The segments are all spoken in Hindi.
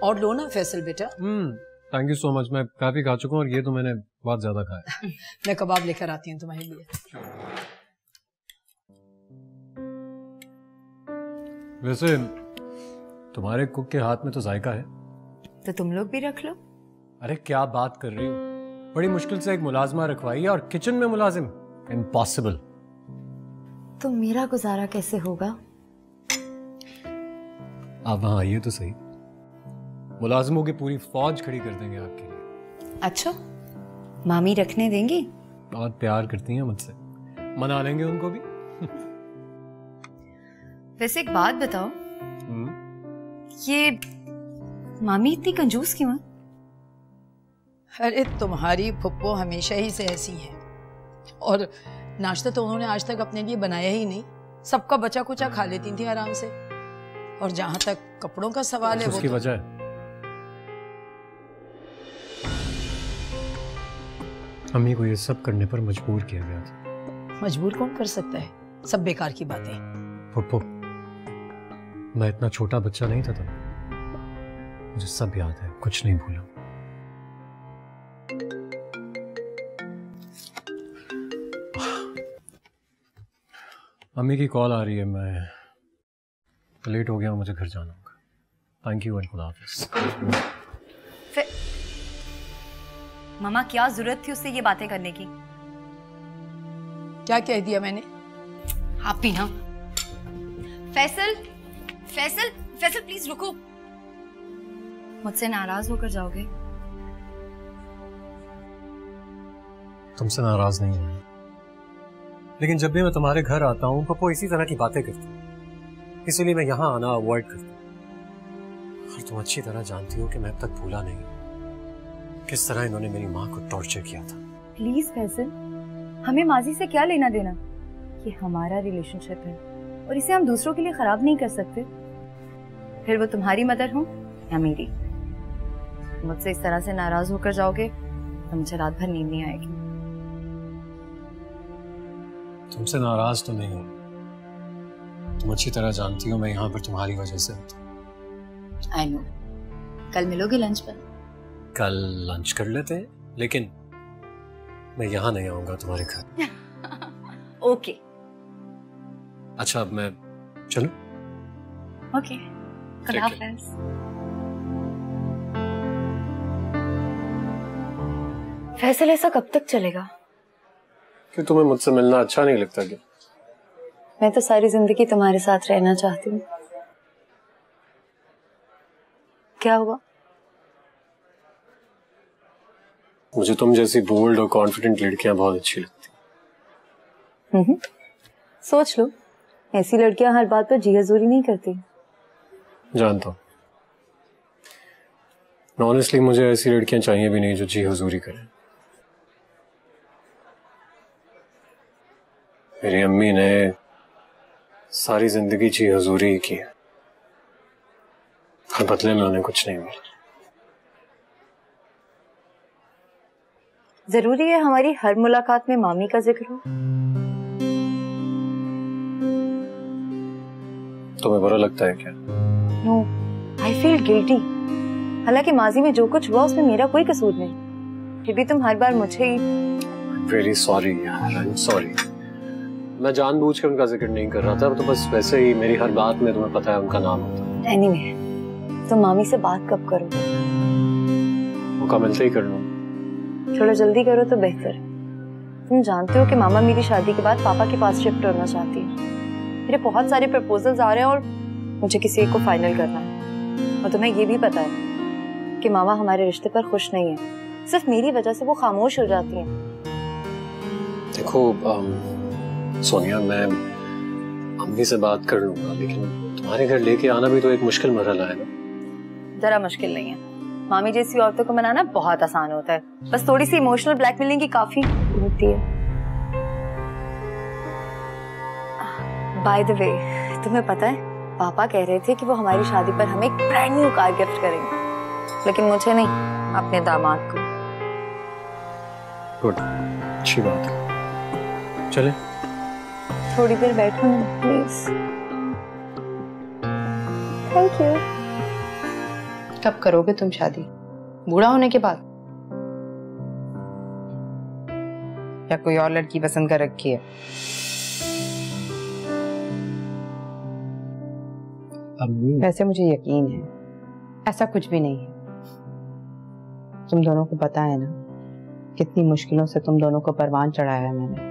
और लो ना फैसल बेटा। Thank you so much. मैं काफी खा चुका हूँ और ये तो मैंने बहुत ज्यादा खाया। मैं कबाब लेकर आती हूँ तुम्हारे लिए। वैसे तुम्हारे कुक के हाथ में तो जायका है, तो तुम लोग भी रख लो। अरे क्या बात कर रही हो, बड़ी मुश्किल से एक मुलाजमा रखवाई है और किचन में मुलाजिम, इम्पॉसिबल। तो मेरा गुजारा कैसे होगा? आप वहां आइए तो सही, मुलाजिमों की पूरी फौज खड़ी कर देंगे आपके लिए। अच्छा, मामी रखने देंगी? बहुत प्यार करती हैं मुझसे, मना लेंगे उनको भी। वैसे एक बात बताओ, ये मामी इतनी कंजूस क्यों है? अरे तुम्हारी फुप्पो हमेशा ही से ऐसी है, और नाश्ता तो उन्होंने आज तक अपने लिए बनाया ही नहीं, सबका बचा कुचा खा लेती थी आराम से। और जहां तक कपड़ों का सवाल है, उसकी वजह है अम्मी को ये सब करने पर मजबूर किया गया था। मजबूर कौन कर सकता है, सब बेकार की बातें। फुप्पो, मैं इतना छोटा बच्चा नहीं था तब, मुझे सब याद है, कुछ नहीं भूला। अम्मी की कॉल आ रही है, मैं लेट हो गया, मुझे घर जाना होगा। थैंक यू एंड खुदा हाफिज़। मामा क्या जरूरत थी उससे ये बातें करने की? क्या कह दिया मैंने? आप भी ना। फैसल, फैसल, फैसल प्लीज रुको। मुझसे नाराज होकर जाओगे? तुमसे नाराज नहीं हूं, लेकिन जब भी मैं तुम्हारे घर आता हूं पप्पो इसी तरह की बातें करती है, इसीलिए मैं यहां आना अवॉइड करता हूं। और तुम अच्छी तरह जानती हो कि मैं अब तक भूला नहीं किस तरह इन्होंने मेरी माँ को टॉर्चर किया था। प्लीज फैसल, हमें माजी से क्या लेना देना? ये हमारा रिलेशनशिप है और इसे हम दूसरों के लिए खराब नहीं कर सकते। फिर वो तुम्हारी मदर हो या मेरी। मुझसे इस तरह से नाराज होकर जाओगे तो मुझे रात भर नींद नहीं आएगी। तुमसे नाराज तो नहीं हूं, तुम अच्छी तरह जानती हो मैं यहाँ पर तुम्हारी वजह से हूं। I know. कल मिलोगे लंच पर? कल लंच कर लेते हैं, लेकिन मैं यहाँ नहीं आऊंगा तुम्हारे घर। ओके। अच्छा, अब मैं चलूं? ओके, खुदा हाफिज़। फैसल, ऐसा कब तक चलेगा? कि तुम्हें मुझसे मिलना अच्छा नहीं लगता क्या? मैं तो सारी जिंदगी तुम्हारे साथ रहना चाहती हूँ। क्या हुआ? मुझे तुम जैसी बोल्ड और कॉन्फिडेंट लड़कियां बहुत अच्छी लगती। सोच लो, ऐसी लड़कियां हर बात पर जी हजूरी नहीं करती। जानता हूँ, ऑनेस्टली मुझे ऐसी लड़कियां चाहिए भी नहीं जो जी हजूरी करें। मेरी अम्मी ने सारी जिंदगी जी हजूरी ही की, और बदले में उन्हें कुछ नहीं मिला। जरूरी है हमारी हर मुलाकात में मामी का जिक्र हो? तुम्हें बुरा लगता है क्या? No, I feel guilty. हालांकि माजी में जो कुछ हुआ उसमें मेरा कोई कसूर नहीं, फिर भी तुम हर बार मुझे ही। वेरी सॉरी यार, आई एम सॉरी। मैं जानबूझकर उनका जिक्र नहीं कर रहा था, तो बस वैसे ही मेरी हर बात में तुम्हें पता है उनका नाम होता है। एनीवे, तुम मामी से बात कब करोगे? मौका मिलते ही कर लूँ। थोड़ा जल्दी करो तो बेहतर। तुम जानते हो कि मामा मेरी शादी के बाद पापा के पास शिफ्ट होना चाहती है। मेरे बहुत सारे प्रपोजल्स आ रहे हैं और मुझे किसी एक को फाइनल करना है। और तुम्हें ये भी पता है कि मामा हमारे रिश्ते पर खुश नहीं है, सिर्फ मेरी वजह से वो खामोश हो जाती हैं। देखो सोनिया, मैं अम्मी से बात कर लूंगा, लेकिन तुम्हारे घर लेके आना भी तो एक मुश्किल मरहला है ना। जरा मुश्किल नहीं है, मामी जैसी औरतों को मनाना बहुत आसान होता है, बस थोड़ी सी इमोशनल ब्लैकमेलिंग की काफी होती है। बाय द वे, तुम्हें पता है पापा कह रहे थे कि वो हमारी शादी पर हमें एक ब्रांड न्यू कार गिफ्ट करेंगे, लेकिन मुझे नहीं, अपने दामाद को। गुड, अच्छी बात है। चले? थोड़ी देर बैठो ना प्लीज। Thank you. कब करोगे तुम शादी? बूढ़ा होने के बाद? या कोई और लड़की पसंद कर रखी है? वैसे मुझे यकीन है ऐसा कुछ भी नहीं है। तुम दोनों को पता है ना कितनी मुश्किलों से तुम दोनों को परवान चढ़ाया है मैंने।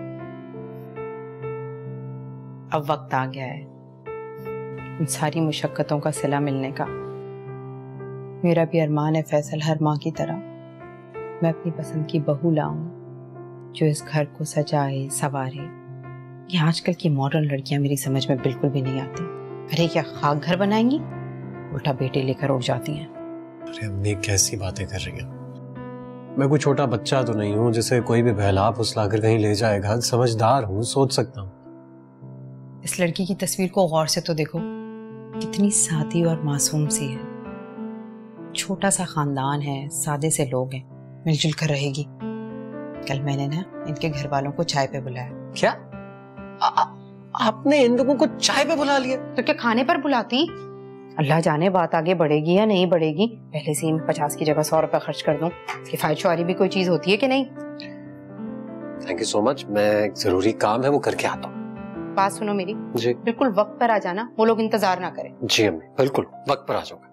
अब वक्त आ गया है इन सारी मुशक्कतों का सिला मिलने का। मेरा भी अरमान है फैसल, हर माँ की तरह मैं अपनी पसंद की बहू लाऊं जो इस घर को सजाए संवारे। ये आजकल की मॉडर्न लड़कियां मेरी समझ में बिल्कुल भी नहीं आती। अरे क्या खाक घर बनाएंगी, उल्टा बेटे लेकर उड़ जाती हैं। अरे अम्मी कैसी बातें कर रही हैं? मैं कोई छोटा बच्चा तो नहीं हूँ जिसे कोई भी बहला फुसला कर कहीं ले जाएगा। समझदार हूँ, सोच सकता हूँ। इस लड़की की तस्वीर को गौर से तो देखो, कितनी सादी और मासूम सी है। छोटा सा खानदान है, सादे से लोग हैं, मिलजुल कर रहेगी। कल मैंने ना इनके घर वालों को चाय पे बुलाया। क्या आपने इन लोगों को चाय पे बुला लिया? तो क्या खाने पर बुलाती? अल्लाह जाने बात आगे बढ़ेगी या नहीं बढ़ेगी। पहले से ही मैं 50 की जगह 100 रुपए खर्च कर दूं। किफायत शुआरी भी कोई चीज होती है कि नहीं? Thank you so much. मैं एक जरूरी काम है वो करके आता हूँ। बात सुनो मेरी जी। बिल्कुल वक्त पर आ जाना, वो लोग इंतजार ना करें। जी अम्मी, बिल्कुल वक्त पर आ जाऊंगा।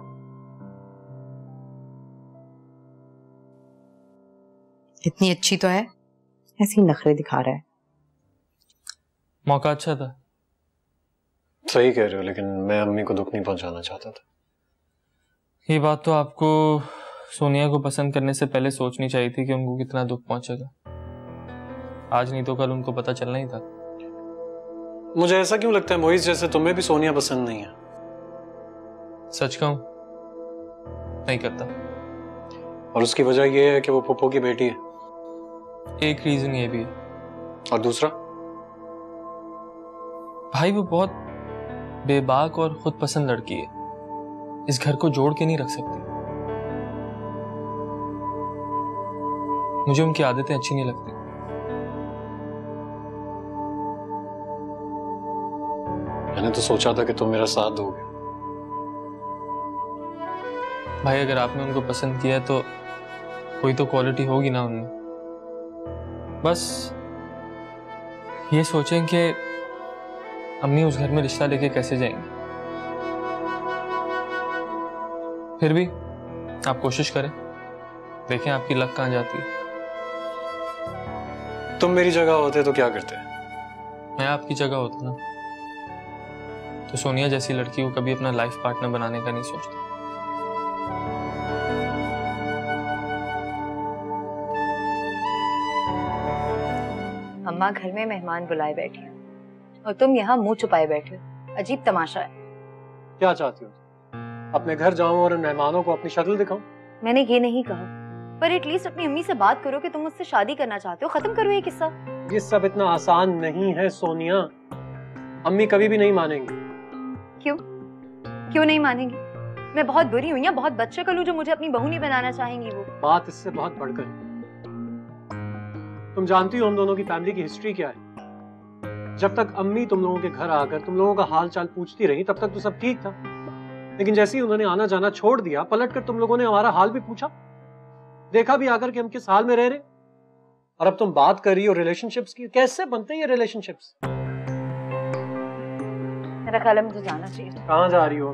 इतनी अच्छी तो है, ऐसी नखरे दिखा रहा है। मौका अच्छा था। सही कह रहे हो, लेकिन मैं अम्मी को दुख नहीं पहुंचाना चाहता था। ये बात तो आपको सोनिया को पसंद करने से पहले सोचनी चाहिए थी कि उनको कितना दुख पहुंचेगा। आज नहीं तो कल उनको पता चलना ही था। मुझे ऐसा क्यों लगता है मोइज, जैसे तुम्हें भी सोनिया पसंद नहीं है? सच कहूं, नहीं करता। और उसकी वजह यह है कि वो पप्पू की बेटी है। एक रीजन ये भी है। और दूसरा? भाई वो बहुत बेबाक और खुद पसंद लड़की है, इस घर को जोड़ के नहीं रख सकती। मुझे उनकी आदतें अच्छी नहीं लगती। मैंने तो सोचा था कि तुम मेरा साथ दोगे। भाई अगर आपने उनको पसंद किया तो कोई तो क्वालिटी होगी ना उनमें। बस ये सोचें कि अम्मी उस घर में रिश्ता लेके कैसे जाएंगी। फिर भी आप कोशिश करें, देखें आपकी लक कहां जाती है। तुम मेरी जगह होते तो क्या करते? मैं आपकी जगह होता ना तो सोनिया जैसी लड़की को कभी अपना लाइफ पार्टनर बनाने का नहीं सोचता। अम्मा घर में मेहमान बुलाए बैठी हैं और तुम यहाँ मुंह छुपाए बैठे हो। अजीब तमाशा है। क्या चाहती हो? अपने घर जाऊं और मेहमानों को अपनी शक्ल दिखाऊं? मैंने ये नहीं कहा, पर एटलीस्ट अपनी अम्मी से बात करो कि तुम मुझसे शादी करना चाहते हो। खत्म करो ये किस्सा। ये सब इतना आसान नहीं है सोनिया। अम्मी कभी भी नहीं मानेंगी। क्यों नहीं मानेंगी? मैं बहुत बुरी हूँ या बहुत बदशक्ल हूँ जो मुझे अपनी बहू नहीं बनाना चाहेंगी? वो बात इससे बहुत बढ़कर। तुम जानती हो हम दोनों की फैमिली की हिस्ट्री क्या है। जब तक अम्मी तुम लोगों के घर आकर तुम लोगों का हाल चाल पूछती रही तब तक तो सब ठीक था, लेकिन जैसे ही उन्होंने आना जाना छोड़ दिया, पलटकर तुम लोगों ने हमारा हाल भी पूछा, देखा भी आकर कि हम किस हाल में रह रहे। और अब तुम बात कर रही हो रिलेशनशिप्स की। कैसे बनते हैं ये रिलेशनशिप्स? मेरा ख्याल है मुझे जाना चाहिए। कहाँ जा रही हो?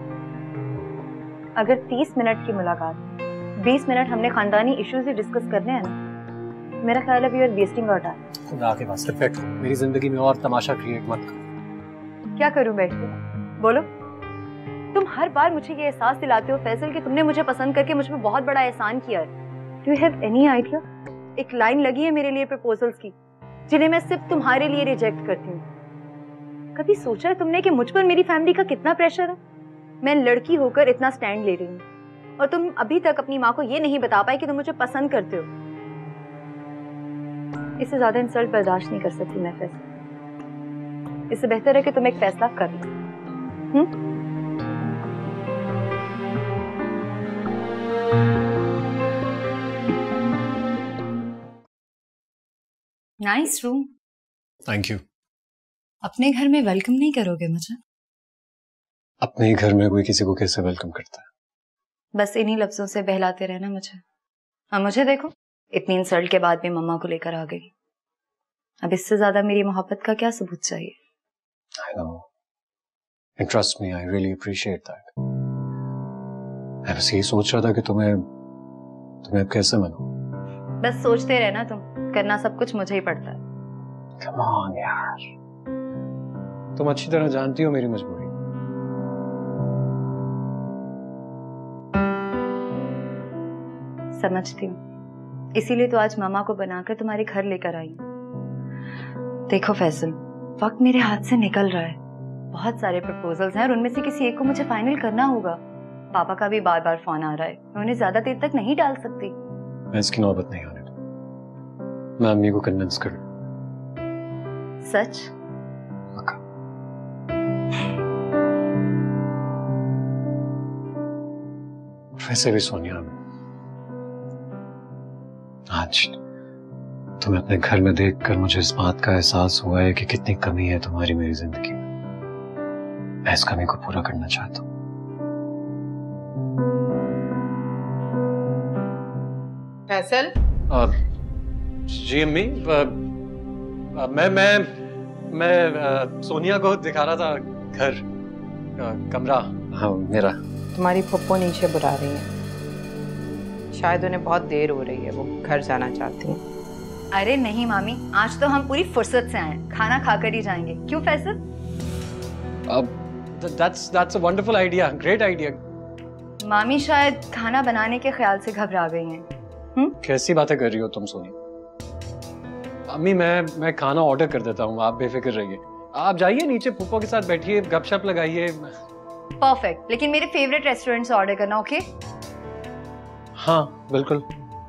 अगर 30 मिनट की मुलाकात 20 मिनट हमने खानदानी इश्यूज ही डिस्कस करने हैं ना, मेरा ख्याल है we are wasting our time. खुदा के वास्ते बैठ, मेरी जिंदगी में और तमाशा क्रिएट मत कर। क्या करूं बैठ के? बोलो। तुम हर बार मुझे ये एहसास दिलाते हो फैसल कि तुमने मुझे पसंद करके मुझ में बहुत बड़ा एहसान किया है। Do you have any idea? एक लाइन लगी है मेरे लिए प्रपोजल्स की जिन्हें मैं सिर्फ तुम्हारे लिए रिजेक्ट करती हूँ। कभी सोचा है तुमने कि मुझ पर मेरी फैमिली का कितना प्रेशर है? मैं लड़की होकर इतना स्टैंड ले रही हूँ और तुम अभी तक अपनी माँ को ये नहीं बता पाए कि तुम मुझे पसंद करते हो। इससे ज्यादा इंसल्ट बर्दाश्त नहीं कर सकती मैं फैसल। इससे बेहतर है कि तुम एक फैसला कर लो। Nice room. Thank you. अपने घर में वेलकम नहीं करोगे मुझे? अपने ही घर में कोई किसी को कैसे वेलकम करता है? बस इन्हीं लफ्जों से बहलाते रहना मुझे। अब मुझे देखो, इतनी इंसल्ट के बाद भी मम्मा को लेकर आ गई। अब इससे ज्यादा मेरी मोहब्बत का क्या सबूत चाहिए? I know. And trust me, I really appreciate that. मैं बस यही सोच रहा था कि तुम्हें अब कैसे मनाऊं। बस सोचते रहना तुम, करना सब कुछ मुझे ही पड़ता है। Come on यार, तुम अच्छी तरह जानती हो मेरी मजबूरी। समझती हूँ, इसीलिए तो आज मामा को बनाकर तुम्हारे घर लेकर आई। देखो फैसल, वक्त मेरे हाथ से निकल रहा है। बहुत सारे प्रपोजल्स हैं और उनमें से किसी एक को मुझे फाइनल करना होगा। पापा का भी बार बार फोन आ रहा है, मैं उन्हें ज्यादा देर तक नहीं डाल सकती। मैं इसकी नौबत नहीं आने दूँ। मैं अम्मी को कन्विंस कर लूँ। सच? पक्का। वैसे भी सोनिया, आज तुम्हें अपने घर में देखकर मुझे इस बात का एहसास हुआ है कि कितनी कमी है तुम्हारी मेरी जिंदगी में। मैं इस कमी को पूरा करना चाहता हूँ। फैसल? जी अम्मी, मैं सोनिया को दिखा रहा था घर, कमरा। हाँ मेरा। तुम्हारी पप्पो नीचे बुला रही है, शायद उन्हें बहुत देर हो रही है, वो घर जाना चाहती हैं। अरे नहीं मामी, आज तो हम पूरी फुर्सत से आए, खाना खाकर ही जाएंगे। क्यों Faisal? That's a wonderful idea, great idea. मामी शायद खाना बनाने के ख्याल से घबरा गई हैं। कैसी बातें कर रही हो तुम सोनिया? अम्मी मैं खाना ऑर्डर कर देता हूँ, आप बेफिक्र रहिए। आप जाइए नीचे, पुप्पो के साथ बैठिए, गपशप लगाइए। परफेक्ट, लेकिन मेरे फेवरेट रेस्टोरेंट से ऑर्डर करना, ओके? हाँ बिल्कुल।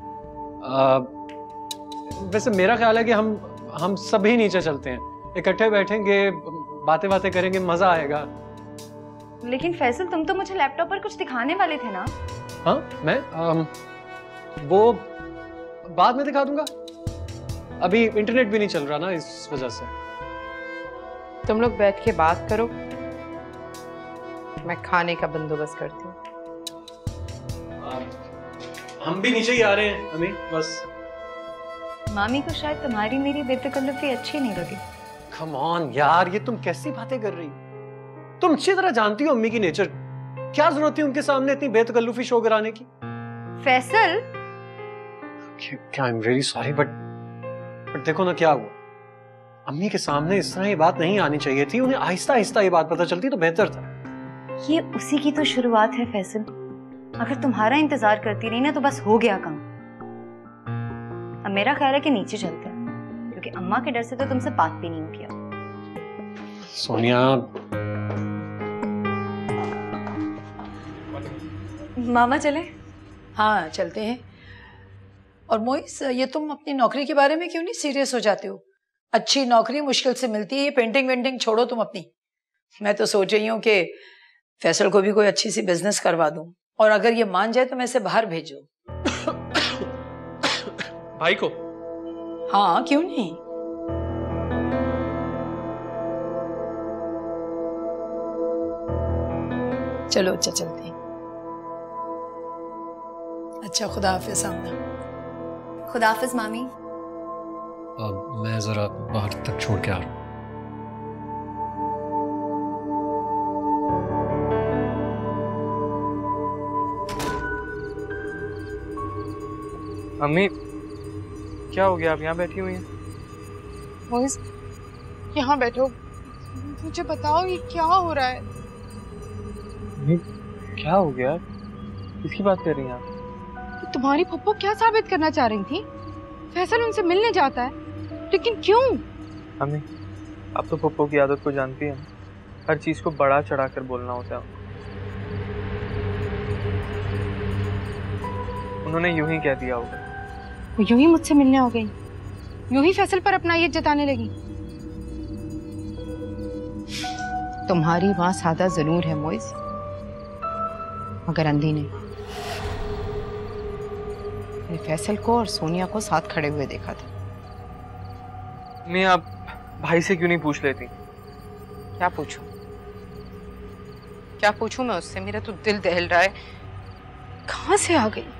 वैसे मेरा ख्याल है कि हम सभी नीचे चलते हैं, इकट्ठे बैठेंगे, बातें करेंगे, मजा आएगा। लेकिन फैसल, तुम तो मुझे लैपटॉप पर कुछ दिखाने वाले थे ना? हाँ मैं वो बाद में दिखा दूंगा, अभी इंटरनेट भी नहीं चल रहा ना, इस वजह से। तुम लोग बैठ के बात करो, मैं खाने का बंदोबस्त करती हूँ। हम भी नीचे ही आ रहे हैं अम्मी, बस। मामी को शायद तुम्हारी मेरी बेतकल्लुफी अच्छी नहीं लगी। कम ऑन यार, ये तुम कैसी बातें कर रही? तुम अच्छी तरह जानती हो अम्मी की नेचर। क्या जरूरत थी उनके सामने इतनी बेतकल्लुफी शो कराने की? फैसल, क्या, I am very sorry, but देखो ना क्या हुआ। अम्मी के सामने इस तरह ये बात नहीं आनी चाहिए थी, उन्हें आहिस्ता आहिस्ता ये बात पता चलती तो बेहतर था। ये उसी की तो शुरुआत है फैसल। अगर तुम्हारा इंतजार करती रही ना तो बस हो गया काम। अब मेरा ख्याल है कि नीचे चलते हैं, क्योंकि अम्मा के डर से तो तुमसे बात भी नहीं किया। सोनिया, मामा चले? हाँ चलते हैं। और मोइस, ये तुम अपनी नौकरी के बारे में क्यों नहीं सीरियस हो जाते हो? अच्छी नौकरी मुश्किल से मिलती है, ये पेंटिंग वेंटिंग छोड़ो तुम अपनी। मैं तो सोच रही हूँ कि फैसल को भी कोई अच्छी सी बिजनेस करवा दूं, और अगर ये मान जाए तो मैं इसे बाहर भेजूं। भाई को? हाँ क्यों नहीं। चलो अच्छा चलते हैं। अच्छा, खुदा हाफिज सामना। खुदा हाफिज मामी। मैं जरा बाहर तक छोड़ के आ रहा हूँ। अम्मी क्या हो गया, आप यहाँ बैठी हुई हैं? मोइस, यहाँ बैठो, मुझे बताओ ये क्या हो रहा है? क्या हो गया, किसकी बात कर रही हैं आप? तुम्हारी पप्पो क्या साबित करना चाह रही थी? फैसल उनसे मिलने जाता है, लेकिन क्यों? अम्मी, आप तो पप्पो की आदत को जानती हैं, हर चीज को बड़ा चढ़ा कर बोलना होता है। उन्होंने यूं ही कह दिया होगा। वो यूं ही मुझसे मिलने आ गई, यूं ही फैसल पर अपना ये जताने लगी। तुम्हारी माँ सादा जरूर है मोइस, मगर अंधी नहीं। मैंने फैसल को और सोनिया को साथ खड़े हुए देखा था। मैं आप भाई से क्यों नहीं पूछ लेती? क्या पूछूं? क्या पूछूं मैं उससे? मेरा तो दिल दहल रहा है। कहां से आ गई?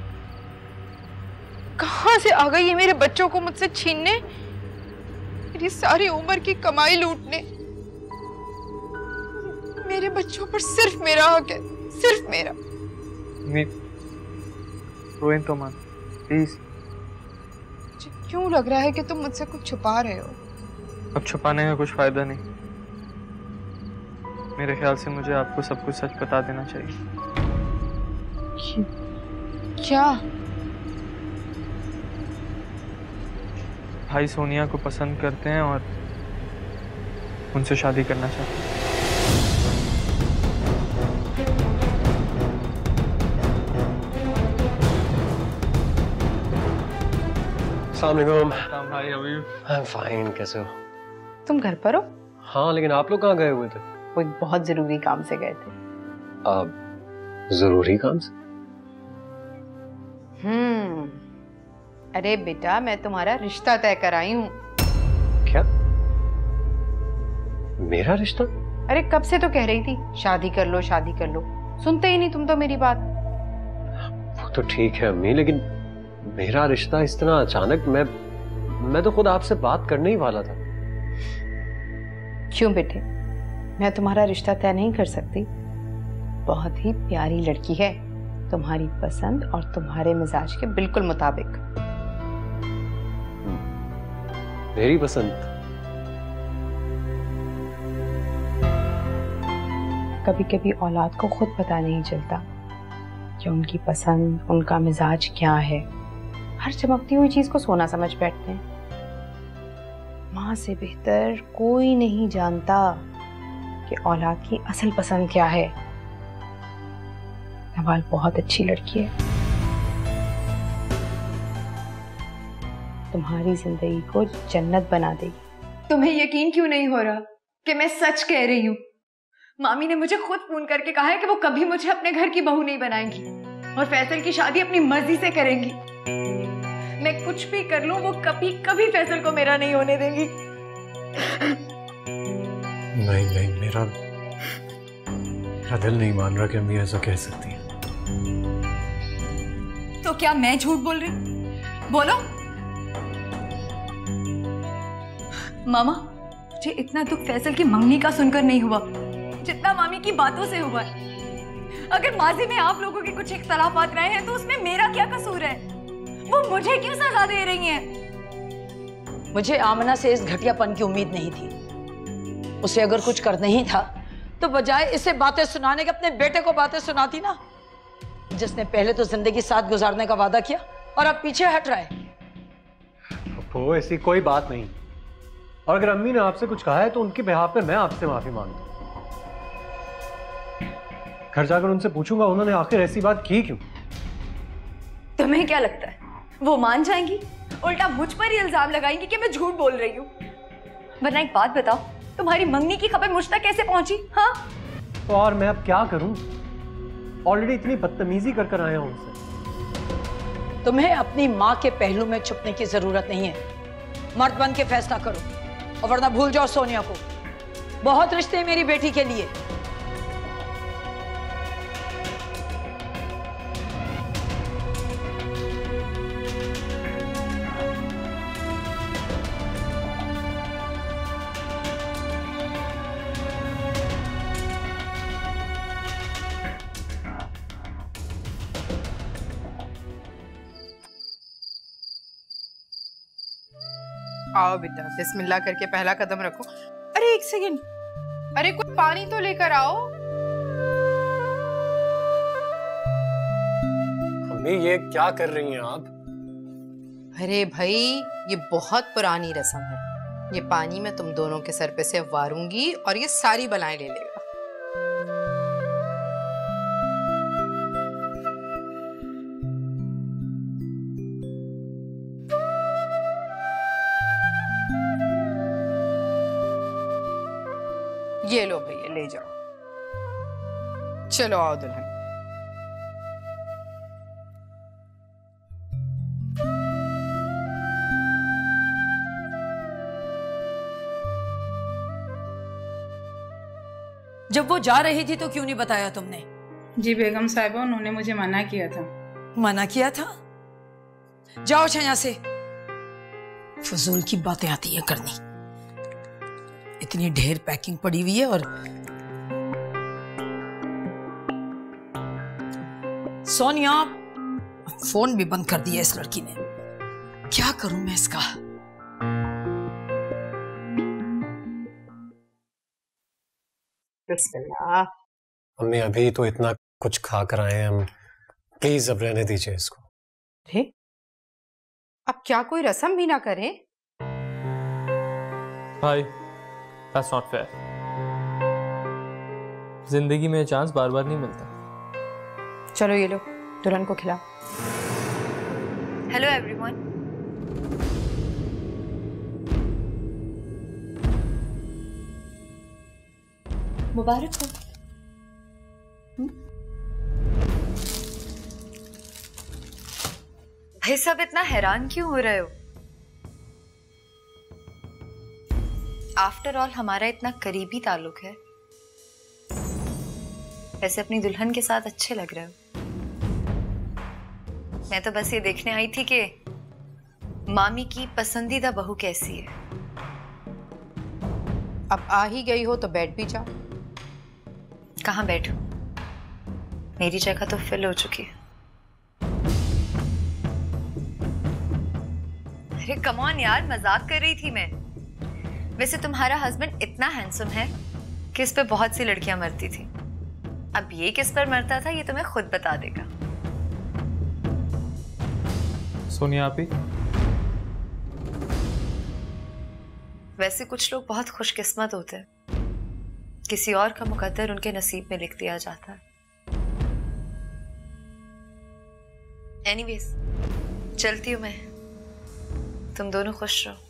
कहां से आ गई ये मेरे बच्चों को मुझसे छीनने, मेरी सारी उम्र की कमाई लूटने? मेरे बच्चों पर सिर्फ मेरा हक है, सिर्फ मेरा। रोएं तो मत प्लीज। क्यों लग रहा है कि तुम मुझसे कुछ छुपा रहे हो? अब छुपाने का कुछ फायदा नहीं। मेरे ख्याल से मुझे आपको सब कुछ सच बता देना चाहिए। क्या? भाई सोनिया को पसंद करते हैं और उनसे शादी करना चाहते हैं। अस्सलामुअलैकुम। भाई अभी I'm fine, कैसे हो? तुम घर पर हो? हाँ, लेकिन आप लोग कहाँ गए हुए थे? वो एक बहुत जरूरी काम से गए थे। जरूरी काम से? अरे बेटा, मैं तुम्हारा रिश्ता तय कर आई हूँ। क्या? मेरा रिश्ता? अरे कब से तो कह रही थी शादी कर लो, शादी कर लो। सुनते ही नहीं तुम तो मेरी बात। वो तो ठीक है अम्मी, लेकिन मेरा रिश्ता इस तरह अचानक, मैं तो खुद आपसे बात करने ही वाला था। क्यों बेटे, मैं तुम्हारा रिश्ता तय नहीं कर सकती? बहुत ही प्यारी लड़की है, तुम्हारी पसंद और तुम्हारे मिजाज के बिल्कुल मुताबिक। मेरी पसंद? कभी कभी औलाद को खुद पता नहीं चलता कि उनकी पसंद, उनका मिजाज क्या है। हर चमकती हुई चीज को सोना समझ बैठते हैं। माँ से बेहतर कोई नहीं जानता कि औलाद की असल पसंद क्या है। नवाल बहुत अच्छी लड़की है, तुम्हारी जिंदगी को जन्नत बना देगी। तुम्हें यकीन क्यों नहीं हो रहा कि मैं सच कह रही हूँ? मामी ने मुझे खुद फोन करके कहा है कि वो कभी मुझे अपने घर की बहू नहीं बनाएंगी और फैसल की शादी अपनी मर्जी से करेंगी। मैं कुछ भी कर लूं, वो कभी कभी फैसल को मेरा नहीं होने देंगी। नहीं, मेरा दिल नहीं मान रहा कि अम्मी ऐसा कह सकती है। तो क्या मैं झूठ बोल रही? बोलो। मामा, मुझे इतना दुख फैसल की मंगनी का सुनकर नहीं हुआ जितना मामी की बातों से हुआ है। अगर माजी में आप लोगों के कुछ इख्तलाफात रहे हैं तो उसमें मेरा क्या कसूर है? वो मुझे क्यों सजा दे रही हैं? मुझे आमना से इस घटियापन की उम्मीद नहीं थी। उसे अगर कुछ करना ही था तो बजाय इसे बातें सुनाने के अपने बेटे को बातें सुनाती ना, जिसने पहले तो जिंदगी साथ गुजारने का वादा किया और अब पीछे हट रहा है। वो ऐसी कोई बात नहीं, और अगर अम्मी ने आपसे कुछ कहा है तो उनके बिहाफ पे मैं आपसे माफी मांगता हूं। घर जाकर उनसे पूछूंगा उन्होंने आखिर ऐसी बात की क्यों। तुम्हें क्या लगता है वो मान जाएंगी? उल्टा मुझ पर ही इल्जाम लगाएंगी कि मैं झूठ बोल रही हूँ। वरना एक बात बताओ, तुम्हारी मंगनी की खबर मुझ तक कैसे पहुंची? हाँ, तो और मैं अब क्या करूं? ऑलरेडी इतनी बदतमीजी कर आया हूं उनसे। तुम्हें अपनी माँ के पहलू में छुपने की जरूरत नहीं है। मर्द बन के फैसला करो, और वरना भूल जाओ सोनिया को। बहुत रिश्ते हैं मेरी बेटी के लिए। आओ बेटा, बिस्मिल्लाह करके पहला कदम रखो। अरे एक सेकंड, अरे कोई पानी तो लेकर आओ। अम्मी ये क्या कर रही हैं आप? अरे भाई, ये बहुत पुरानी रस्म है। ये पानी मैं तुम दोनों के सर पे से वारूंगी और ये सारी बलाएं ले लेगा। ये लो भैया, ले जाओ। चलो आओ दुल्हन। जब वो जा रही थी तो क्यों नहीं बताया तुमने? जी बेगम साहिबा, उन्होंने मुझे मना किया था। मना किया था? जाओ अच्छा यहाँ से, फजूल की बातें आती है करनी। इतनी ढेर पैकिंग पड़ी हुई है और सोनिया, फोन भी बंद कर दिया इस लड़की ने। क्या करूं मैं इसका? बिस्मिल्लाह। मम्मी अभी तो इतना कुछ खा कर आए हैं हम, प्लीज अब रहने दीजिए इसको। अरे अब क्या कोई रस्म भी ना करें? भाई, that's not fair. जिंदगी में चांस बार बार नहीं मिलता। चलो ये लो, दुल्हन को खिलाओ। Hello everyone. मुबारक हो। भाई सब इतना हैरान क्यों हो रहे हो? आफ्टर ऑल हमारा इतना करीबी ताल्लुक है। वैसे अपनी दुल्हन के साथ अच्छे लग रहे हो। मैं तो बस ये देखने आई थी कि मामी की पसंदीदा बहू कैसी है। अब आ ही गई हो तो बैठ भी जाओ। कहाँ बैठूं? मेरी जगह तो फिल हो चुकी है। अरे कम ऑन यार, मजाक कर रही थी मैं। वैसे तुम्हारा हस्बैंड इतना हैंडसम है कि इस पे बहुत सी लड़कियां मरती थी। अब ये किस पर मरता था ये तुम्हें खुद बता देगा। सोनिया आपी, वैसे कुछ लोग बहुत खुशकिस्मत होते हैं, किसी और का मुकद्दर उनके नसीब में लिख दिया जाता है। एनीवेज, चलती हूं मैं। तुम दोनों खुश रहो।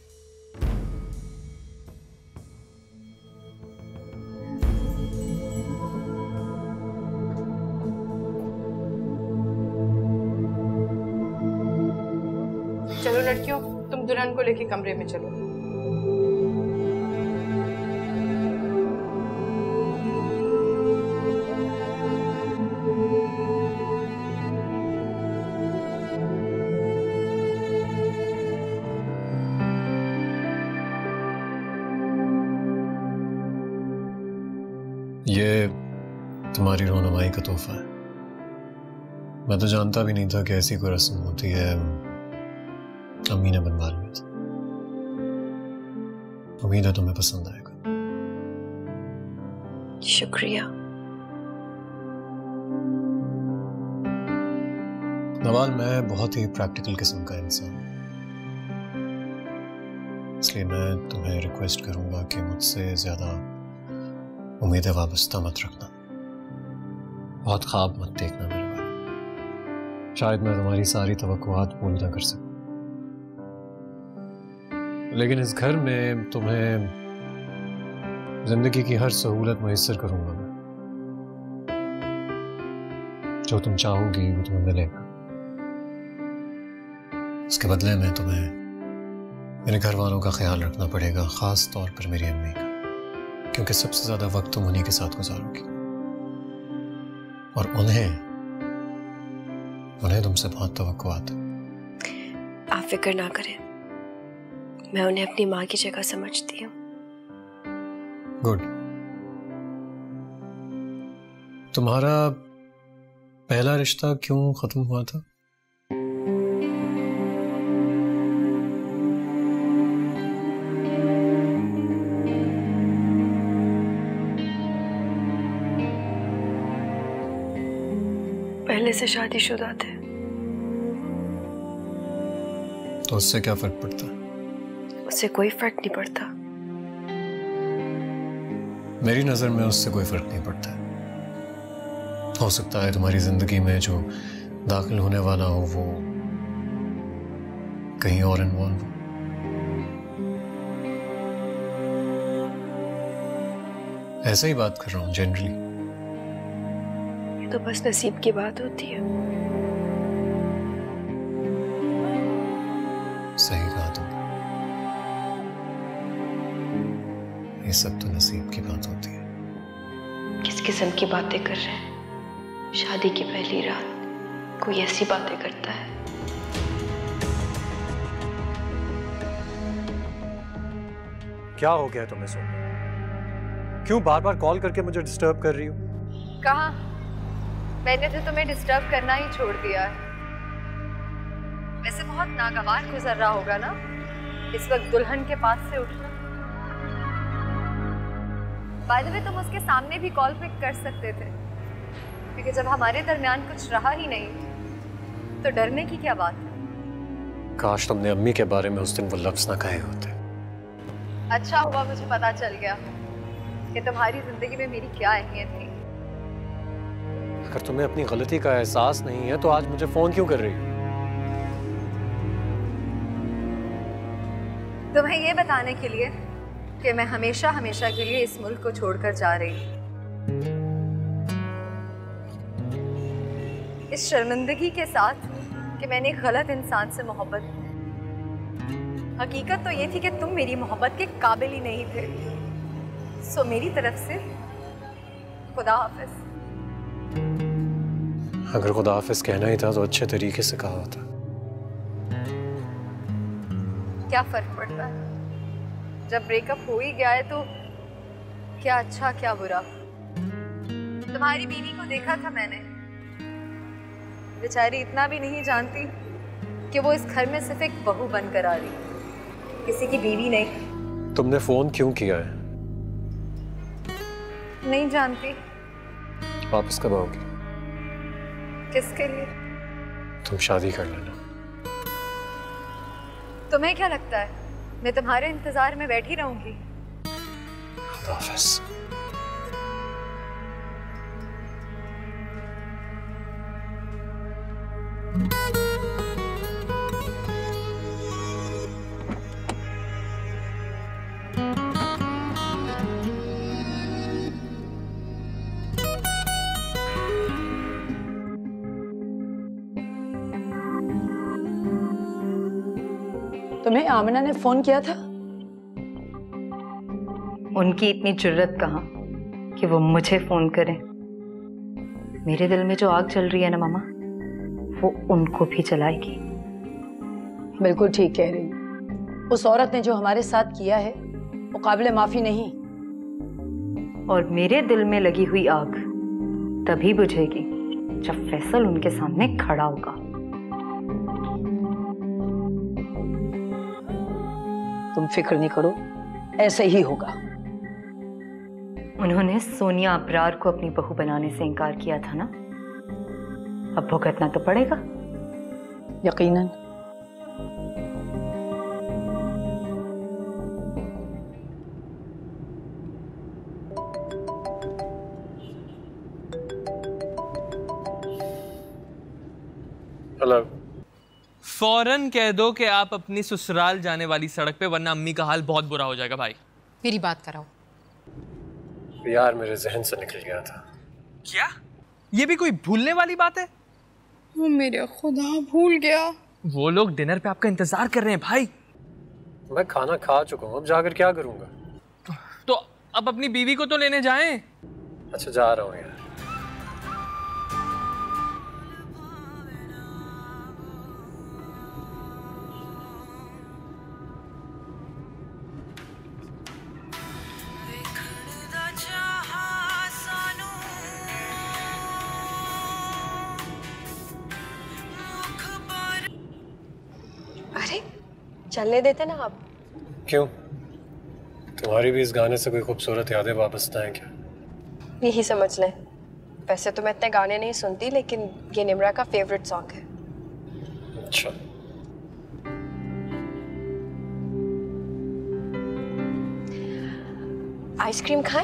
चलो लड़कियों, तुम दुल्हन को लेके कमरे में चलो। ये तुम्हारी रोनुमाई का तोहफा है। मैं तो जानता भी नहीं था कि ऐसी कोई रस्म होती है। अम्मी ने बनवा लिया था। उम्मीद है तुम्हें पसंद आएगा। शुक्रिया। नवाल, मैं बहुत ही प्रैक्टिकल किस्म का इंसान हूं, इसलिए मैं तुम्हें रिक्वेस्ट करूंगा कि मुझसे ज्यादा उम्मीदें वाबस्ता मत रखना। बहुत ख्वाब मत देखना मेरे बारे। शायद मैं तुम्हारी सारी तवक्कुआत पूरी ना कर सकूं, लेकिन इस घर में तुम्हें जिंदगी की हर सहूलत मुयस्सर करूंगा मैं। जो तुम चाहोगी वो तुम्हें मिलेगा। उसके बदले में तुम्हें मेरे घर वालों का ख्याल रखना पड़ेगा, खास तौर पर मेरी अम्मी का, क्योंकि सबसे ज्यादा वक्त तुम उन्हीं के साथ गुजारोगी और उन्हें तुमसे बहुत तवक्कुआत है। आप फिक्र ना करें, मैं उन्हें अपनी माँ की जगह समझती हूँ। गुड। तुम्हारा पहला रिश्ता क्यों खत्म हुआ था? पहले से शादीशुदा थे। तो उससे क्या फर्क पड़ता है? उससे कोई फर्क नहीं पड़ता। मेरी नजर में उससे कोई फर्क नहीं पड़ता है। हो सकता है तुम्हारी जिंदगी में जो दाखिल होने वाला हो वो कहीं और इन्वॉल्व हो। ऐसे ही बात कर रहा हूं जनरली। ये तो बस नसीब की बात होती है। सही कहा तुमने, ये सब तो नसीब की बात होती है। किस किस्म की बातें कर रहे हैं? शादी की पहली रात कोई ऐसी बातें करता है। क्या हो गया तुम्हें सोनिया? क्यों बार बार कॉल करके मुझे डिस्टर्ब कर रही हो? कहा मैंने तो तुम्हें डिस्टर्ब करना ही छोड़ दिया है। वैसे बहुत नागवार गुजर रहा होगा ना इस वक्त दुल्हन के पास से उठना। बाय द वे तुम उसके सामने भी कॉल पिक कर सकते थे, क्योंकि जब हमारे दरमियान कुछ रहा ही नहीं तो डरने की क्या बात है। काश तुमने अम्मी के बारे में उस दिन वो लफ्ज ना कहे होते। अच्छा हुआ मुझे पता चल गया कि तुम्हारी जिंदगी में मेरी क्या अहमियत थी। अगर तुम्हें अपनी गलती का एहसास नहीं है तो आज मुझे फोन क्यों कर रही हो? तुम्हें ये बताने के लिए कि मैं हमेशा हमेशा के लिए इस मुल्क को छोड़कर जा रही हूँ। इस शर्मिंदगी के साथ कि मैंने एक गलत इंसान से मोहब्बत की। हकीकत तो ये थी कि तुम मेरी मोहब्बत के काबिल ही नहीं थे। सो मेरी तरफ से खुदा हाफिज। अगर खुदा हाफिज कहना ही था तो अच्छे तरीके से कहा होता। क्या फर्क पड़ता है? जब ब्रेकअप हो ही गया है तो क्या अच्छा क्या बुरा। तुम्हारी बीवी को देखा था मैंने, बेचारी इतना भी नहीं जानती कि वो इस घर में सिर्फ एक बहू बनकर आ रही, किसी की बीवी नहीं। तुमने फोन क्यों किया है? नहीं जानती। वापस कब आओगी? किसके लिए? तुम शादी कर लेना। तुम्हें क्या लगता है मैं तुम्हारे इंतजार में बैठी रहूंगी? खुदा हाफिज। तुम्हें आमना ने फोन किया था? उनकी इतनी जुर्रत कहाँ कि वो मुझे फोन करें। मेरे दिल में जो आग चल रही है ना मामा, वो उनको भी जलाएगी। बिल्कुल ठीक कह रही हूँ। उस औरत ने जो हमारे साथ किया है वो काबिले माफी नहीं। और मेरे दिल में लगी हुई आग तभी बुझेगी जब फैसल उनके सामने खड़ा होगा। तुम फिक्र नहीं करो, ऐसे ही होगा। उन्होंने सोनिया अबरार को अपनी बहू बनाने से इनकार किया था ना, अब भुगतना तो पड़ेगा। यकीनन। हेलो। फौरन कह दो कि आप अपनी ससुराल जाने वाली सड़क पे, वरना अम्मी का हाल बहुत बुरा हो जाएगा भाई। मेरी बात कराओ। यार मेरे जहन से निकल गया था। क्या ये भी कोई भूलने वाली बात है? वो मेरे खुदा भूल गया। वो लोग डिनर पे आपका इंतजार कर रहे हैं भाई। मैं खाना खा चुका हूँ, अब जाकर क्या करूँगा? तो अब अपनी बीवी को तो लेने जाएं। अच्छा जा रहा हूँ यार। अरे चलने देते ना आप। क्यों? तुम्हारी भी इस गाने से कोई खूबसूरत यादें वापस आए क्या? यही समझ लें। वैसे तो मैं इतने गाने नहीं सुनती, लेकिन ये निम्रा का फेवरेट सॉन्ग है। अच्छा। आइसक्रीम खाएं?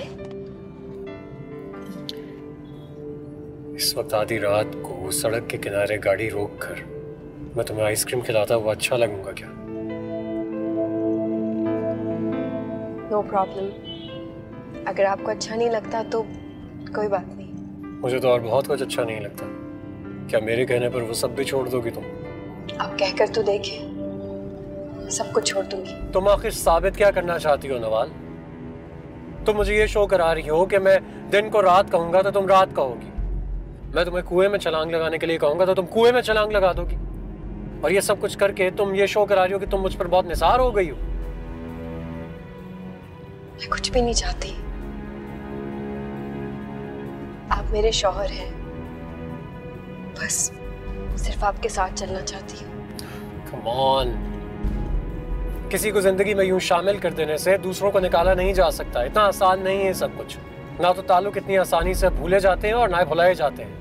इस वक्त आधी रात को सड़क के किनारे गाड़ी रोक कर मैं तुम्हें आइसक्रीम खिलाता हुआ अच्छा लगूंगा क्या? No problem. अगर आपको अच्छा नहीं लगता तो कोई बात नहीं। मुझे तो और बहुत कुछ अच्छा नहीं लगता। क्या मेरे कहने पर वो सब भी छोड़ दोगी तुम? आप कहकर तो देखें, सब कुछ छोड़ दूंगी। तुम आखिर साबित क्या करना चाहती हो नवाल? तुम मुझे ये शो करा रही हो कि मैं दिन को रात कहूंगा तो तुम रात कहोगी, मैं तुम्हें कुएं में छलांग लगाने के लिए कहूंगा तो तुम कुएं में छलांग लगा दोगी, और ये सब कुछ करके तुम ये शो करा रही हो कि तुम मुझ पर बहुत निसार हो गई हो। मैं कुछ भी नहीं चाहती, आप मेरे शौहर हैं, बस सिर्फ आपके साथ चलना चाहती हूँ। Come on, किसी को जिंदगी में यूं शामिल कर देने से दूसरों को निकाला नहीं जा सकता। इतना आसान नहीं है सब कुछ। ना तो ताल्लुक इतनी आसानी से भूले जाते हैं और ना भुलाए जाते हैं।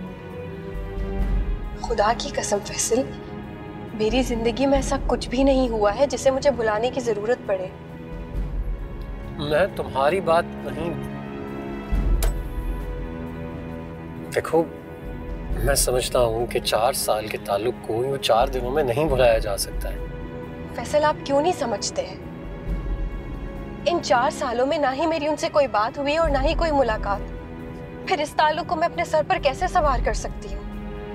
खुदा की कसम फैसल, मेरी जिंदगी में ऐसा कुछ भी नहीं हुआ है जिसे मुझे भुलाने की जरूरत पड़े। मैं तुम्हारी बात नहीं, देखो मैं समझता हूँ कि 4 साल के ताल्लुक को यूं 4 दिनों में नहीं भुलाया जा सकता है। फैसल, आप क्यों नहीं समझते हैं? इन 4 सालों में ना ही मेरी उनसे कोई बात हुई और ना ही कोई मुलाकात, फिर इस ताल्लुक को मैं अपने सर पर कैसे सवार कर सकती हूँ?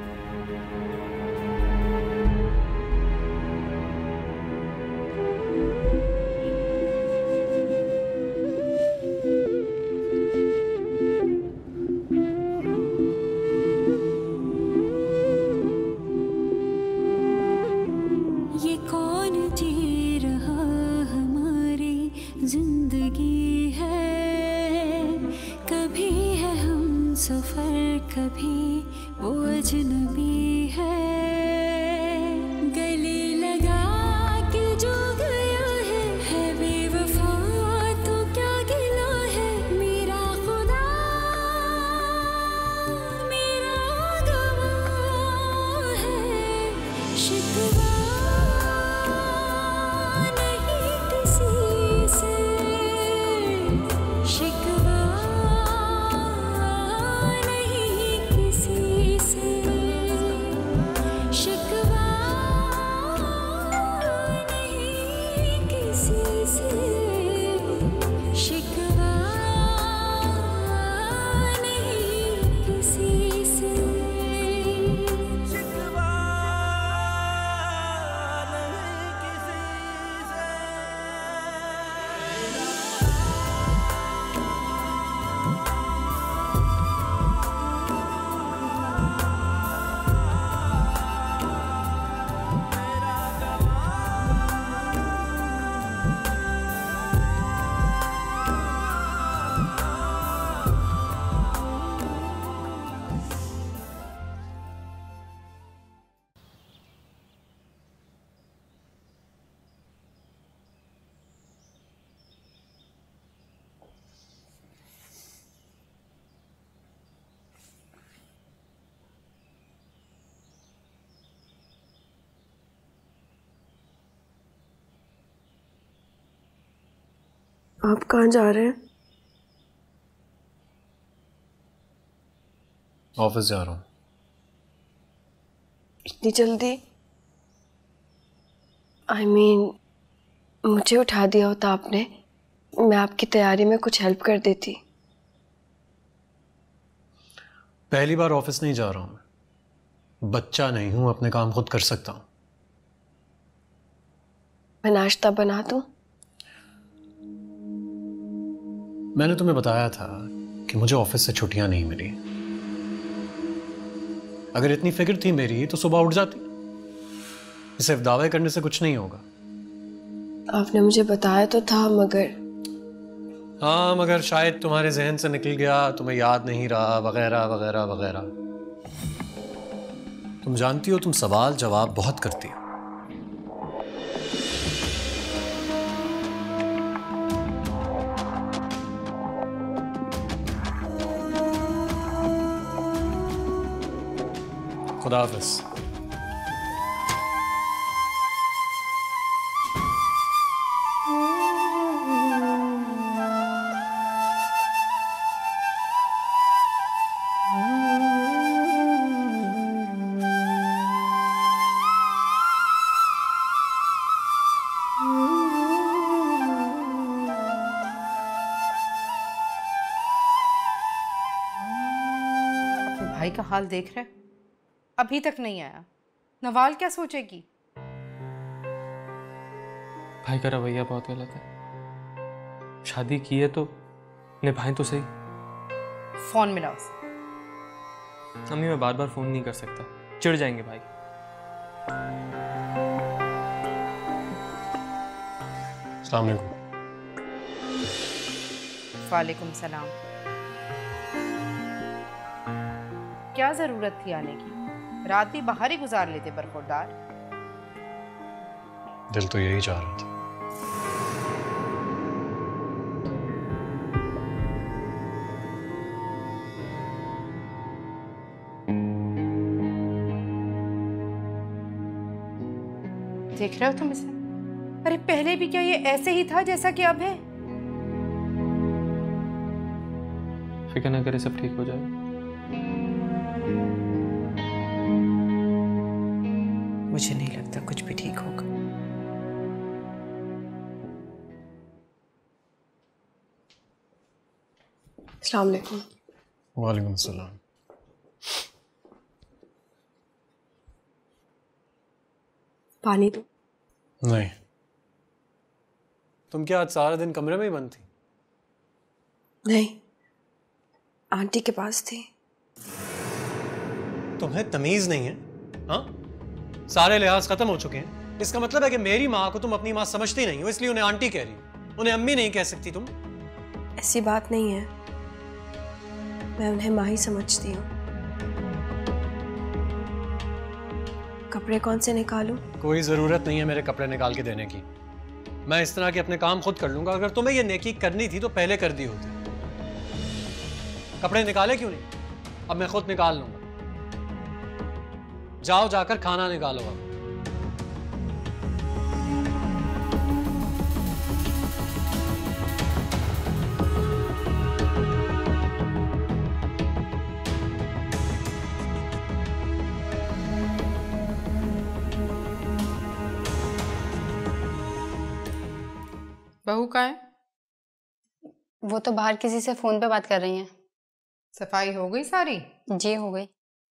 सफर कभी वो अजनबी है, गले लगा के जो गया है बेवफा तो क्या गिला है, मेरा खुदा मेरा गवाह है, शिकवा नहीं किसी से, शिकवा आप कहाँ जा रहे हैं? ऑफिस जा रहा हूँ। इतनी जल्दी? I mean, मुझे उठा दिया होता आपने, मैं आपकी तैयारी में कुछ हेल्प कर देती। पहली बार ऑफिस नहीं जा रहा हूँ, बच्चा नहीं हूं, अपने काम खुद कर सकता हूं। मैं नाश्ता बना दूं? मैंने तुम्हें बताया था कि मुझे ऑफिस से छुट्टियां नहीं मिली। अगर इतनी फिक्र थी मेरी तो सुबह उठ जाती। सिर्फ दावे करने से कुछ नहीं होगा। आपने मुझे बताया तो था, मगर हाँ, मगर शायद तुम्हारे जहन से निकल गया, तुम्हें याद नहीं रहा, वगैरह वगैरह वगैरह। तुम जानती हो तुम सवाल जवाब बहुत करती हो। खुदा हाफिज़। भाई का हाल देख रहे, अभी तक नहीं आया। नवाल क्या सोचेगी? भाई का रवैया बहुत गलत है। शादी की है तो निभाएं तो सही। फोन मिला उसे। अम्मी मैं बार बार फ़ोन नहीं कर सकता, चिढ़ जाएंगे भाई। अस्सलाम वालेकुम। वालेकुम सलाम। क्या जरूरत थी आने की? रात भी बाहर ही गुजार लेते बरखुरदार। दिल तो यही चाह रहा था। देख रहे हो तुम इसे? अरे पहले भी क्या ये ऐसे ही था जैसा कि अब है? फिक्र न करे, सब ठीक हो जाएगा। मुझे नहीं लगता कुछ भी ठीक होगा। अस्सलाम वालेकुम। वालेकुम सलाम। पानी दो। नहीं। तुम क्या आज सारा दिन कमरे में ही बंद थी? नहीं, आंटी के पास थी। तुम्हें तमीज नहीं है? हाँ, सारे लिहाज खत्म हो चुके हैं। इसका मतलब है कि मेरी माँ को तुम अपनी माँ समझती नहीं हो, इसलिए उन्हें आंटी कह रही हो, उन्हें अम्मी नहीं कह सकती तुम। ऐसी बात नहीं है, मैं उन्हें माँ ही समझती हूँ। कपड़े कौन से निकालूं? कोई जरूरत नहीं है मेरे कपड़े निकाल के देने की। मैं इस तरह के अपने काम खुद कर लूंगा। अगर तुम्हें ये नेकी करनी थी तो पहले कर दी होती। कपड़े निकाले क्यों नहीं? अब मैं खुद निकाल लूंगा। जाओ जाकर खाना निकालो अब। बहू कहाँ है? वो तो बाहर किसी से फोन पे बात कर रही हैं। सफाई हो गई सारी? जी हो गई।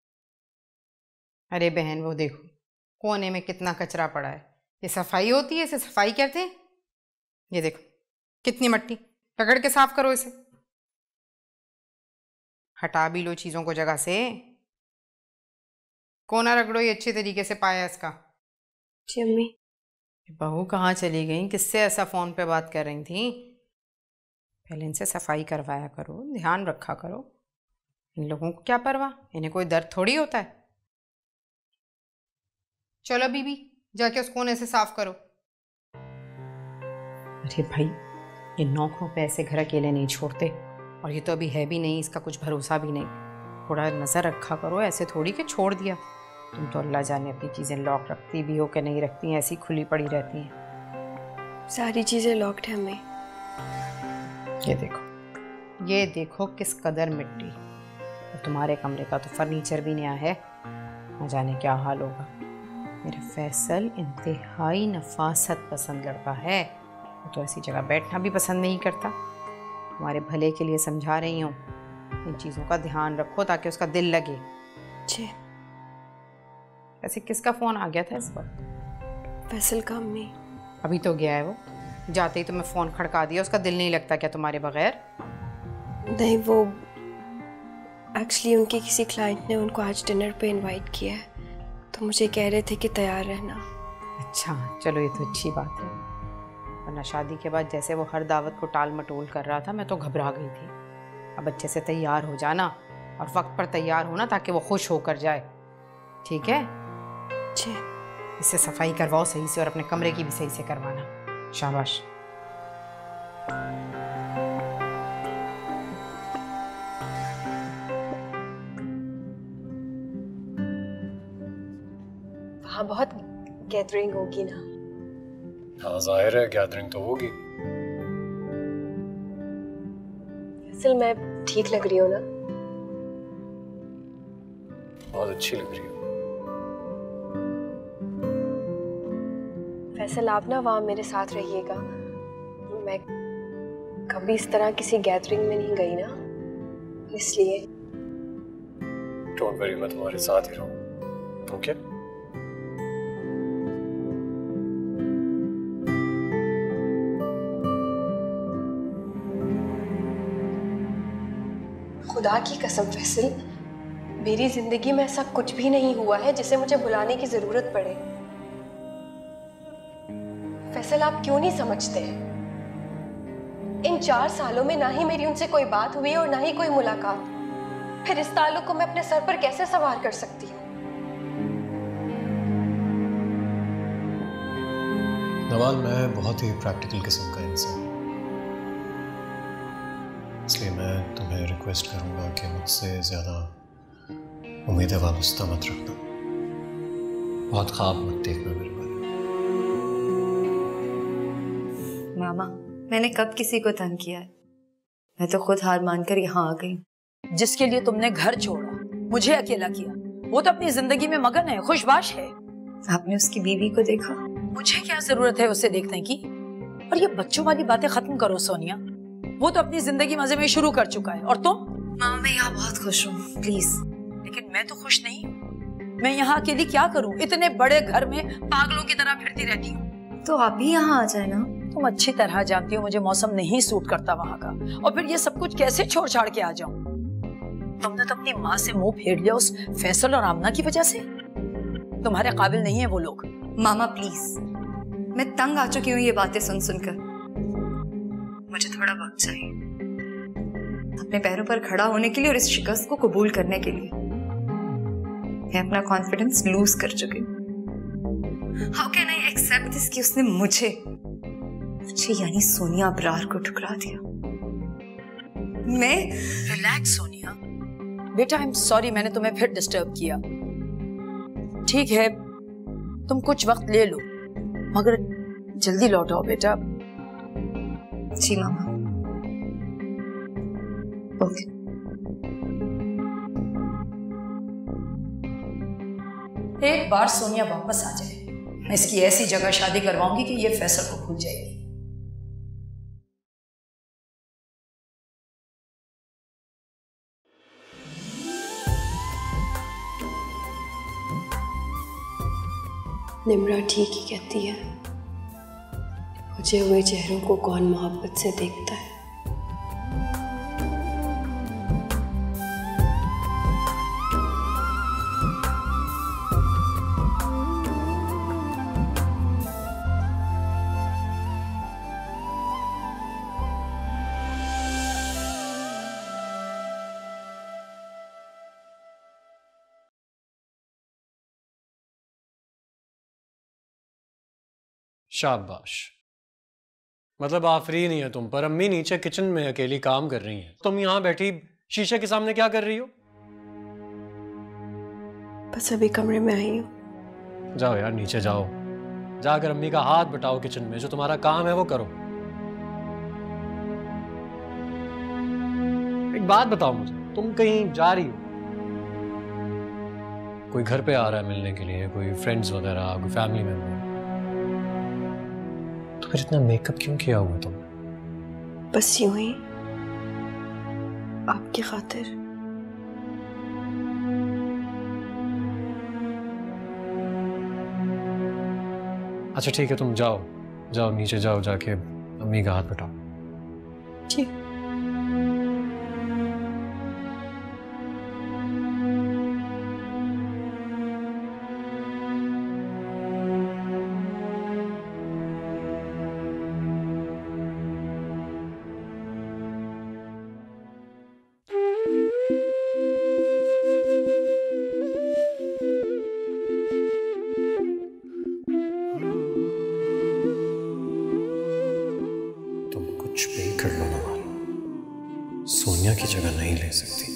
अरे बहन वो देखो कोने में कितना कचरा पड़ा है। ये सफाई होती है? इसे सफाई कहते हैं? ये देखो कितनी मट्टी, रगड़ के साफ करो इसे। हटा भी लो चीजों को जगह से। कोना रगड़ो ये अच्छे तरीके से पाया इसका। जी अम्मी। बहू कहाँ चली गई? किससे ऐसा फोन पे बात कर रही थी? पहले इनसे सफाई करवाया करो, ध्यान रखा करो। इन लोगों को क्या परवाह, इन्हें कोई दर्द थोड़ी होता है। चलो बीबी जाके उस कोने से साफ करो। अरे भाई ये नौकरों पे ऐसे घर अकेले नहीं छोड़ते, और ये तो अभी है भी नहीं, इसका कुछ भरोसा भी नहीं। थोड़ा नजर रखा करो, ऐसे थोड़ी के छोड़ दिया। तुम तो अल्लाह जाने अपनी चीजें लॉक रखती भी हो कि नहीं रखती हैं, ऐसी खुली पड़ी रहती हैं। सारी चीजें लॉक्ड है अम्मी। ये देखो किस कदर मिट्टी। और तुम्हारे कमरे का तो फर्नीचर भी नया है, न जाने क्या हाल होगा। मेरा फैसल इंतहाई नफासत पसंद लड़का है, वो तो ऐसी जगह बैठना भी पसंद नहीं करता। तुम्हारे भले के लिए समझा रही हूँ, इन चीज़ों का ध्यान रखो ताकि उसका दिल लगे। जी। ऐसे किसका फ़ोन आ गया था इस वक्त? फैसल का अम्मी। अभी तो गया है वो, जाते ही तो मैं फ़ोन खड़का दिया। उसका दिल नहीं लगता क्या तुम्हारे बगैर? नहीं, वो एक्चुअली उनके किसी क्लाइंट ने उनको आज डिनर पे इनवाइट किया है, तो मुझे कह रहे थे कि तैयार रहना। अच्छा चलो ये तो अच्छी बात है, वरना शादी के बाद जैसे वो हर दावत को टाल मटोल कर रहा था, मैं तो घबरा गई थी। अब अच्छे से तैयार हो जाना और वक्त पर तैयार होना ताकि वो खुश होकर जाए, ठीक है? जी। इससे सफाई करवाओ सही से और अपने कमरे की भी सही से करवाना। शाबाश। वहाँ बहुत गैदरिंग होगी ना? हाँ जाहिर है गैदरिंग तो होगी। फैसल मैं ठीक लग रही हूँ ना? बहुत अच्छी लग रही हो। फैसल आप ना वहाँ मेरे साथ रहिएगा। मैं कभी इस तरह किसी गैदरिंग में नहीं गई ना, इसलिए। डोंट वरी, मैं तुम्हारे साथ ही रहूँ। ओके? खुदा की कसम फैसल, मेरी जिंदगी में ऐसा कुछ भी नहीं हुआ है जिसे मुझे भुलाने की जरूरत पड़े। फैसल, आप क्यों नहीं समझते? इन 4 सालों में ना ही मेरी उनसे कोई बात हुई और ना ही कोई मुलाकात। फिर इस ताल्लुक को मैं अपने सर पर कैसे सवार कर सकती हूँ? नवाल, मैं बहुत ही प्रैक्टिकल किस्म का इंसान, इसलिए मैं तुम्हें रिक्वेस्ट करूंगा कि मुझसे ज्यादा उम्मीदें वाबस्ता मत रखना। बहुत ख्वाब मत देखना मेरे बारे में। मामा, मैंने कब किसी को तंग किया है? मैं तो खुद हार मानकर यहाँ आ गई। जिसके लिए तुमने घर छोड़ा, मुझे अकेला किया, वो तो अपनी जिंदगी में मगन है, खुशबाश है। आपने उसकी बीवी को देखा? मुझे क्या जरूरत है उसे देखने की? और ये बच्चों वाली बातें खत्म करो सोनिया। वो तो अपनी जिंदगी मजे में शुरू कर चुका है, और तुम? मामा, मैं यहाँ बहुत खुश हूँ, प्लीज। लेकिन मैं तो खुश नहीं। मैं यहाँ अकेली क्या करूँ? इतने बड़े घर में पागलों की तरह फिरती रहती हूँ। तो आप भी यहाँ आ जाए ना। तुम अच्छी तरह जानती हो मुझे मौसम नहीं सूट करता वहाँ का, और फिर ये सब कुछ कैसे छोड़ छाड़ के आ जाऊं? तुमने तो अपनी माँ से मुंह फेर लिया उस फैसल और आमना की वजह से। तुम्हारे काबिल नहीं है वो लोग। मामा प्लीज, मैं तंग आ चुकी हूँ ये बातें सुन सुनकर। मुझे थोड़ा वक्त चाहिए अपने पैरों पर खड़ा होने के लिए और इस शिकस्त को कबूल करने के लिए। मैं अपना कॉन्फिडेंस लूज कर चुकी हूँ। How can I accept this कि उसने मुझे यानी सोनिया अबरार को ठुकरा दिया। मैं रिलैक्स सोनिया बेटा, आई एम सॉरी मैंने तुम्हें फिर डिस्टर्ब किया। ठीक है, तुम कुछ वक्त ले लो, मगर जल्दी लौट आओ बेटा। जी मामा। ओके। एक बार सोनिया वापस आ जाए, मैं इसकी ऐसी जगह शादी करवाऊंगी कि ये फैसल को भूल जाएगी। निम्रा ठीक ही कहती है, बुझे हुए चेहरों को कौन मोहब्बत से देखता है। शाबाश, मतलब आफरी नहीं है तुम पर। अम्मी नीचे किचन में अकेली काम कर रही हैं, तुम यहाँ बैठी शीशे के सामने क्या कर रही हो? बस अभी कमरे में आई हूँ। जाओ यार, नीचे जाओ, जाकर अम्मी का हाथ बटाओ किचन में। जो तुम्हारा काम है वो करो। एक बात बताओ मुझे, तुम कहीं जा रही हो? कोई घर पे आ रहा है मिलने के लिए, कोई फ्रेंड्स वगैरह, कोई फैमिली मेंबर? तो फिर इतना मेकअप क्यों किया हुआ तुमने? बस यूं ही, आपकी खातिर। अच्छा ठीक है, तुम जाओ जाओ नीचे जाओ, जाके अम्मी का हाथ बटाओ। जी। कुछ भी कर लो नवाल, सोनिया की जगह नहीं ले सकती।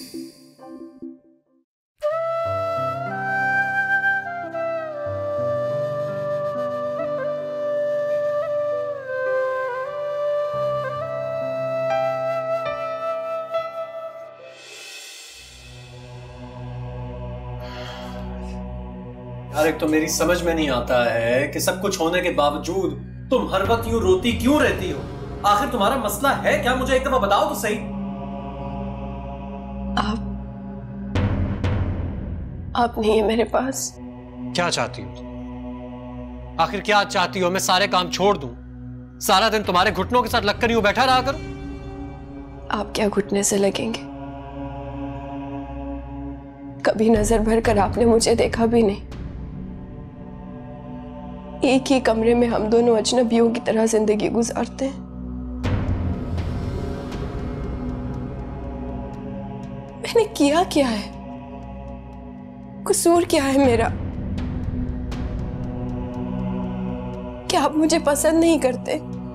यार, एक तो मेरी समझ में नहीं आता है कि सब कुछ होने के बावजूद तुम हर वक्त यूं रोती क्यों रहती हो? आखिर तुम्हारा मसला है क्या? मुझे एक दफा बताओ तो सही। आप नहीं है मेरे पास। क्या चाहती हो? आखिर क्या चाहती हो? मैं सारे काम छोड़ दूं, सारा दिन तुम्हारे घुटनों के साथ लगकर यूं बैठा रहा करूं? आप क्या घुटने से लगेंगे? कभी नजर भर कर आपने मुझे देखा भी नहीं। एक ही कमरे में हम दोनों अजनबियों की तरह जिंदगी गुजारते हैं। मैंने किया क्या है? कसूर क्या है मेरा? क्या आप मुझे पसंद नहीं करते?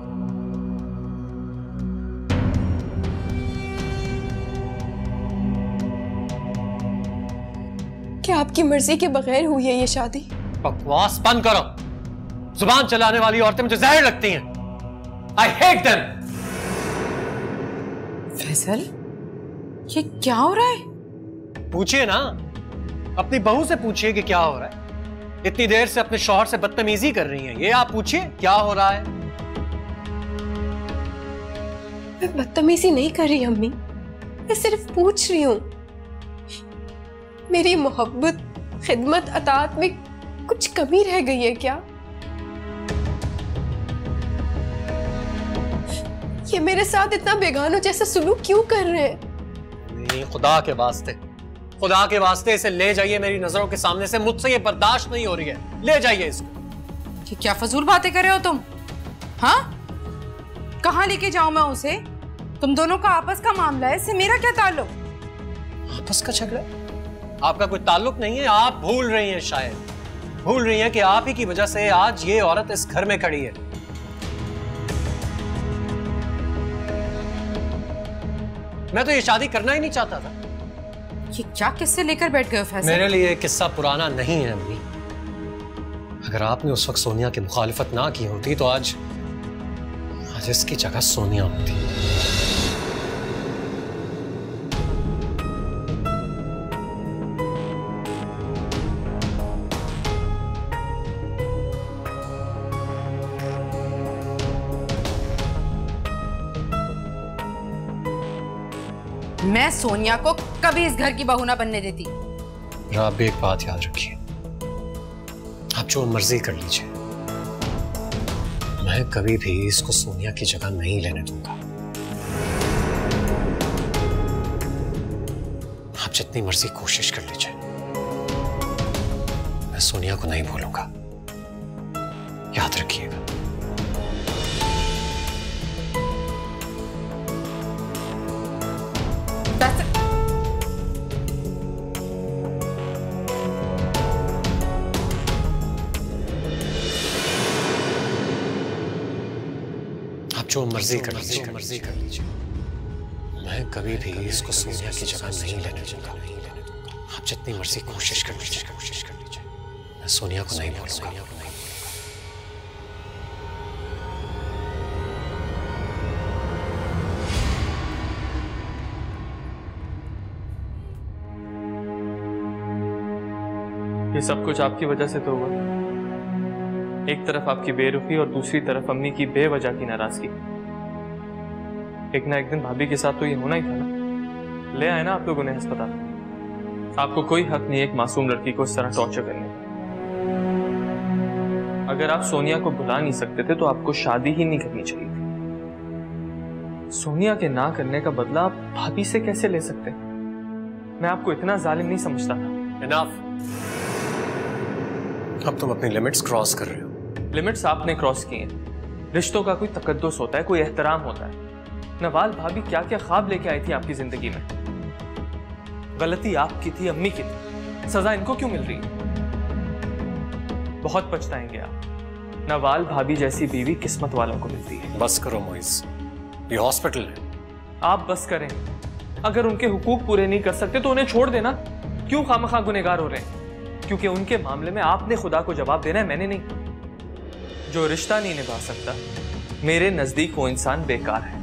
क्या आपकी मर्जी के बगैर हुई है ये शादी? बकवास बंद करो। जुबान चलाने वाली औरतें मुझे जहर लगती हैं। I hate them। फैसल, ये क्या हो रहा है? पूछिए ना, अपनी बहू से पूछिए कि क्या हो रहा है। इतनी देर से अपने शौहर से बदतमीजी कर रही हैं, ये आप पूछिए क्या हो रहा है। मैं बदतमीजी नहीं कर रही अम्मी, मैं सिर्फ पूछ रही हूं। मेरी मोहब्बत, खिदमत, अताअत में कुछ कमी रह गई है क्या? ये मेरे साथ इतना बेगानों जैसा सुलूक क्यों कर रहे हैं? नहीं, खुदा के वास्ते, खुदा के वास्ते इसे ले जाइए मेरी नजरों के सामने से। मुझसे ये बर्दाश्त नहीं हो रही है, ले जाइए इसको। क्या फजूल बातें कर रहे हो तुम? हाँ, कहाँ लेके जाऊं मैं उसे? तुम दोनों का आपस का मामला है, इससे मेरा क्या ताल्लुक? आपस का झगड़ा? आपका कोई ताल्लुक नहीं है। आप भूल रही हैं, शायद भूल रही हैं कि आप ही की वजह से आज ये औरत इस घर में खड़ी है। मैं तो ये शादी करना ही नहीं चाहता था। ये क्या किस्से लेकर बैठ गए हो फैसल? मेरे लिए किस्सा पुराना नहीं है अम्मी। अगर आपने उस वक्त सोनिया की मुखालिफत ना की होती तो आज इसकी जगह सोनिया होती। मैं सोनिया को कभी इस घर की बहू ना बनने देती। आप भी एक बात याद रखिए, आप जो मर्जी कर लीजिए, मैं कभी भी इसको सोनिया की जगह नहीं लेने दूंगा। आप जितनी मर्जी कोशिश कर लीजिए, मैं सोनिया को नहीं भूलूंगा, याद रखिएगा। जो मर्जी कर लीजिए, मैं कभी भी इसको सोनिया की जगह नहीं लेने दूंगा। आप जितनी मर्जी कोशिश कर लीजिए, मैं सोनिया को नहीं भूलूंगा। ये सब कुछ आपकी वजह से तो हुआ। एक तरफ आपकी बेरुखी और दूसरी तरफ अम्मी की बेवजह की नाराजगी। एक ना एक दिन भाभी के साथ तो ये होना ही था ना। ले आए ना आप लोग उन्हें अस्पताल। आपको कोई हक नहीं एक मासूम लड़की को इस तरह टॉर्चर करने का। अगर आप सोनिया को भुला नहीं सकते थे तो आपको शादी ही नहीं करनी चाहिए थी। सोनिया के ना करने का बदला आप भाभी से कैसे ले सकते? मैं आपको इतना जालिम नहीं समझता था। इनफ। अब तुम अपनी लिमिट्स क्रॉस कर रहे हो। लिमिट्स आपने क्रॉस की हैं। रिश्तों का कोई तकद्दुस होता है, कोई एहतराम होता है। नवाल भाभी क्या क्या ख्वाब लेके आई थी आपकी जिंदगी में। गलती आपकी थी, अम्मी की थी, सजा इनको क्यों मिल रही है? बहुत पछताएंगे आप। नवाल भाभी जैसी बीवी किस्मत वालों को मिलती है। बस करो मोइस, ये हॉस्पिटल है। आप बस करें। अगर उनके हुकूक पूरे नहीं कर सकते तो उन्हें छोड़ देना। क्यों खामखा गुनहगार हो रहे हैं? क्योंकि उनके मामले में आपने खुदा को जवाब देना है, मैंने नहीं। जो रिश्ता नहीं निभा सकता, मेरे नजदीक वो इंसान बेकार है।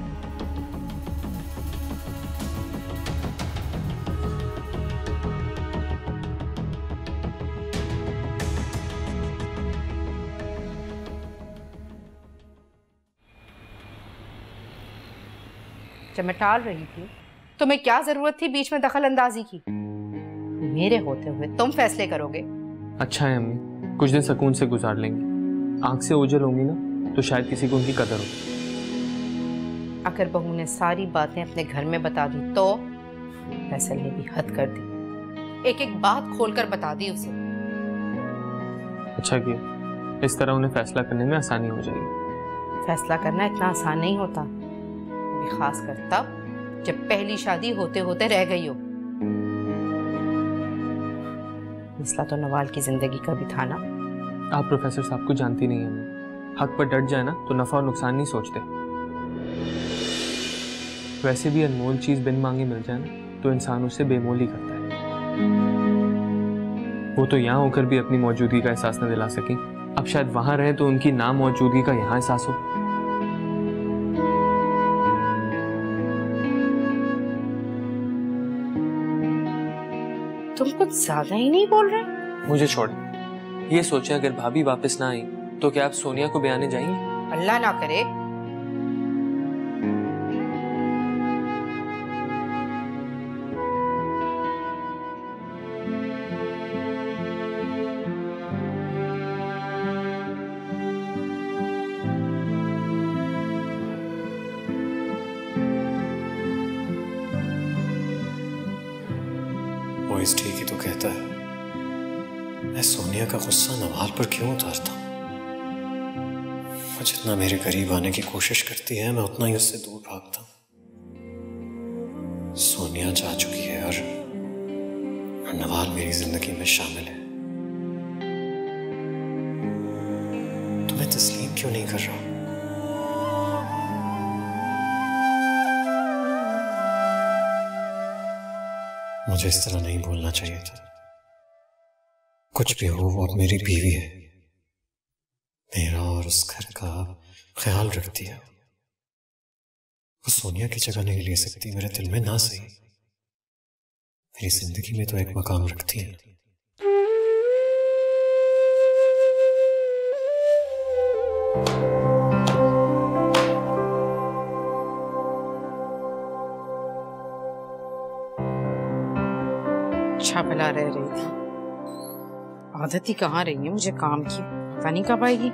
जब मैं टाल रही थी तो मैं क्या जरूरत थी बीच में दखल अंदाजी की? मेरे होते हुए तुम फैसले करोगे? अच्छा है अम्मी, कुछ दिन सुकून से गुजार लेंगे। आंख से ओझल होंगी ना तो शायद किसी को उनकी कदर हो। अगर बहू ने सारी बातें अपने घर में बता दी तो फैसल ने भी हद कर दी। एक एक बात खोलकर बता दी उसे। अच्छा किया, इस तरह उन्हें फैसला करने में आसानी हो जाएगी। फैसला करना इतना आसान नहीं होता, अभी खास कर तब जब पहली शादी होते होते रह गई हो। मसला तो नवाल की जिंदगी का भी था ना। आप प्रोफेसर साहब को जानती नहीं है, हक पर डट जाए ना तो नफा और नुकसान नहीं सोचते। वैसे भी अनमोल चीज बिन मांगे मिल जाए ना तो इंसान उससे बेमोल ही करता है। वो तो यहाँ होकर भी अपनी मौजूदगी का एहसास न दिला सकी, अब शायद वहां रहे तो उनकी ना मौजूदगी का यहाँ एहसास हो। तुम कुछ ज्यादा ही नहीं बोल रहे? मुझे छोड़, ये सोचे अगर भाभी वापस ना आई तो क्या आप सोनिया को बयाने जाएंगे? अल्लाह ना करे। मोइज ठीक ही तो कहता है, मैं सोनिया का गुस्सा नवाल पर क्यों उतारता हूँ? वो जितना मेरे करीब आने की कोशिश करती है मैं उतना ही उससे दूर भागता हूँ। सोनिया जा चुकी है और नवाल मेरी जिंदगी में शामिल है, तो मैं तस्लीम क्यों नहीं कर रहा हूँ? मुझे इस तरह नहीं बोलना चाहिए था। कुछ भी हो वो अब मेरी बीवी है, मेरा और उस घर का ख्याल रखती है। वो सोनिया की जगह नहीं ले सकती, मेरे दिल में ना सही, मेरी जिंदगी में तो एक मकाम रखती है। अच्छा भला रह रही थी, आदत ही कहाँ रही है मुझे काम की, पता नहीं कब आएगी।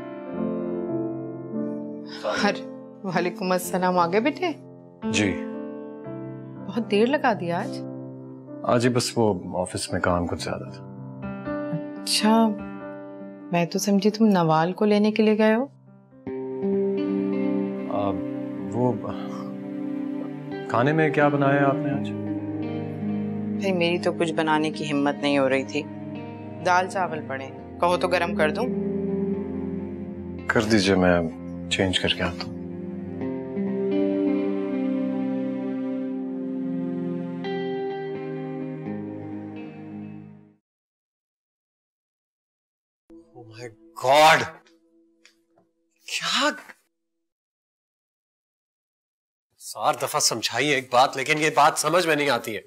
वालेकुम अस्सलाम। आ गए बेटे? जी। बहुत देर लगा दिया आज। आज ही बस वो ऑफिस में काम कुछ ज्यादा था। अच्छा, मैं तो समझी तुम नवाल को लेने के लिए गए हो। वो खाने में क्या बनाया आपने आज? भाई मेरी तो कुछ बनाने की हिम्मत नहीं हो रही थी, दाल चावल पड़े, कहो तो गरम कर दूं? कर दीजिए, मैं चेंज करके आता हूँ। Oh my God! क्या 4 दफा समझाई एक बात, लेकिन ये बात समझ में नहीं आती है।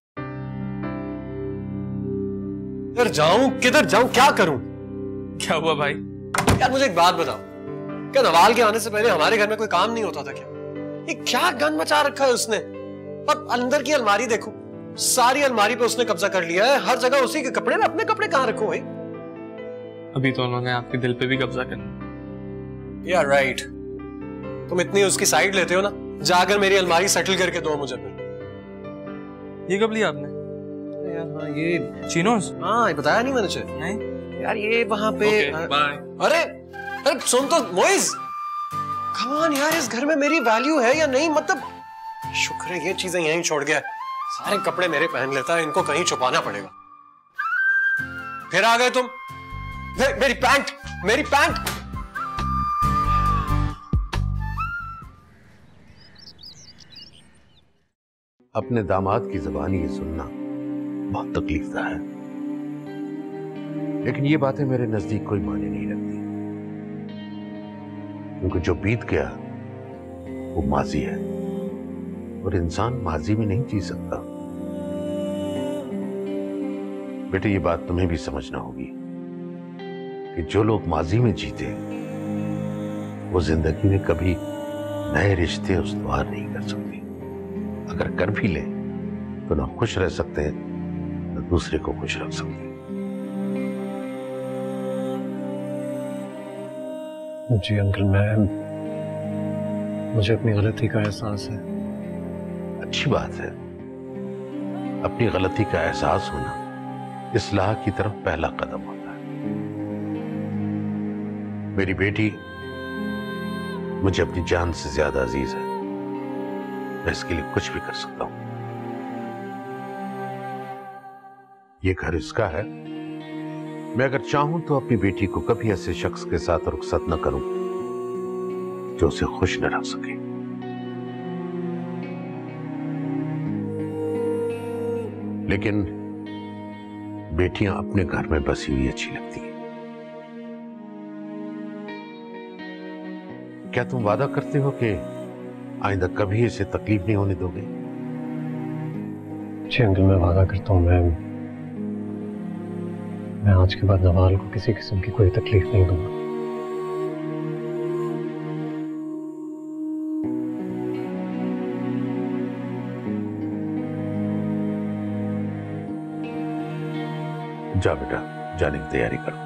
किधर जाऊं क्या करूं? क्या हुआ भाई? यार मुझे एक बात बताओ, क्या नवाल के आने से पहले हमारे घर में कोई काम नहीं होता था क्या? ये क्या गंद मचा रखा है उसने। और अंदर की अलमारी देखो, सारी अलमारी पे उसने कब्जा कर लिया है, हर जगह उसी के कपड़े। अपने कपड़े कहाँ रखो भाई? अभी तो उन्होंने आपके दिल पे भी कब्जा करना। यार राइट, तुम इतनी उसकी साइड लेते हो ना, जाकर मेरी अलमारी सेटल करके दो मुझे फिर। ये कब लिया आपने? यार हाँ, ये चिनोस? हाँ, ये बताया नहीं मैंने तुझे। नहीं यार ये वहां पे बाय। अरे सुन तो मोइज, कम ऑन यार, इस घर में मेरी वैल्यू है या नहीं? मतलब शुक्र है ये चीजें यहीं छोड़ गया, सारे कपड़े मेरे पहन लेता है, इनको कहीं छुपाना पड़ेगा। फिर आ गए तुम। मेरी पैंट। अपने दामाद की ज़बानी ये सुनना बहुत तकलीफदा है, लेकिन ये बातें मेरे नजदीक कोई मायने नहीं रखती, क्योंकि जो बीत गया वो माजी है और इंसान माजी में नहीं जी सकता। बेटे, ये बात तुम्हें भी समझना होगी कि जो लोग माजी में जीते वो जिंदगी में कभी नए रिश्ते उस्तवार नहीं कर सकते। अगर कर भी ले तो ना खुश रह सकते हैं ना दूसरे को खुश रख सकते हैं। जी अंकल, मुझे अपनी गलती का एहसास है। अच्छी बात है, अपनी गलती का एहसास होना इस्लाह की तरफ पहला कदम होता है। मेरी बेटी मुझे अपनी जान से ज्यादा अजीज है। मैं इसके लिए कुछ भी कर सकता हूं। ये घर इसका है। मैं अगर चाहूं तो अपनी बेटी को कभी ऐसे शख्स के साथ रुखसत न करूं जो उसे खुश न रख सके। लेकिन बेटियां अपने घर में बसी हुई अच्छी लगती हैं। क्या तुम वादा करते हो कि आइंदा कभी इसे तकलीफ नहीं होने दोगे? जी अंकल, मैं वादा करता हूँ मैं आज के बाद नवाल को किसी किस्म की कोई तकलीफ नहीं दूंगा। जा बेटा, जाने की तैयारी करो।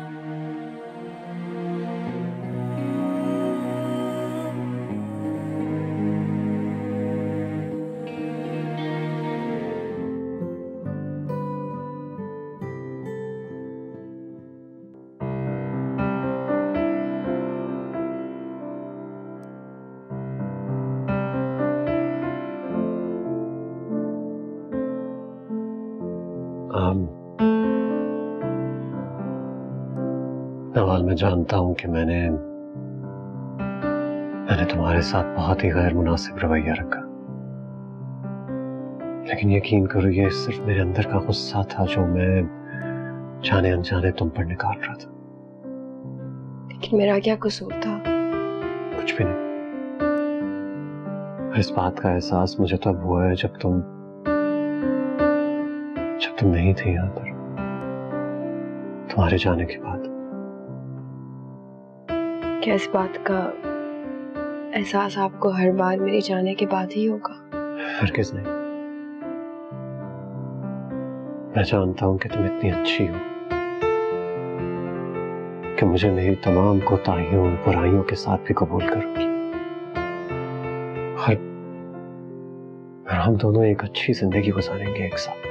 नवाल, मैं जानता हूं कि मैंने तुम्हारे साथ बहुत ही गैर मुनासिब रवैया रखा, लेकिन यकीन करो ये सिर्फ मेरे अंदर का गुस्सा था जो मैं जाने अनजाने तुम पर निकाल रहा था। लेकिन मेरा क्या कसूर था? कुछ भी नहीं। इस बात का एहसास मुझे तब हुआ है जब तुम नहीं थे यहां पर, तुम्हारे जाने के बाद। क्या इस बात का एहसास आपको हर बार मेरे जाने के बाद ही होगा? हरगिज़ नहीं। मैं जानता हूं कि तुम इतनी अच्छी हो कि मुझे मेरी तमाम कोताहियों बुराइयों के साथ भी कबूल करोगी, और हम दोनों एक अच्छी जिंदगी गुजारेंगे एक साथ।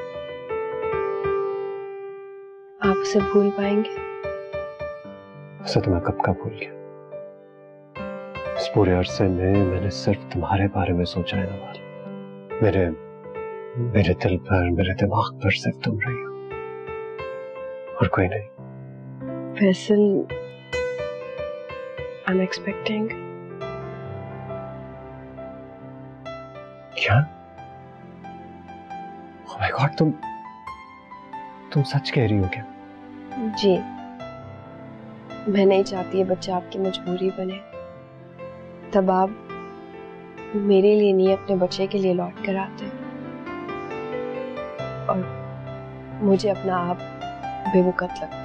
आप उसे भूल पाएंगे? उसे तो मैं कब का भूल गया। इस पूरे अरसे में मैंने सिर्फ तुम्हारे बारे में सोचा है नवाल। मेरे दिल पर, मेरे दिमाग पर सिर्फ तुम रही हो और कोई नहीं। Faisal, I am expecting. क्या? ओह माय गॉड, तुम सच कह रही हो क्या? जी, मैं नहीं चाहती ये बच्चा आपकी मजबूरी बने। तब आप मेरे लिए नहीं, अपने बच्चे के लिए लौट कर आते और मुझे अपना आप बेवकूफ लगता।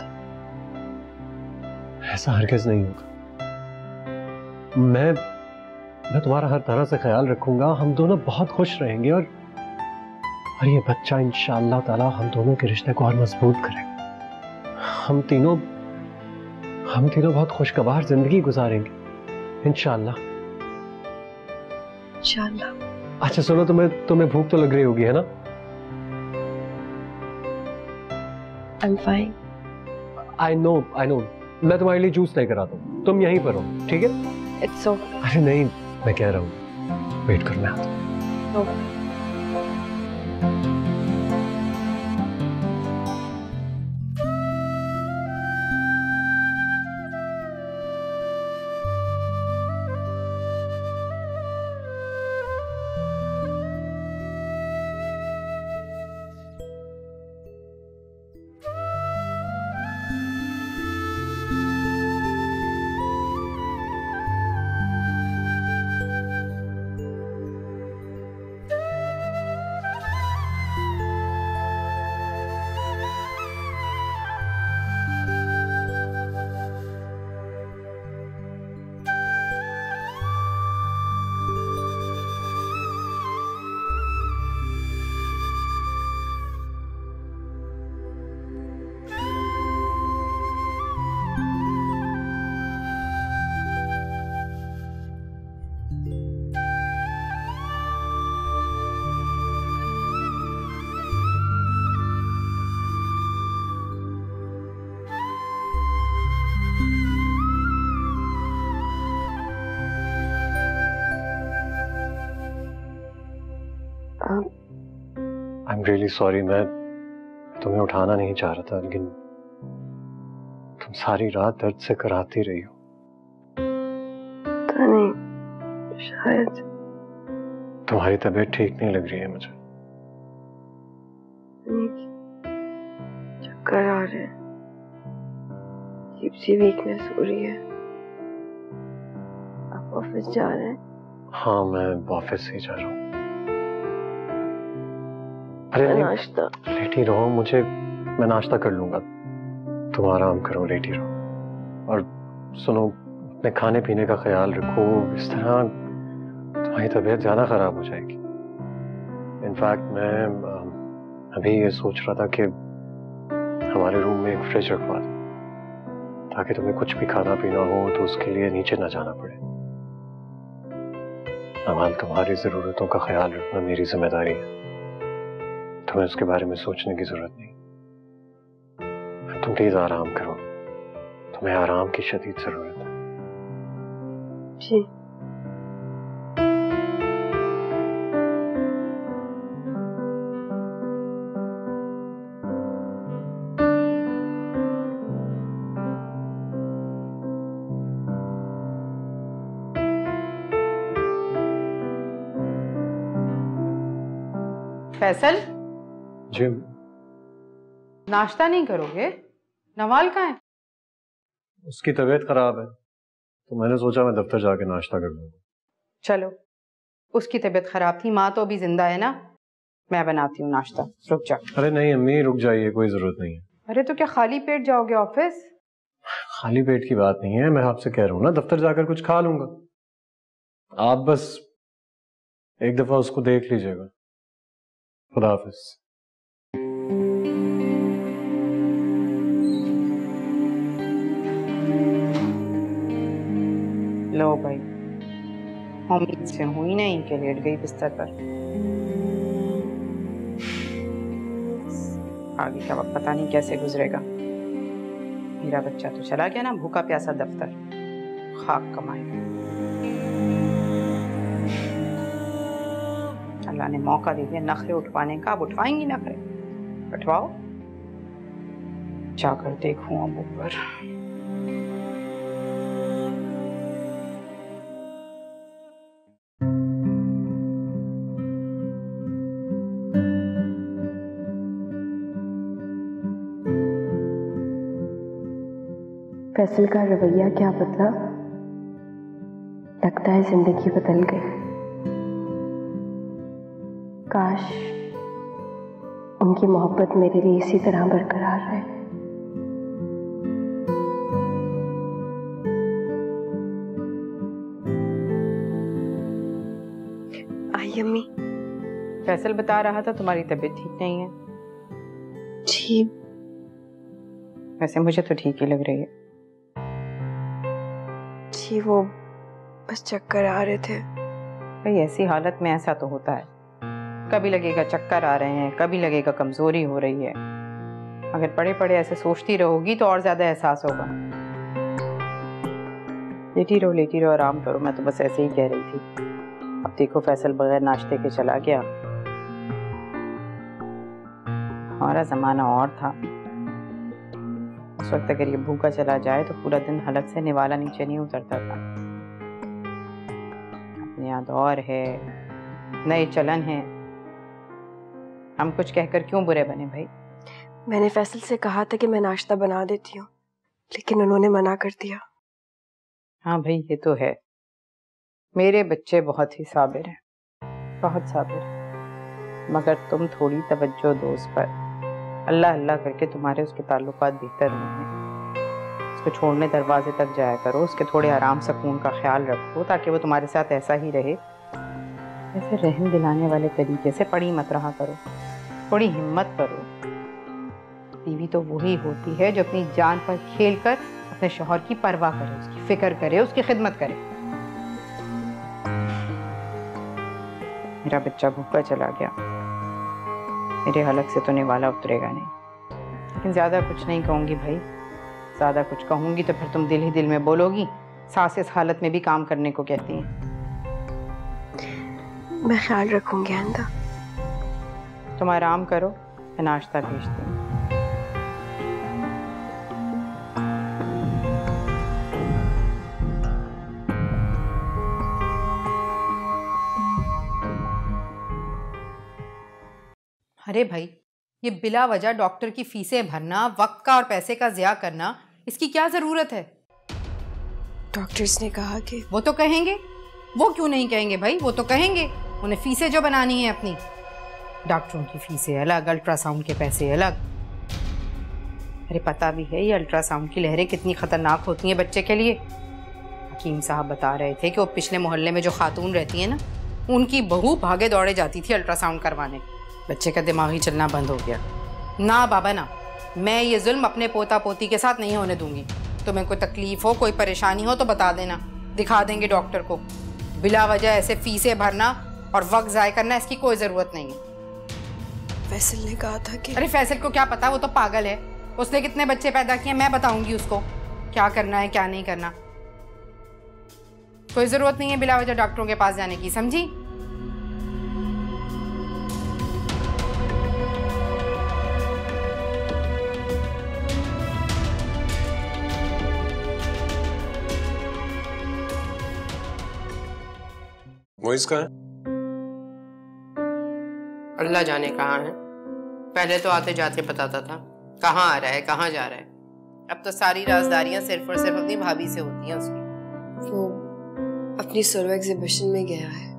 ऐसा हरगिज़ नहीं होगा। मैं तुम्हारा हर तरह से ख्याल रखूंगा। हम दोनों बहुत खुश रहेंगे और ये बच्चा इंशाअल्लाह ताला हम दोनों के रिश्ते को और मजबूत करेगा। हम तीनों बहुत खुशगवार जिंदगी गुजारेंगे इंशाअल्लाह। अच्छा सुनो, तुम्हें भूख तो लग रही होगी, है ना? I'm fine. I know. मैं तुम्हारे लिए जूस लेकर आता हूँ, तुम यहीं पर हो, ठीक है? It's okay. अरे नहीं, मैं कह रहा हूँ वेट करो, मैं आता हूँ। Okay. रियली सॉरी, मैं तुम्हें उठाना नहीं चाह रहा था, लेकिन तुम सारी रात दर्द से कराती रही हो। नहीं, शायद तुम्हारी तबीयत ठीक नहीं लग रही है मुझे। चक्कर आ रहे हैं, अजीब सी वीकनेस हो रही है। आप ऑफिस जा रहे हैं? हाँ, मैं ऑफिस ही जा रहा हूँ। अरे नाश्ता लेट ही रहो, मैं नाश्ता कर लूंगा, तुम आराम करो, लेट ही रहो। और सुनो, अपने खाने पीने का ख्याल रखो, इस तरह तुम्हारी तबीयत ज्यादा खराब हो जाएगी। इनफैक्ट मैं अभी ये सोच रहा था कि हमारे रूम में एक फ्रिज रखवा दूं, ताकि तुम्हें कुछ भी खाना पीना हो तो उसके लिए नीचे ना जाना पड़े। अमाल, तुम्हारी जरूरतों का ख्याल रखना मेरी जिम्मेदारी है, तुम्हें उसके बारे में सोचने की जरूरत नहीं। तुम प्लीज आराम करो, तुम्हें आराम की शदीद जरूरत है। जी। फैसल जी। नाश्ता नहीं करोगे? नवाल कहाँ है? उसकी तबीयत खराब है, तो मैंने सोचा मैं दफ्तर जाके नाश्ता कर लूंगा। चलो, उसकी तबीयत खराब थी, माँ तो अभी जिंदा है ना, मैं बनाती हूँ नाश्ता, रुक जा। अरे नहीं अम्मी, रुक जाइए, कोई जरूरत नहीं है। अरे तो क्या खाली पेट जाओगे ऑफिस? खाली पेट की बात नहीं है, मैं आपसे कह रहा हूँ ना, दफ्तर जाकर कुछ खा लूंगा। आप बस एक दफा उसको देख लीजिएगा। खुदा हाफिज। लो भाई, उम्मीद से हुई नहीं कि लेट गई बिस्तर पर। आगे का वक्त पता नहीं कैसे गुजरेगा। मेरा बच्चा तो चला गया ना, भूखा प्यासा दफ्तर, खाक कमाएगा। अल्लाह ने मौका दे दिया नखरे उठवाने का, अब उठवाएंगी नखरे, उठवाओ। जाकर देखूं अब ऊपर। फैसल का रवैया क्या बदला? लगता है जिंदगी बदल गई। काश उनकी मोहब्बत मेरे लिए इसी तरह बरकरार रहे। आई अम्मी। फैसल बता रहा था तुम्हारी तबीयत ठीक नहीं है। जी। वैसे मुझे तो ठीक ही लग रही है। जी, वो बस चक्कर आ रहे थे। भाई ऐसी हालत में ऐसा तो होता है, कभी लगेगा चक्कर आ रहे हैं, कभी लगेगा कमजोरी हो रही है। अगर पड़े पड़े ऐसे सोचती रहोगी तो और ज्यादा एहसास होगा। लेटी रहो, आराम करो। मैं तो बस ऐसे ही कह रही थी। अब देखो फैसल बगैर नाश्ते के चला गया। हमारा जमाना और था, उस वक्त अगर ये भूखा चला जाए तो पूरा दिन हलक से निवाला नीचे नहीं उतरता था। अपने यहाँ दौर है, नए चलन है, हम कुछ कहकर क्यों बुरे बने भाई? मैंने फैसल से कहा था कि मैं नाश्ता बना देती हूँ, लेकिन उन्होंने मना कर दिया। हाँ भाई, ये तो है, मेरे बच्चे बहुत ही साबिर हैं, बहुत साबिर। मगर तुम थोड़ी तवज्जो दो उस पर, अल्लाह अल्लाह करके तुम्हारे उसके ताल्लुकात बेहतर होंगे। उसको छोड़ने दरवाजे तक जाया करो, उसके थोड़े आराम सुकून का ख्याल रखो, ताकि वो तुम्हारे साथ ऐसा ही रहे। ऐसे रहम दिलाने वाले तरीके से पड़ी मत रहा करो, थोड़ी हिम्मत करो। बीवी तो वही होती है जो अपनी जान पर खेल कर अपने शौहर की परवाह करे, उसकी फिक्र करे, उसकी खिदमत करे। मेरा बच्चा भूखा चला गया, मेरे हलक से तो निवाला उतरेगा नहीं। लेकिन ज्यादा कुछ नहीं कहूंगी भाई, ज्यादा कुछ कहूंगी तो फिर तुम दिल ही दिल में बोलोगी सास इस हालत में भी काम करने को कहती हैं। मैं ख्याल रखूंगी आइंदा। तुम आराम करो, मैं नाश्ता भेजती हूँ। अरे भाई, ये बिला वजह डॉक्टर की फीसें भरना, वक्त का और पैसे का ज़िया करना, इसकी क्या ज़रूरत है? डॉक्टर्स ने कहा कि वो तो कहेंगे, वो क्यों नहीं कहेंगे भाई, वो तो कहेंगे, उन्हें फीसें जो बनानी है अपनी। डॉक्टरों की फीसें अलग, अल्ट्रासाउंड के पैसे अलग। अरे पता भी है ये अल्ट्रासाउंड की लहरें कितनी खतरनाक होती हैं बच्चे के लिए। हकीम साहब बता रहे थे कि वो पिछले मोहल्ले में जो खातून रहती है ना, उनकी बहू भागे दौड़े जाती थी अल्ट्रासाउंड करवाने। बच्चे का दिमाग ही चलना बंद हो गया। ना बाबा ना, मैं ये जुल्म अपने पोता पोती के साथ नहीं होने दूंगी। तुम्हें कोई तकलीफ हो, कोई परेशानी हो तो बता देना, दिखा देंगे डॉक्टर को। बिला वजह ऐसे फीसें भरना और वक्त ज़ाय करना, इसकी कोई ज़रूरत नहीं है। फैसल ने कहा था कि अरे फैसल को क्या पता, वो तो पागल है। उसने कितने बच्चे पैदा किए मैं बताऊंगी उसको क्या करना है क्या नहीं करना। कोई ज़रूरत नहीं है बिला वजह डॉक्टरों के पास जाने की, समझी? मोइज़ कहाँ है? अल्लाह जाने कहाँ है। पहले तो आते जाते बताता था कहाँ आ रहा है कहाँ जा रहा है। अब तो सारी राजदारियां सिर्फ और सिर्फ अपनी भाभी से होती हैं उसकी। वो अपनी सोलो एग्जीबिशन में गया है।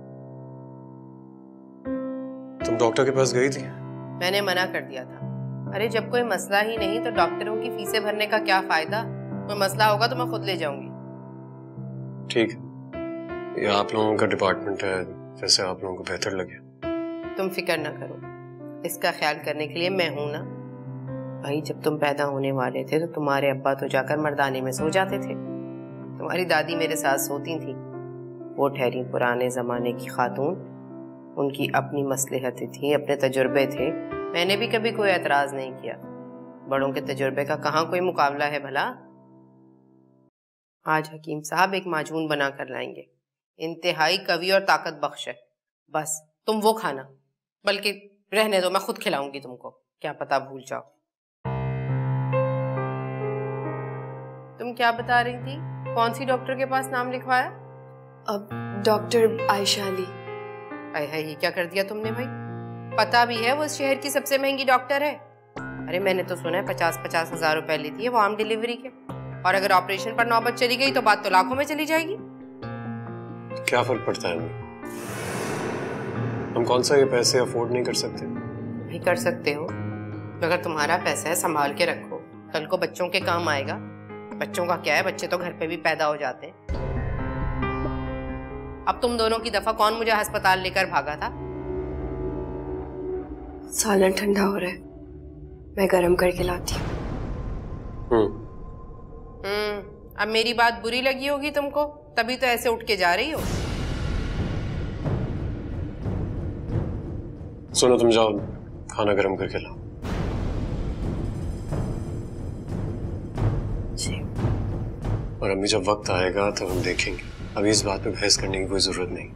तुम डॉक्टर के पास गई थी? मैंने मना कर दिया था। अरे जब कोई मसला ही नहीं तो डॉक्टरों की फीसें भरने का क्या फायदा। कोई मसला होगा तो मैं खुद ले जाऊंगी। ठीक है, ये आप लोगों का डिपार्टमेंट है, जैसे आप लोगों को बेहतर लगे। तुम फिक्र ना करो, इसका ख्याल करने के लिए मैं हूं ना। भाई जब तुम पैदा होने वाले थे तो तुम्हारे अब्बा तो जाकर मर्दाने में सो जाते थे, तुम्हारी दादी मेरे साथ सोती थी। वो ठहरी पुराने जमाने की खातून, उनकी अपनी मसलहतें थी, अपने तजुर्बे थे। मैंने भी कभी कोई एतराज नहीं किया। बड़ों के तजुर्बे का कहाँ कोई मुकाबला है भला। आज हकीम साहब एक माजून बना कर लाएंगे, इंतहाई कवि और ताकत बख्श है। बस तुम वो खाना, बल्कि रहने दो, मैं खुद खिलाऊंगी तुमको, क्या पता भूल जाओ। तुम क्या बता रही थी? कौन सी डॉक्टर के पास नाम लिखवाया? अब डॉक्टर आयशा अली। हाय हाय, ये क्या कर दिया तुमने भाई? पता भी है वो इस शहर की सबसे महंगी डॉक्टर है। अरे मैंने तो सुना है 50-50 हजार रुपए लेती है वो आम डिलीवरी के, और अगर ऑपरेशन पर नौबत चली गई तो बात तो लाखों में चली जाएगी। क्या फर्क पड़ता है हमें? हम कौन सा ये पैसे अफोर्ड नहीं कर सकते? नहीं कर सकते हो, अगर तुम्हारा पैसा है संभाल के रखो, कल को बच्चों के काम आएगा। बच्चों का क्या है, बच्चे तो घर पे भी पैदा हो जाते हैं। अब तुम दोनों की दफा कौन मुझे अस्पताल लेकर भागा था? सालन ठंडा हो रहा है, मैं गरम करके लाती हूँ। अब मेरी बात बुरी लगी होगी तुमको, तभी तो ऐसे उठ के जा रही हो। सुनो, तुम जाओ खाना गर्म करके लाओ। जी। और अम्मी जब वक्त आएगा तो हम देखेंगे, अभी इस बात पे बहस करने की कोई जरूरत नहीं।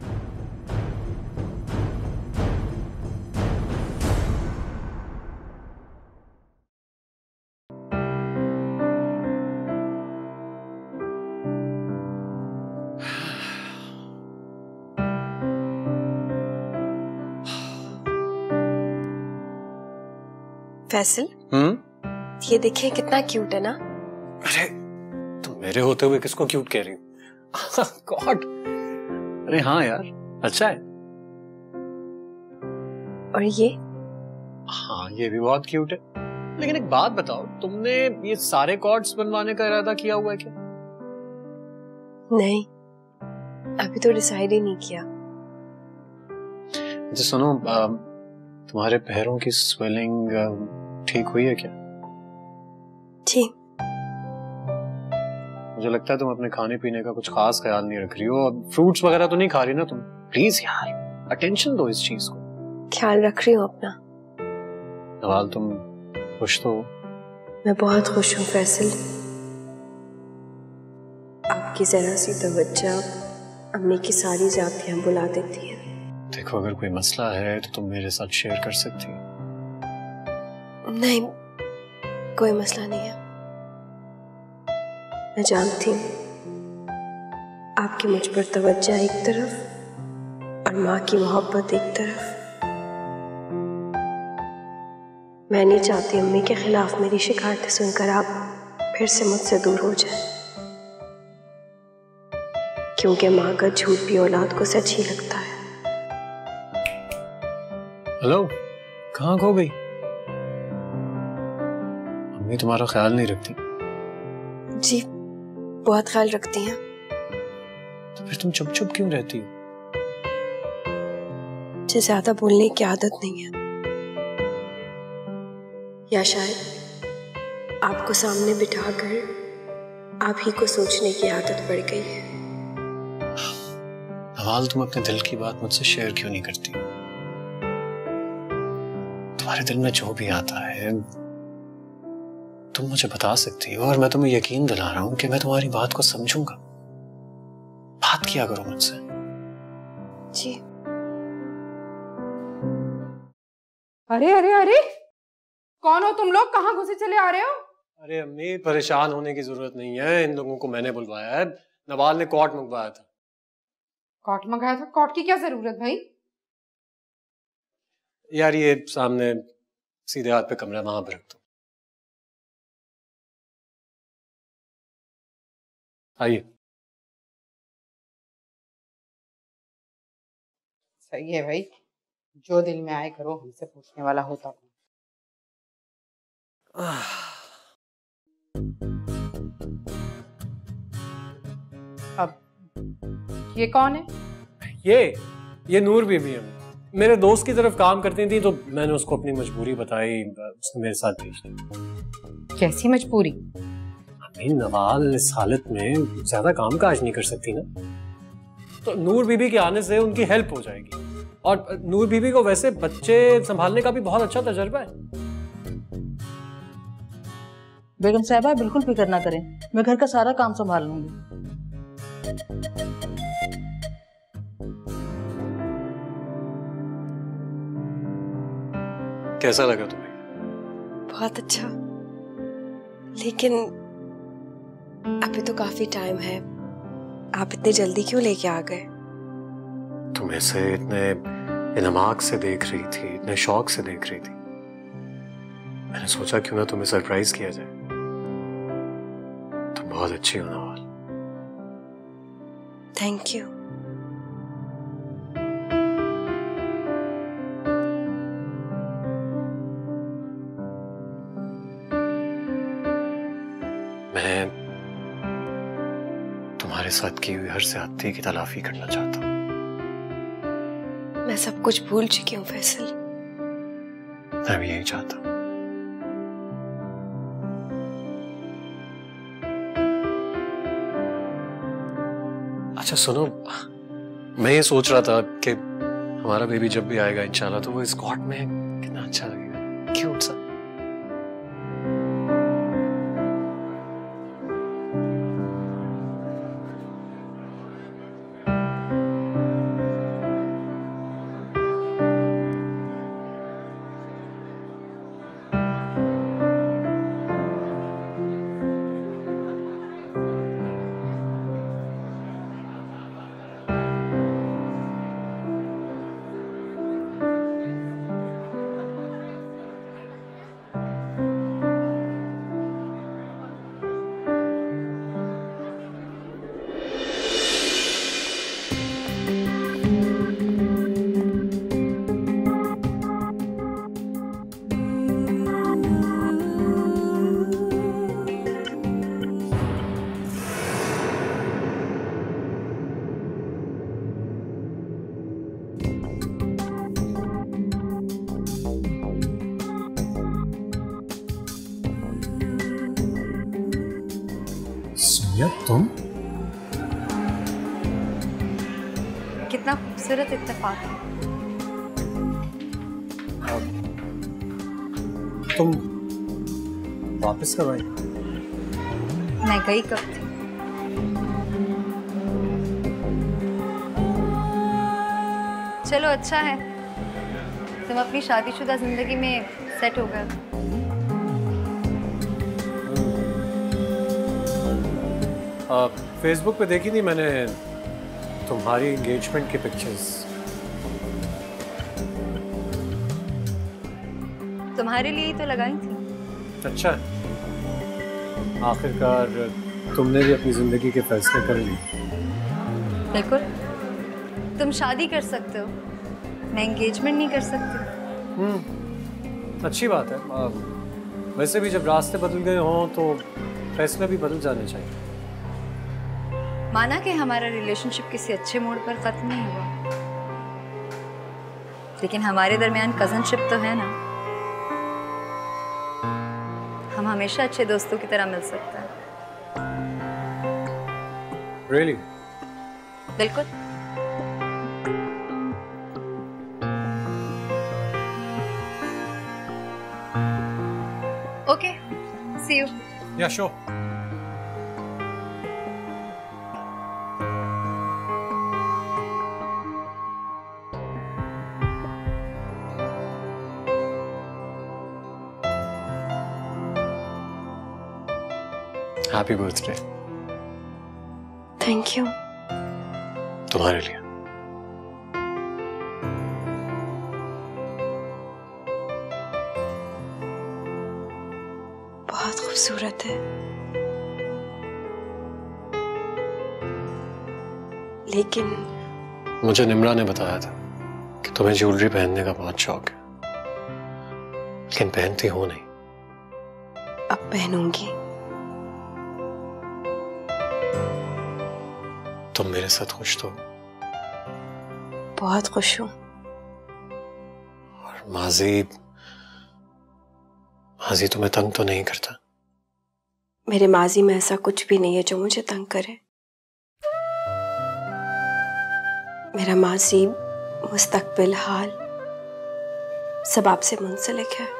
फैसल, ये देखिए कितना क्यूट है ना। अरे तुम मेरे होते हुए किसको क्यूट कह रही हो? गॉड, अरे हाँ यार, अच्छा है। और ये? हाँ, ये भी बहुत क्यूट है। लेकिन एक बात बताओ, तुमने ये सारे कॉर्ड्स बनवाने का इरादा किया हुआ है क्या? नहीं, अभी तो डिसाइड ही नहीं किया। अच्छा सुनो, तुम्हारे पैरों की स्वेलिंग ठीक हुई है क्या? ठीक। मुझे लगता है तुम अपने खाने पीने का कुछ खास ख्याल नहीं रख रही हो। फ्रूट्स वगैरह तो नहीं खा रही ना तुम? प्लीज यार, अटेंशन दो इस चीज को। ख्याल रख रही हूँ अपना। नवाल, तुम खुश तो हो? मैं बहुत खुश हूँ फैसल। आपकी जरा सी तवज्जो अम्मी की सारी जातियां बुला देती है। देखो, अगर कोई मसला है तो तुम मेरे साथ शेयर कर सकती हो। नहीं, कोई मसला नहीं है। मैं जानती हूँ आपकी मुझ पर तवज्जो एक तरफ और माँ की मोहब्बत एक तरफ। मैं नहीं चाहती अम्मी के खिलाफ मेरी शिकायतें सुनकर आप फिर से मुझसे दूर हो जाए, क्योंकि माँ का झूठ भी औलाद को सच ही लगता है। हेलो, कहाँ खो गई? अम्मी तुम्हारा ख्याल नहीं रखती? जी, बहुत ख्याल रखती हैं। तो फिर तुम चुप चुप क्यों रहती हो? मुझे ज्यादा बोलने की आदत नहीं है, या शायद आपको सामने बिठाकर आप ही को सोचने की आदत पड़ गई है। नवाल, तुम अपने दिल की बात मुझसे शेयर क्यों नहीं करती? तुम्हारे दिल में जो भी आता है तुम मुझे बता सकती हो, और मैं तुम्हें यकीन दिला रहा हूं कि मैं तुम्हारी बात को समझूंगा। बात किया करो मुझसे। जी। अरे अरे अरे, कौन हो तुम लोग? कहाँ घुसे चले आ रहे हो? अरे अम्मी, परेशान होने की जरूरत नहीं है। इन लोगों को मैंने बुलवाया है। नवाल ने कॉट मंगवाया था। कॉट मंगाया था? कॉट की क्या जरूरत भाई? यार, ये सामने सीधे हाथ पे कमरा, वहां पे रख दो। आइए। सही है भाई, जो दिल में आए करो, हमसे पूछने वाला होता कौन? अब ये कौन है? ये नूर बीबी है। मेरे दोस्त की तरफ काम करती थी तो मैंने उसको अपनी मजबूरी बताई, उसने मेरे साथ भेज दी। कैसी मजबूरी? नवाल इस हालत में ज्यादा काम काज नहीं कर सकती ना, तो नूर बीबी के आने से उनकी हेल्प हो जाएगी। और नूर बीबी को वैसे बच्चे संभालने का भी बहुत अच्छा तजर्बा है। बेगम साहबा, बिल्कुल फिक्र ना करें, मैं घर का सारा काम संभाल लूंगी। कैसा लगा तुम्हें? बहुत अच्छा, लेकिन अभी तो काफी टाइम है। आप इतनी जल्दी क्यों लेके आ गए? तुम ऐसे इतने इनमाक से देख रही थी, इतने शौक से देख रही थी, मैंने सोचा क्यों ना तुम्हें सरप्राइज किया जाए। तुम बहुत अच्छी हो नवाल। Thank you. मैं तुम्हारे साथ की हुई हर ज्यादती की तलाफी करना चाहता हूँ। मैं सब कुछ भूल चुकी हूँ फैसल। मैं भी यही चाहता हूँ। अच्छा सुनो, मैं ये सोच रहा था कि हमारा बेबी जब भी आएगा इंशाल्लाह, तो वो इस कॉट में कितना अच्छा लगेगा, क्यूट सा। तुम कितना खूबसूरत इत्तेफाक है। तुम वापस कब आई? मैं गई कब थी? चलो अच्छा है तुम अपनी शादीशुदा जिंदगी में सेट हो गए। फेसबुक पे देखी थी मैंने तुम्हारी एंगेजमेंट की पिक्चर्स। तुम्हारे लिए ही तो लगाई थी। अच्छा, आखिरकार तुमने भी अपनी जिंदगी के फैसले कर लिए। बिल्कुल, तुम शादी कर सकते हो, मैं एंगेजमेंट नहीं कर सकती। अच्छी बात है। वैसे भी जब रास्ते बदल गए हों तो फैसले भी बदल जाने चाहिए। माना कि हमारा रिलेशनशिप किसी अच्छे मोड़ पर खत्म नहीं हुआ, लेकिन हमारे दरमियान कजनशिप तो है ना। हम हमेशा अच्छे दोस्तों की तरह मिल सकते हैं। Really? बिल्कुल। Okay, see you. Yeah, sure. Happy birthday. Thank you. तुम्हारे लिए। बहुत खूबसूरत है, लेकिन मुझे निम्रा ने बताया था कि तुम्हें ज्वेलरी पहनने का बहुत शौक है, लेकिन पहनती हो नहीं। अब पहनूंगी। तुम मेरे साथ खुश तो? बहुत खुश हूँ। और माजी तुम्हें तंग तो नहीं करता? मेरे माजी में ऐसा कुछ भी नहीं है जो मुझे तंग करे। मेरा माजी, मुस्तकबिल, हाल सब आपसे मुंसलिक है।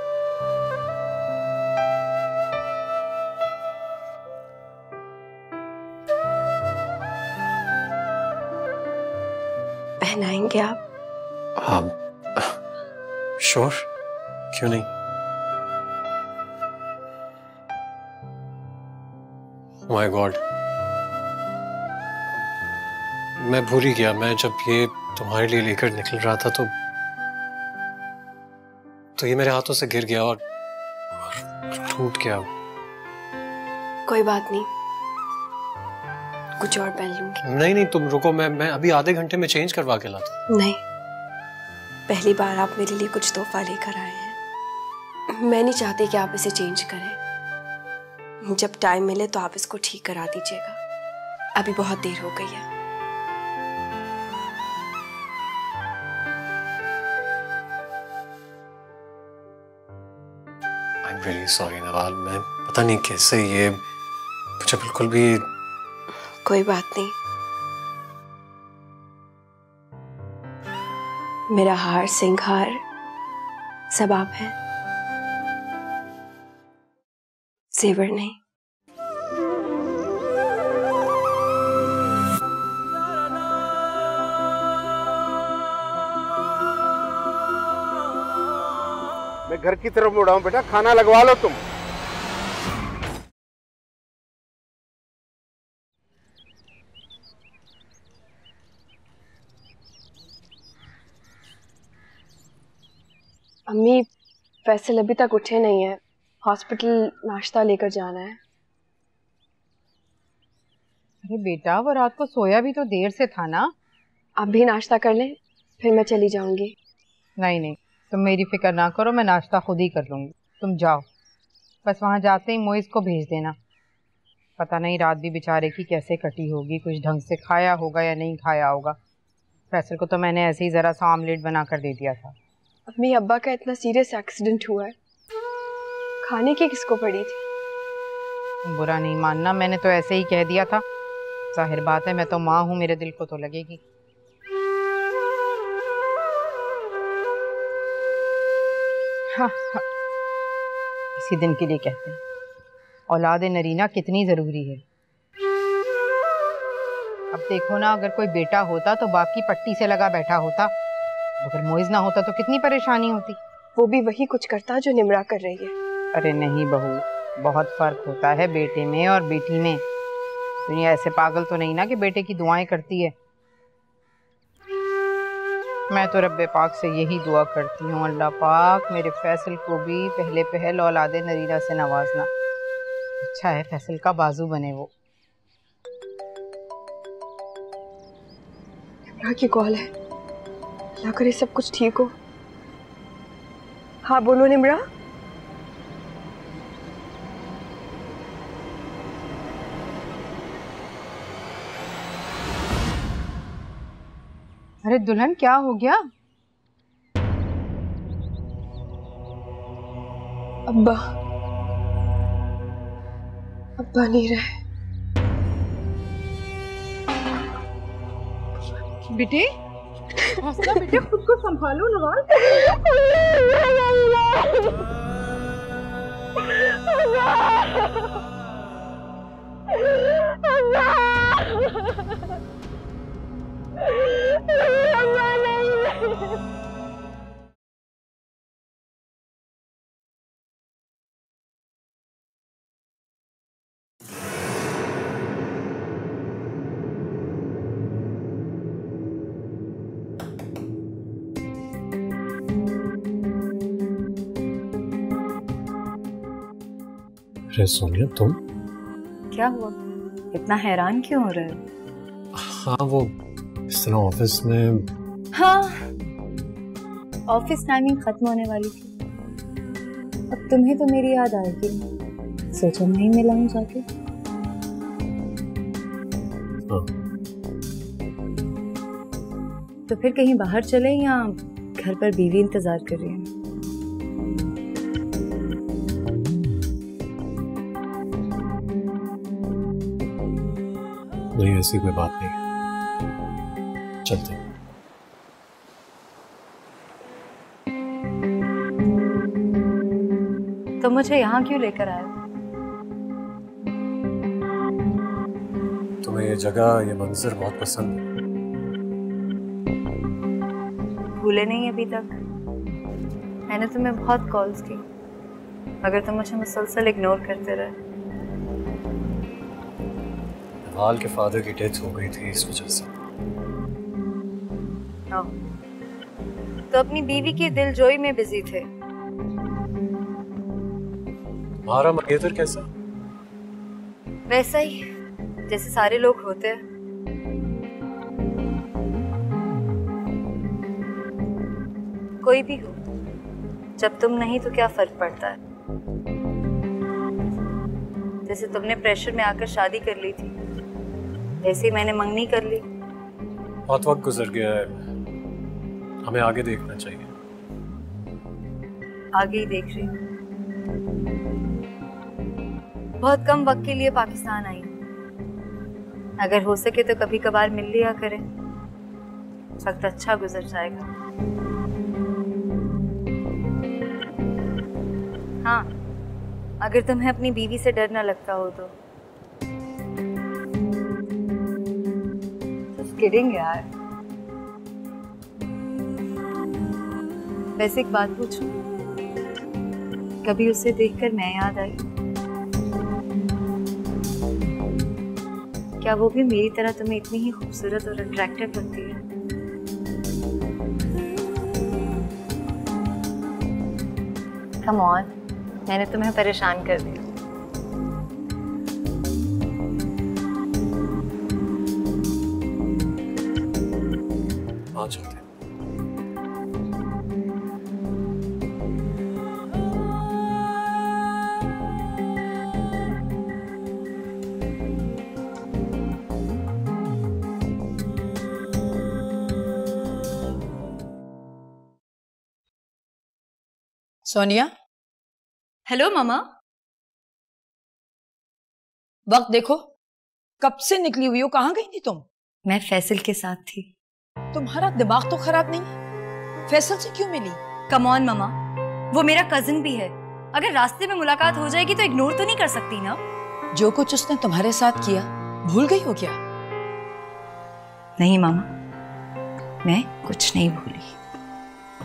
पहनाएंगे आप? हाँ, श्योर, क्यों नहीं। माय गॉड, मैं भूल ही गया। मैं जब ये तुम्हारे लिए लेकर निकल रहा था तो ये मेरे हाथों से गिर गया और टूट गया। कोई बात नहीं, कुछ और पहन लूंगी। नहीं, तुम रुको, मैं अभी आधे घंटे में चेंज करवा के लाता हूं। नहीं, पहली बार आप मेरे लिए कुछ तोहफा लेकर आए हैं। मैं नहीं चाहती कि आप इसे चेंज करें। जब टाइम मिले तो आप इसको ठीक करा दीजिएगा। अभी बहुत देर हो गई है। I'm really sorry नवाल, मैं पता नहीं कैसे ये मुझे बिल्कुल भी। कोई बात नहीं, मेरा हार सिंगार सब आप हैं, जेवर नहीं। मैं घर की तरफ मुड़ा हूं बेटा, खाना लगवा लो तुम। अम्मी, फैसल अभी तक उठे नहीं है। हॉस्पिटल नाश्ता लेकर जाना है। अरे बेटा, वो रात को सोया भी तो देर से था ना। आप भी नाश्ता कर लें, फिर मैं चली जाऊंगी। नहीं, तुम मेरी फिक्र ना करो, मैं नाश्ता खुद ही कर लूंगी। तुम जाओ, बस वहां जाते ही मोइज को भेज देना। पता नहीं रात भी बेचारे की कैसे कटी होगी, कुछ ढंग से खाया होगा या नहीं खाया होगा। फैसल को तो मैंने ऐसे ही जरा सा ऑमलेट बना कर दे दिया था। अम्मी, अब्बा का इतना सीरियस एक्सीडेंट हुआ है, खाने की किसको पड़ी थी? बुरा नहीं मानना, मैंने तो ऐसे ही कह दिया था। जाहिर बात है, मैं तो माँ हूँ, मेरे दिल को तो लगेगी। हाँ, इसी दिन के लिए कहते हैं औलाद नरीना कितनी जरूरी है। अब देखो ना, अगर कोई बेटा होता तो बाप की पट्टी से लगा बैठा होता, अगर मोइज ना होता तो कितनी परेशानी होती। वो भी वही कुछ करता जो निम्रा कर रही है। अरे नहीं बहू, बहुत फर्क होता है बेटे में और बेटी में। दुनिया ऐसे पागल तो नहीं ना कि बेटे की दुआएं करती है। मैं तो रब्बे पाक से यही दुआ करती हूँ, अल्लाह पाक मेरे फैसल को भी पहले पहल औलादे नरीना से नवाजना। अच्छा है फैसल का बाजू बने वो। निम्रा की कॉल है, अल्लाह करे सब कुछ ठीक हो। हाँ बोलो निम्रा। अरे दुल्हन क्या हो गया? अब्बा अब्बा नहीं रहे। बेटे हौसला बेटे, खुद को संभालो नवाज। अरे सोनिया तुम? क्या हुआ, इतना हैरान क्यों हो रहे हो? हाँ वो इस तरह ऑफिस में। हाँ ऑफिस टाइमिंग खत्म होने वाली थी, अब तुम्हें तो मेरी याद आएगी, सोचा मैं ही मिलाऊं जाके। हाँ। तो फिर कहीं बाहर चले या घर पर बीवी इंतजार कर रही है? नहीं ऐसी कोई बात नहीं, चलते। तो मुझे यहाँ क्यों लेकर आए? तुम्हें ये जगह, ये मंजर बहुत पसंद है? भूले नहीं अभी तक? मैंने तुम्हें बहुत कॉल्स की, मगर तुम मुझे मुसलसल इग्नोर करते रहे। हाल के फादर की डेथ हो गई थी इस वजह से। तो अपनी बीवी की दिलजोई में बिजी थे। हमारा मंगेतर कैसा? वैसा ही जैसे सारे लोग होते हैं। कोई भी हो, जब तुम नहीं तो क्या फर्क पड़ता है। जैसे तुमने प्रेशर में आकर शादी कर ली थी, ऐसे ही मैंने मंगनी कर ली। बहुत वक्त गुजर गया है, हमें आगे देखना चाहिए। आगे ही देख रही हूँ। बहुत कम वक्त के लिए पाकिस्तान आई, अगर हो सके तो कभी कभार मिल लिया करें, वक्त अच्छा गुजर जाएगा। हाँ अगर तुम्हें अपनी बीवी से डर ना लगता हो तो। किडिंग यार। वैसे एक बात पूछूं, कभी उसे देखकर मैं याद आई? क्या वो भी मेरी तरह तुम्हें इतनी ही खूबसूरत और अट्रैक्टिव लगती है? कम ऑन, मैंने तुम्हें परेशान कर दिया। आ चलते। सोनिया। हेलो मामा। वक्त देखो, कब से निकली हुई हो, कहाँ गई थी तुम? मैं फैसल के साथ थी। तुम्हारा दिमाग तो खराब नहीं है? फैसल से क्यों मिली? कम ऑन मामा, वो मेरा कजिन भी है। अगर रास्ते में मुलाकात हो जाएगी तो इग्नोर तो नहीं कर सकती ना। जो कुछ उसने तुम्हारे साथ किया भूल गई हो क्या? नहीं मामा, मैं कुछ नहीं भूली।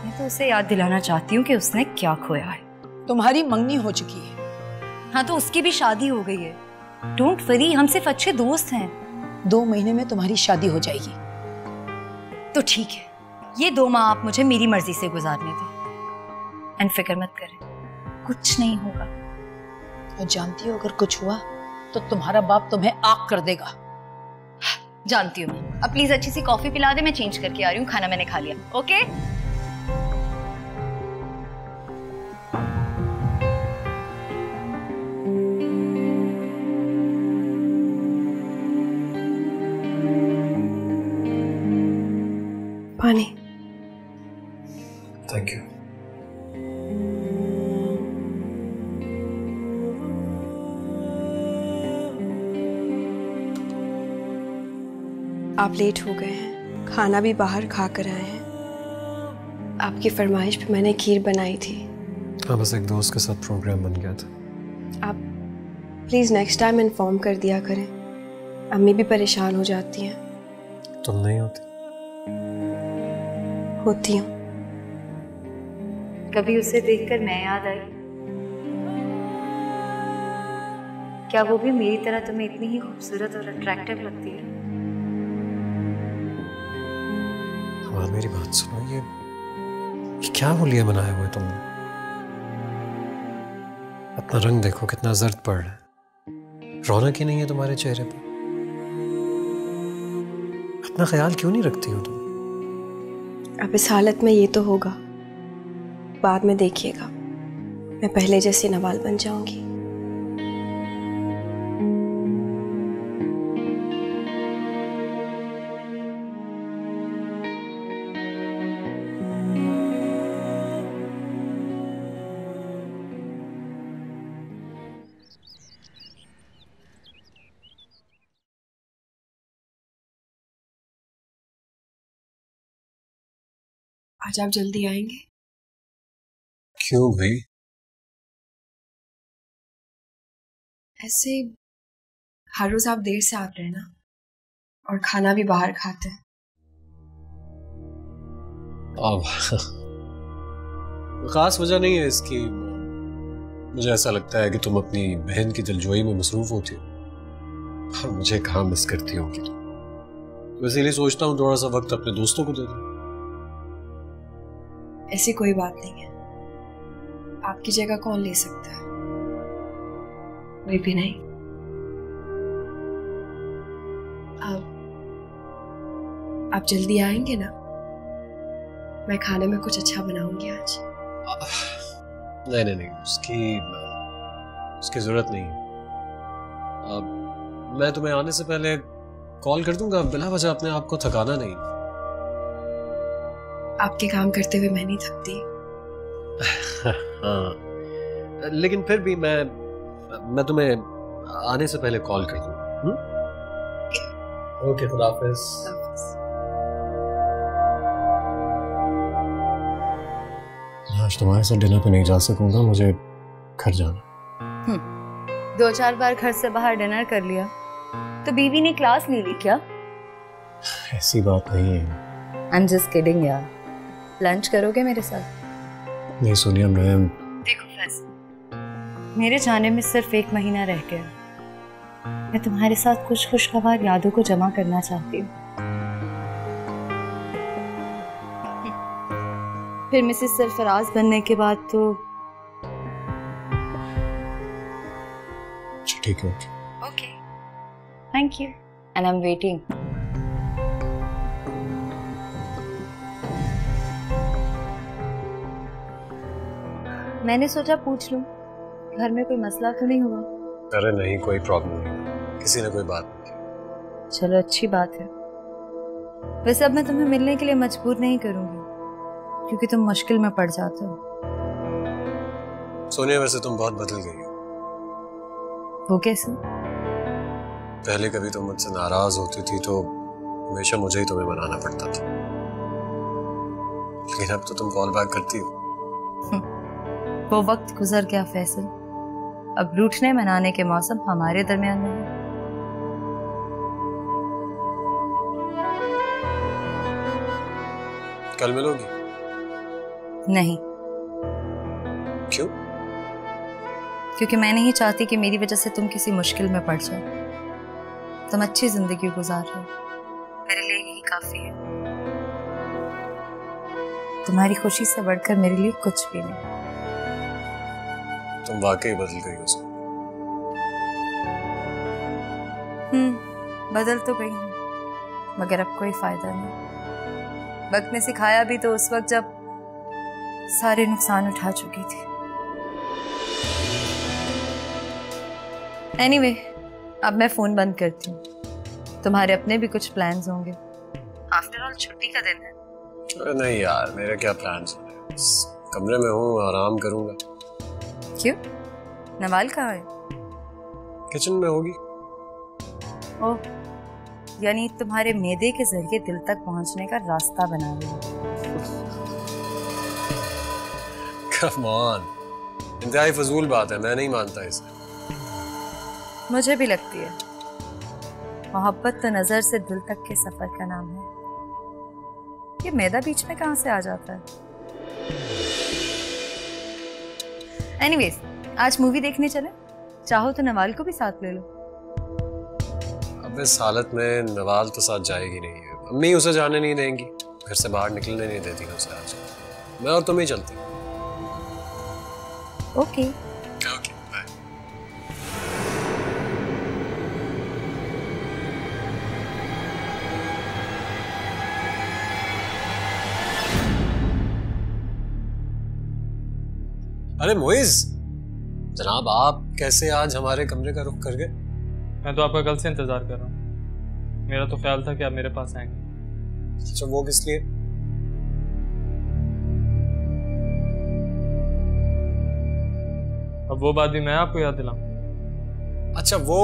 मैं तो उसे याद दिलाना चाहती हूँ कि उसने क्या खोया है। तुम्हारी मंगनी हो चुकी है। हाँ तो उसकी भी शादी हो गई है। डोंट वरी, हम सिर्फ अच्छे दोस्त हैं। 2 महीने में तुम्हारी शादी हो जाएगी। तो ठीक है, ये 2 माह आप मुझे मेरी मर्जी से गुजारने दें। एंड फिक्र मत करें, कुछ नहीं होगा। और जानती हो अगर कुछ हुआ तो तुम्हारा बाप तुम्हें आग कर देगा। जानती हूँ मैं। अब प्लीज अच्छी सी कॉफी पिला दे, मैं चेंज करके आ रही हूँ। खाना मैंने खा लिया। ओके पानी। Thank you. आप लेट हो गए हैं, खाना भी बाहर खा कर आए हैं। आपकी फरमाइश पे मैंने खीर बनाई थी। हाँ, बस एक दोस्त के साथ प्रोग्राम बन गया था। आप प्लीज़ नेक्स्ट टाइम इन्फॉर्म कर दिया करें, अम्मी भी परेशान हो जाती हैं। तुम नहीं होती? होती हूँ। कभी उसे देखकर मैं याद आई? क्या वो भी मेरी तरह तुम्हें इतनी ही खूबसूरत और अट्रैक्टिव लगती है? मेरी बात सुनो, ये क्या बोलिए बनाया हुआ है तुमने? अपना रंग देखो कितना जर्द पड़ रहा है। रौनक ही नहीं है तुम्हारे चेहरे पर। अपना ख्याल क्यों नहीं रखती हो तुम? अब इस हालत में ये तो होगा, बाद में देखिएगा मैं पहले जैसी नवाल बन जाऊंगी। आज आप जल्दी आएंगे? क्यों भाई? ऐसे हर रोज आप देर से आते हैं ना, और खाना भी बाहर खाते हैं। अब खास वजह नहीं है इसकी। मुझे ऐसा लगता है कि तुम अपनी बहन की दिलजोई में मसरूफ होती हो और मुझे कहाँ मिस करती होगी तुम। इसीलिए सोचता हूँ थोड़ा सा वक्त अपने दोस्तों को दे दूं। ऐसी कोई बात नहीं है, आपकी जगह कौन ले सकता है? कोई भी नहीं। आप जल्दी आएंगे ना? मैं खाने में कुछ अच्छा बनाऊंगी आज। नहीं नहीं नहीं, उसकी जरूरत नहीं है। मैं तुम्हें आने से पहले कॉल कर दूंगा, बिला वजह अपने आप को थकाना नहीं। आपके काम करते हुए मैं नहीं थकती। हाँ, लेकिन फिर भी मैं तुम्हें आने से पहले कॉल कर दूंगा। ओके, खुदा हाफिज। आज तुम्हारे साथ डिनर पे नहीं जा सकूंगा, मुझे घर जाना। 2-4 बार घर से बाहर डिनर कर लिया तो बीवी ने क्लास ले ली क्या? ऐसी बात नहीं है। I'm just kidding यार। लंच करोगे मेरे साथ? नहीं सोनिया, मैं देखो फैसल, मेरे जाने में सिर्फ 1 महीना रह गया। मैं तुम्हारे साथ कुछ खुशगवार यादों को जमा करना चाहती हूँ। फिर मिसेस सरफराज बनने के बाद तो ठीक है। Okay, thank you and I am waiting. मैंने सोचा पूछ लूं, घर में कोई मसला तो नहीं हुआ? अरे नहीं, कोई प्रॉब्लम नहीं, किसी ने कोई बात नहीं की। चलो अच्छी बात है। वैसे अब मैं तुम्हें मिलने के लिए मजबूर नहीं करूंगी क्योंकि तुम मुश्किल में पड़ जाते हो। सोनिया, वैसे तुम बहुत बदल गई हो। वो कैसे? पहले कभी तुम मुझसे नाराज होती थी तो हमेशा मुझे ही तुम्हें मनाना पड़ता था, लेकिन अब तो तुम कॉल बैक करती हो। वो वक्त गुजर गया फैसल। अब रूठने मनाने के मौसम हमारे दरमियान में है। कल मिलोगी? नहीं। क्यों? क्योंकि मैं नहीं चाहती कि मेरी वजह से तुम किसी मुश्किल में पड़ जाओ। तुम अच्छी जिंदगी गुजार रहे हो, मेरे लिए यही काफी है। तुम्हारी खुशी से बढ़कर मेरे लिए कुछ भी नहीं। तुम वाकई बदल गई हो। बदल तो गई हूँ, मगर अब कोई फायदा नहीं। वक्त ने सिखाया भी तो उस वक्त जब सारे नुकसान उठा चुकी थी। एनीवे, अब मैं फोन बंद करती हूँ। तुम्हारे अपने भी कुछ प्लान्स होंगे। आफ्टर ऑल छुट्टी का दिन है। अरे नहीं यार, मेरे क्या प्लान्स हैं? कमरे में हूँ, आराम करूंगा। क्यों? नवाल कहाँ है? किचन में होगी। ओह, यानी तुम्हारे मैदे के जरिए दिल तक पहुंचने का रास्ता बना रही है। Come on, इंतहाई फजूल बात है, मैं नहीं मानता इसे। मुझे भी लगती है। मोहब्बत तो नजर से दिल तक के सफर का नाम है। ये मैदा बीच में कहां से आ जाता है? एनीवेज, आज मूवी देखने चले? चाहो तो नवाल को भी साथ ले लो। अब इस हालत में नवाल तो साथ जाएगी नहीं है। अम्मी उसे जाने नहीं देंगी, घर से बाहर निकलने नहीं देती उसे। आज मैं और तुम ही चलते। ओके। Okay, bye. अरे मोइज जनाब, आप कैसे आज हमारे कमरे का रुख कर गए? मैं तो आपका कल से इंतजार कर रहा हूँ। मेरा तो ख्याल था कि आप मेरे पास आएंगे। अच्छा, वो किस लिए? अब वो बात भी मैं आपको याद दिलाऊं? अच्छा वो,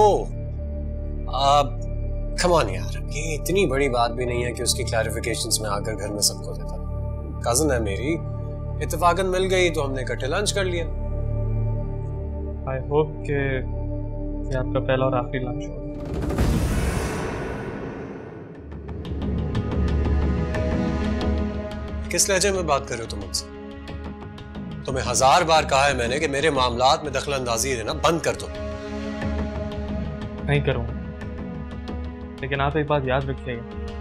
कम ऑन यार, ये इतनी बड़ी बात भी नहीं है कि उसकी क्लैरिफिकेशंस में आकर घर में सबको देता। कजन है मेरी, इत्तेफाकन मिल गई तो हमने इकट्ठे लंच कर लिया। आई होप कि ये आपका पहला और आखिरी लंच हो। किस लहजे में बात कर रहे हो तुम मुझसे? तुम्हें 1000 बार कहा है मैंने कि मेरे मामलात में दखल अंदाजी देना बंद कर दो। नहीं करूंगा, लेकिन आप एक बात याद रखिएगा,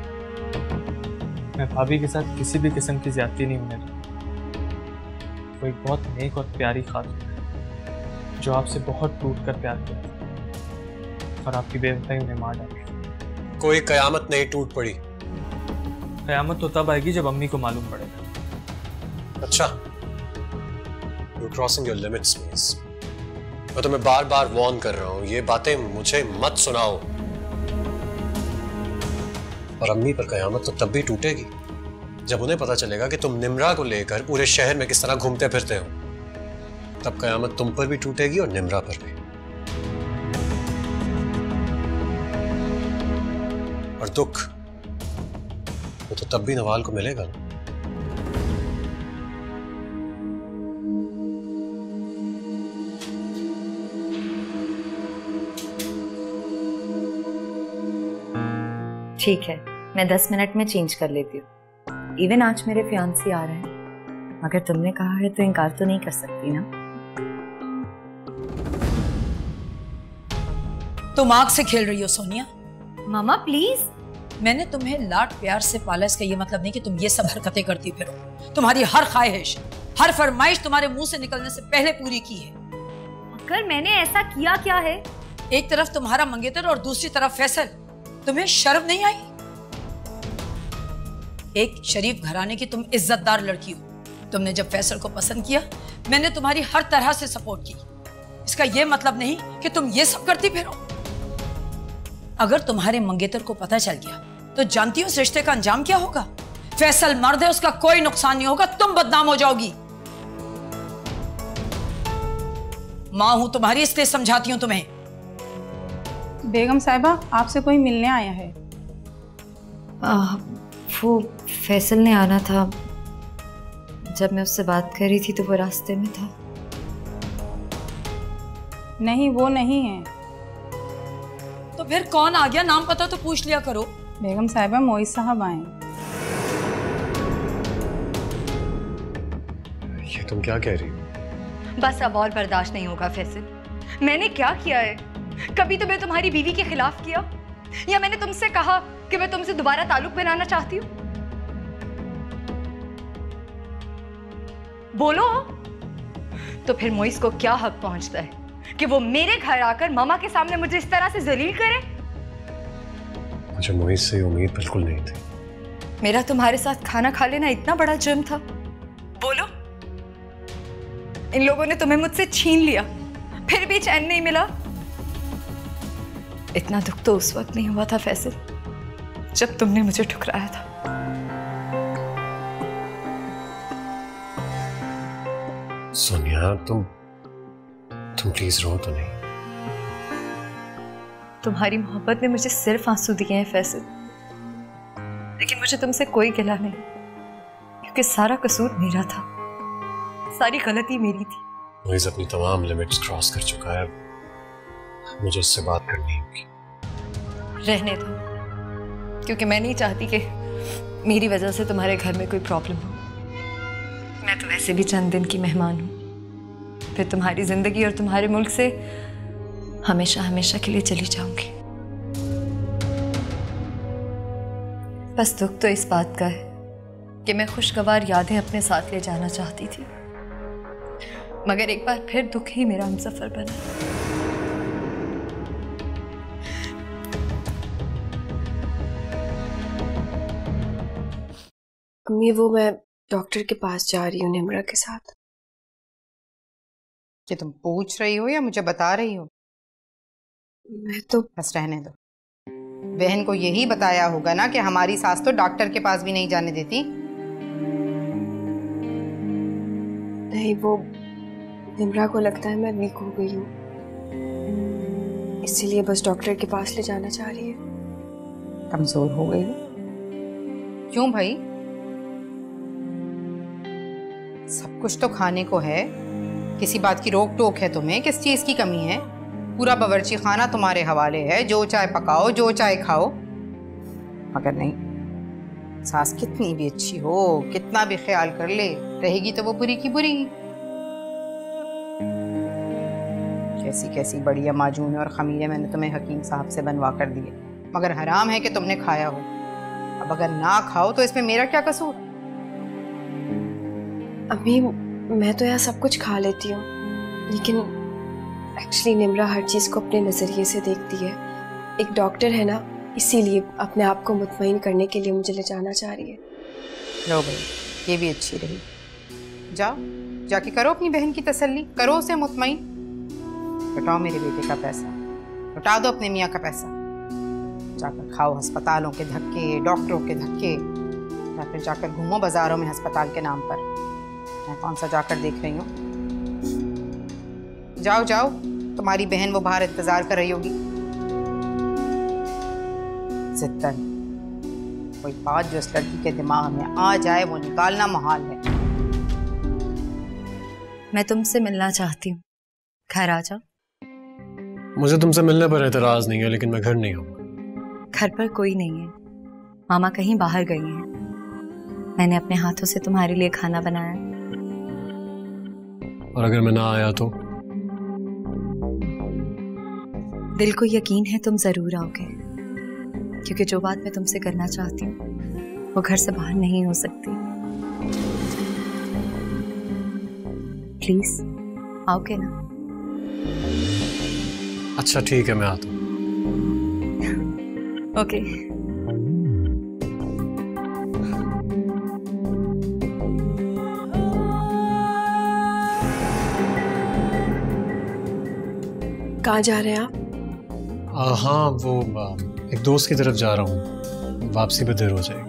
मैं भाभी के साथ किसी भी किस्म की ज्यादती नहीं होने दूंगा। वो एक बहुत नेक और प्यारी खातून है जो आपसे बहुत टूट कर प्यार करती है, और आपकी बेवफाई उन्हें मार डाली। कोई कयामत नहीं टूट पड़ी। कयामत तो तब आएगी जब अम्मी को मालूम पड़ेगा। अच्छा, You're crossing your limits, miss. मैं तुम्हें बार बार वॉर्न कर रहा हूँ, ये बातें मुझे मत सुनाओ। और अम्मी पर कयामत तो तब भी टूटेगी जब उन्हें पता चलेगा कि तुम निम्रा को लेकर पूरे शहर में किस तरह घूमते फिरते हो। तब कयामत तुम पर भी टूटेगी और निम्रा पर भी। और दुख वो तो तब भी नवाल को मिलेगा ना। ठीक है, मैं 10 मिनट में चेंज कर लेती हूँ। इवन आज मेरे फियांसी आ रहे हैं, अगर तुमने कहा है तो इनकार तो नहीं कर सकती ना। तुम आग से खेल रही हो सोनिया। मामा प्लीज। मैंने तुम्हें लाड प्यार से पाला, इसका ये मतलब नहीं कि तुम ये सब हरकतें करती फिरो। तुम्हारी हर ख्वाहिश, हर फरमाइश तुम्हारे मुंह से निकलने से पहले पूरी की है। अगर मैंने ऐसा किया क्या है? एक तरफ तुम्हारा मंगेतर और दूसरी तरफ फैसल। तुम्हें शर्म नहीं आई? एक शरीफ घराने की तुम इज्जतदार लड़की हो। तुमने जब फैसल को पसंद किया, मैंने तुम्हारी हर तरह से सपोर्ट की। इसका यह मतलब नहीं कि तुम ये सब करती फिरो। अगर तुम्हारे मंगेतर को पता चल गया तो जानती हो उस रिश्ते का अंजाम क्या होगा? फैसल मर्द है, उसका कोई नुकसान नहीं होगा, तुम बदनाम हो जाओगी। मां हूं तुम्हारी, इसलिए समझाती हूं तुम्हें। बेगम साहिबा, आपसे कोई मिलने आया है। वो फैसल ने आना था। जब मैं उससे बात कर रही थी तो वो रास्ते में था। नहीं, वो नहीं है। तो फिर कौन आ गया? नाम पता तो पूछ लिया करो। बेगम साहिबा, मोइज साहब आए। ये तुम क्या कह रही हो? बस अब और बर्दाश्त नहीं होगा फैसल। मैंने क्या किया है? कभी तो मैं तुम्हारी बीवी के खिलाफ किया, या मैंने तुमसे कहा कि मैं तुमसे दोबारा ताल्लुक बनाना चाहती हूँ? बोलो। तो फिर मोइस को क्या हक पहुंचता है कि वो मेरे घर आकर मामा के सामने मुझे इस तरह से जलील करे? मुझे मोइस से उम्मीद बिल्कुल नहीं थी। मेरा तुम्हारे साथ खाना खा लेना इतना बड़ा जुर्म था? बोलो। इन लोगों ने तुम्हें मुझसे छीन लिया, फिर भी चैन नहीं मिला। इतना दुख तो उस वक्त नहीं हुआ था फैसल, जब तुमने मुझे ठुकराया था। सोनिया, तुम प्लीज रो तो नहीं। तुम्हारी मोहब्बत ने मुझे सिर्फ आंसू दिए हैं फैसल, लेकिन मुझे तुमसे कोई गिला नहीं, क्योंकि सारा कसूर मेरा था, सारी गलती मेरी थी। मोइस अपनी तमाम लिमिट्स क्रॉस कर चुका है, मुझे उससे बात करनी होगी। रहने दो, क्योंकि मैं नहीं चाहती कि मेरी वजह से तुम्हारे घर में कोई प्रॉब्लम हो। मैं तो वैसे भी चंद दिन की मेहमान हूँ, फिर तुम्हारी जिंदगी और तुम्हारे मुल्क से हमेशा हमेशा के लिए चली जाऊंगी। बस दुख तो इस बात का है कि मैं खुशगवार यादें अपने साथ ले जाना चाहती थी, मगर एक बार फिर दुख ही मेरा हमसफर बना। अम्मी, वो मैं डॉक्टर के पास जा रही हूँ निम्रा के साथ। कि तुम पूछ रही हो या मुझे बता रही हो? मैं तो बस रहने दो। बहन को यही बताया होगा ना कि हमारी सास तो डॉक्टर के पास भी नहीं जाने देती। नहीं, वो निम्रा को लगता है मैं वीक हो गई हूँ, इसीलिए बस डॉक्टर के पास ले जाना चाह रही है। कमजोर हो गई हो? क्यों भाई? सब कुछ तो खाने को है, किसी बात की रोक टोक है तुम्हें? किस चीज की कमी है? पूरा बावर्ची खाना तुम्हारे हवाले है, जो चाय पकाओ, जो चाय खाओ। मगर नहीं, सास कितनी भी अच्छी हो, कितना भी ख्याल कर ले, रहेगी तो वो बुरी की बुरी। कैसी कैसी बढ़िया माजून और खमीरे मैंने तुम्हें हकीम साहब से बनवा कर दिए, मगर हराम है कि तुमने खाया हो। अब अगर ना खाओ तो इसमें मेरा क्या कसूर? अभी मैं तो यहाँ सब कुछ खा लेती हूँ, लेकिन एक्चुअली निम्रा हर चीज़ को अपने नज़रिए से देखती है। एक डॉक्टर है ना, इसीलिए अपने आप को मुतमईन करने के लिए मुझे ले जाना चाह रही है। लो भाई, ये भी अच्छी रही। जाओ, जाके करो अपनी बहन की तसल्ली, करो उसे मुतमईन। लुटाओ मेरे बेटे का पैसा, लुटा दो अपने मियाँ का पैसा। जाकर खाओ अस्पतालों के धक्के, डॉक्टरों के धक्के, या फिर जाकर घूमो बाजारों में अस्पताल के नाम पर। मैं कौन सा जाकर देख रही हूँ? जाओ जाओ, तुम्हारी बहन वो बाहर इंतजार कर रही होगी। जिद्दन कोई बात जो इस लड़की के दिमाग में आ जाए वो निकालना मुहाल है। मैं तुमसे मिलना चाहती हूँ, घर आ जाओ। मुझे तुमसे मिलने पर एतराज नहीं है, लेकिन मैं घर नहीं आऊंगा। घर पर कोई नहीं है, मामा कहीं बाहर गई हैं। मैंने अपने हाथों से तुम्हारे लिए खाना बनाया। और अगर मैं ना आया तो? दिल को यकीन है तुम जरूर आओगे, क्योंकि जो बात मैं तुमसे करना चाहती हूँ वो घर से बाहर नहीं हो सकती। प्लीज आओगे ना? अच्छा ठीक है, मैं आता हूँ। ओके। कहाँ जा रहे हैं आप? हाँ, वो एक दोस्त की तरफ जा रहा हूँ, वापसी पे देर हो जाएगी।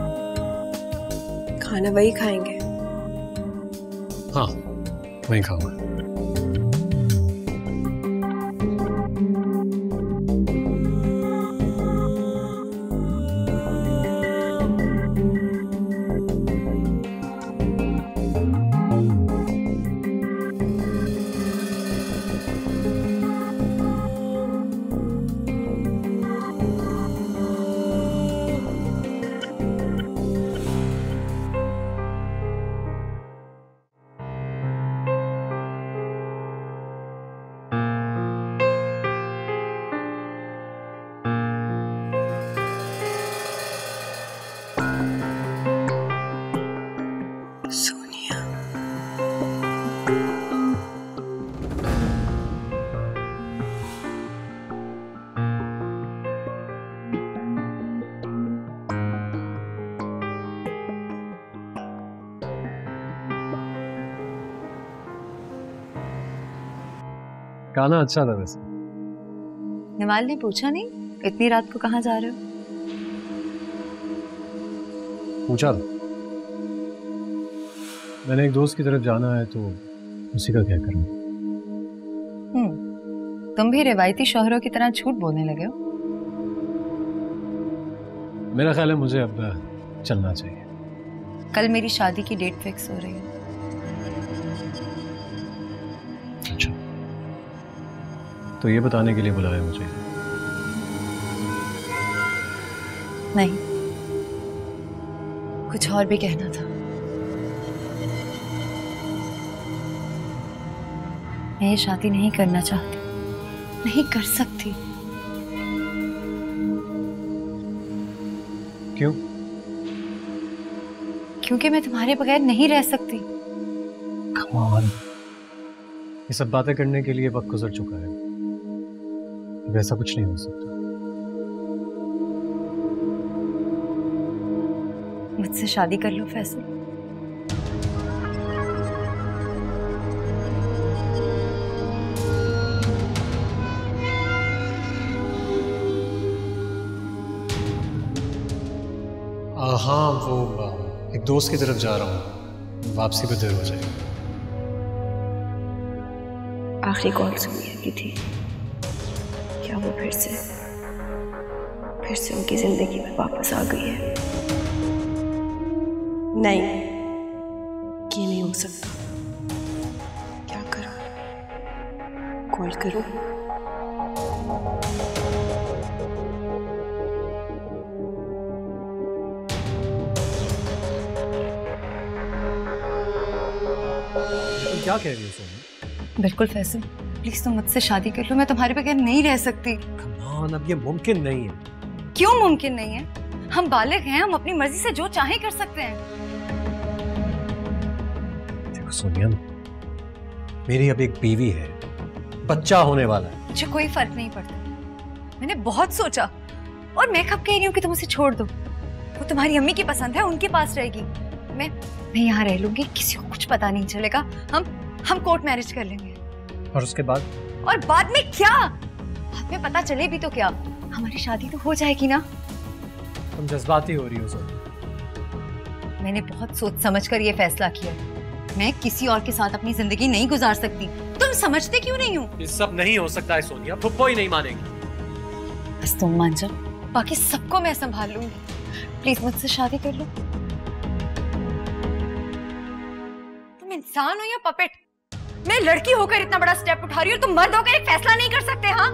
खाना वही खाएंगे? हाँ, वहीं खाऊंगा। गाना अच्छा था वैसे। निवाल ने पूछा नहीं इतनी रात को कहाँ जा रहे हो? पूछा था, मैंने एक दोस्त की तरफ जाना है तो उसी का क्या करूं। तुम भी रिवायती शौहरों की तरह झूठ बोलने लगे हो। मेरा ख्याल है मुझे अब चलना चाहिए। कल मेरी शादी की डेट फिक्स हो रही है। अच्छा, तो ये बताने के लिए बुलाया मुझे? नहीं, कुछ और भी कहना था। मैं ये शादी नहीं करना चाहती, नहीं कर सकती। क्यों? क्योंकि मैं तुम्हारे बगैर नहीं रह सकती। Come on, ये सब बातें करने के लिए वक्त गुजर चुका है। वैसा कुछ नहीं हो सकता। मुझसे शादी कर लो फैसल। हाँ, वो एक दोस्त की तरफ जा रहा हूँ, वापसी पे देर हो जाएगी। आखिरी कॉल सुनिए की थी, क्या वो फिर से उनकी जिंदगी में वापस आ गई है? नहीं, ये नहीं हो सकता। क्या करूं? कॉल करूं? क्या कह रही हो सोनी? बिल्कुल फैसल, प्लीज तुम मुझसे शादी कर लो। मैं तुम्हारे बगैर नहीं रह सकती। Come on, अब ये मुमकिन नहीं है। क्यों मुमकिन नहीं है? हम बालिग हैं, हम अपनी मर्जी से जो चाहे कर सकते हैं। देखो सोनिया, मेरी अब एक बीवी है, बच्चा होने वाला है। मुझे कोई फर्क नहीं पड़ता। मैंने बहुत सोचा और मैं कब कह रही हूँ कि तुम उसे छोड़ दो। वो तुम्हारी अम्मी की पसंद है, उनके पास रहेगी। मैं यहाँ रह लूंगी, किसी को कुछ पता नहीं चलेगा। हम कोर्ट मैरिज कर लेंगे। और उसके बाद? और बाद में क्या? बाद में पता चले भी तो क्या, हमारी शादी तो हो जाएगी ना। तुम जज्बाती हो रही हो सोनी। मैंने बहुत सोच समझ कर ये फैसला किया। मैं किसी और के साथ अपनी जिंदगी नहीं गुजार सकती। तुम समझते क्यों नहीं हो? ये सब नहीं हो सकता है सोनिया, फुप्पो ही नहीं मानेंगी। बस तुम मान जाओ, बाकी सबको मैं संभाल लूंगी। प्लीज मुझसे शादी कर लो। तुम इंसान हो या पपेट? मैं लड़की होकर इतना बड़ा स्टेप उठा रही हूँ, तुम मर्द होकर एक फैसला नहीं कर सकते? हाँ,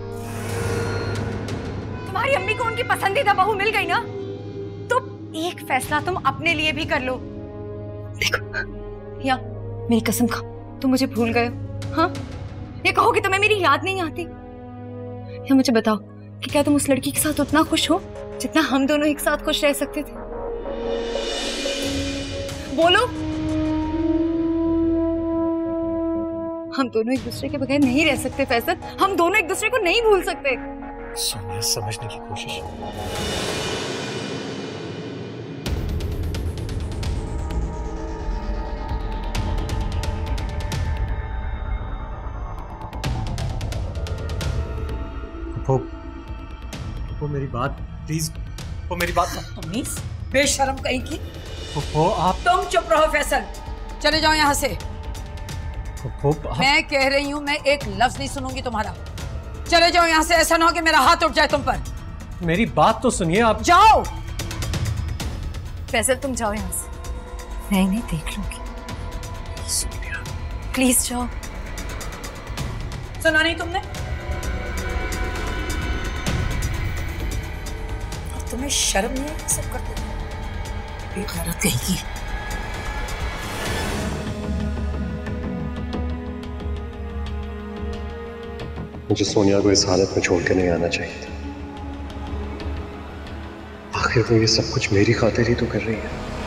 तुम्हारी अम्मी को उनकी पसंदीदा बहू मिल गई ना, तो एक फैसला तुम अपने लिए भी कर लो। देखो या मेरी कसम खाओ, तुम मुझे भूल गए हो? हाँ, ये कहो कि तुम्हें मेरी याद नहीं आती? या मुझे बताओ कि क्या तुम उस लड़की के साथ उतना खुश हो जितना हम दोनों एक साथ खुश रह सकते थे? बोलो। हम दोनों एक दूसरे के बगैर नहीं रह सकते फैसल। हम दोनों एक दूसरे को नहीं भूल सकते। सोनिया, समझने की कोशिश। वो मेरी बात प्लीज, वो मेरी बात। अमीस, बेशर्म कहीं की। वो आप। तुम चुप रहो फैसल, चले जाओ यहाँ से। मैं कह रही हूँ, मैं एक लफ्ज नहीं सुनूंगी तुम्हारा। चले जाओ यहाँ से, ऐसा ना हो कि मेरा हाथ उठ जाए तुम पर। मेरी बात तो सुनिए आप। जाओ। फैसल तुम जाओ यहाँ से, मैं इन्हें देख लूंगी। प्लीज जाओ। सुना नहीं तुमने? तुम्हें शर्म नहीं है सब करते? बेगैरत कहीं की। मुझे सोनिया को इस हालत में छोड़ के नहीं आना चाहिए था। आखिर वो ये सब कुछ मेरी खातिर ही तो कर रही है।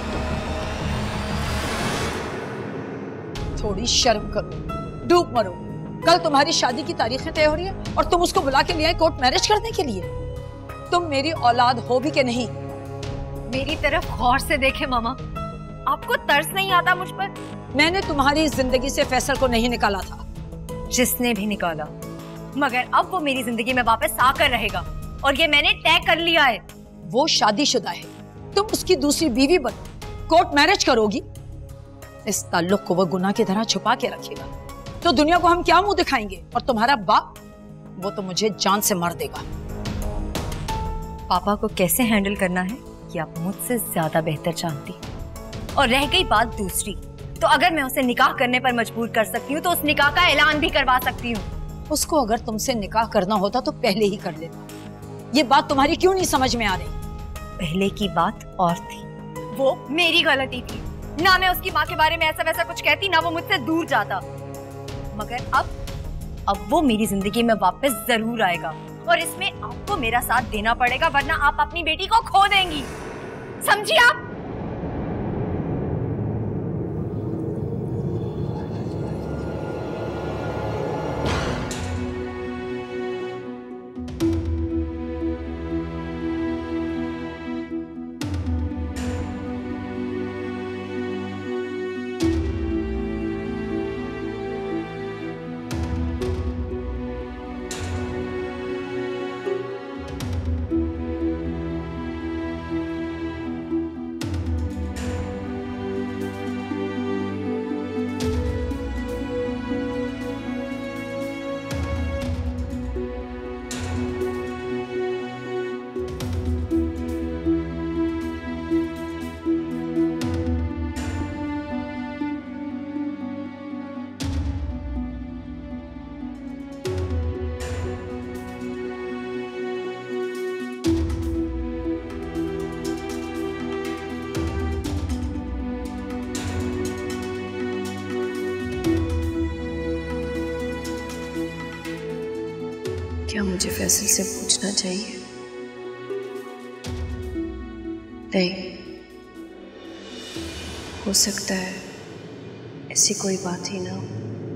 थोड़ी शर्म करो, डूब मरो। कल तुम्हारी शादी की तारीखें तय हो रही है और तुम उसको बुला के ले आए कोर्ट मैरिज करने के लिए। तुम मेरी औलाद हो भी कि नहीं? मेरी तरफ गौर से देखे मामा, आपको तरस नहीं आता मुझ पर? मैंने तुम्हारी जिंदगी से फैसल को नहीं निकाला था। जिसने भी निकाला, मगर अब वो मेरी जिंदगी में वापस आकर रहेगा और ये मैंने तय कर लिया है। वो शादीशुदा है, तुम उसकी दूसरी बीवी बनो, कोर्ट मैरिज करोगी। इस ताल्लुक को वो गुनाह की तरह छुपा के रखेगा तो दुनिया को हम क्या मुंह दिखाएंगे? और तुम्हारा बाप, वो तो मुझे जान से मार देगा। पापा को कैसे हैंडल करना है कि आप मुझसे ज्यादा बेहतर जानती। और रह गई बात दूसरी, तो अगर मैं उसे निकाह करने पर मजबूर कर सकती हूँ तो उस निकाह का ऐलान भी करवा सकती हूँ। उसको अगर तुमसे निकाह करना होता तो पहले ही कर लेता। ये बात तुम्हारी क्यों नहीं समझ में आ रही? पहले की बात और थी, वो मेरी गलती थी। ना मैं उसकी माँ के बारे में ऐसा वैसा कुछ कहती, ना वो मुझसे दूर जाता। मगर अब वो मेरी जिंदगी में वापस जरूर आएगा और इसमें आपको मेरा साथ देना पड़ेगा, वरना आप अपनी बेटी को खो देंगी। समझी आप? क्या मुझे फैसल से पूछना चाहिए? नहीं, हो सकता है ऐसी कोई बात ही ना हो।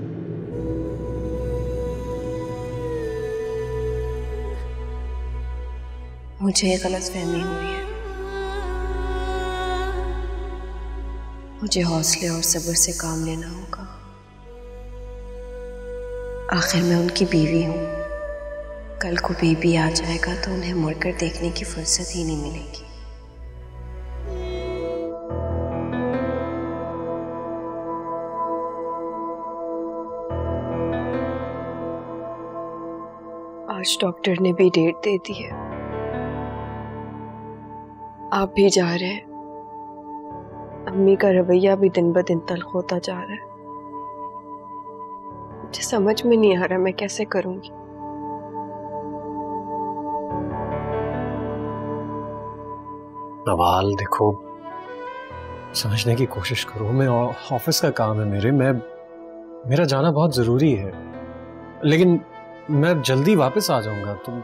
मुझे गलतफहमी हुई है। मुझे हौसले और सब्र से काम लेना होगा। आखिर मैं उनकी बीवी हूँ। कल को बेबी आ जाएगा तो उन्हें मुड़कर देखने की फुर्सत ही नहीं मिलेगी। आज डॉक्टर ने भी डेट दे दी है। आप भी जा रहे हैं। अम्मी का रवैया भी दिन ब दिन तल्ख होता जा रहा है। मुझे समझ में नहीं आ रहा मैं कैसे करूंगी। नवाल देखो, समझने की कोशिश करो। मैं ऑफिस का काम है मेरा जाना बहुत जरूरी है, लेकिन मैं जल्दी वापस आ जाऊंगा। तुम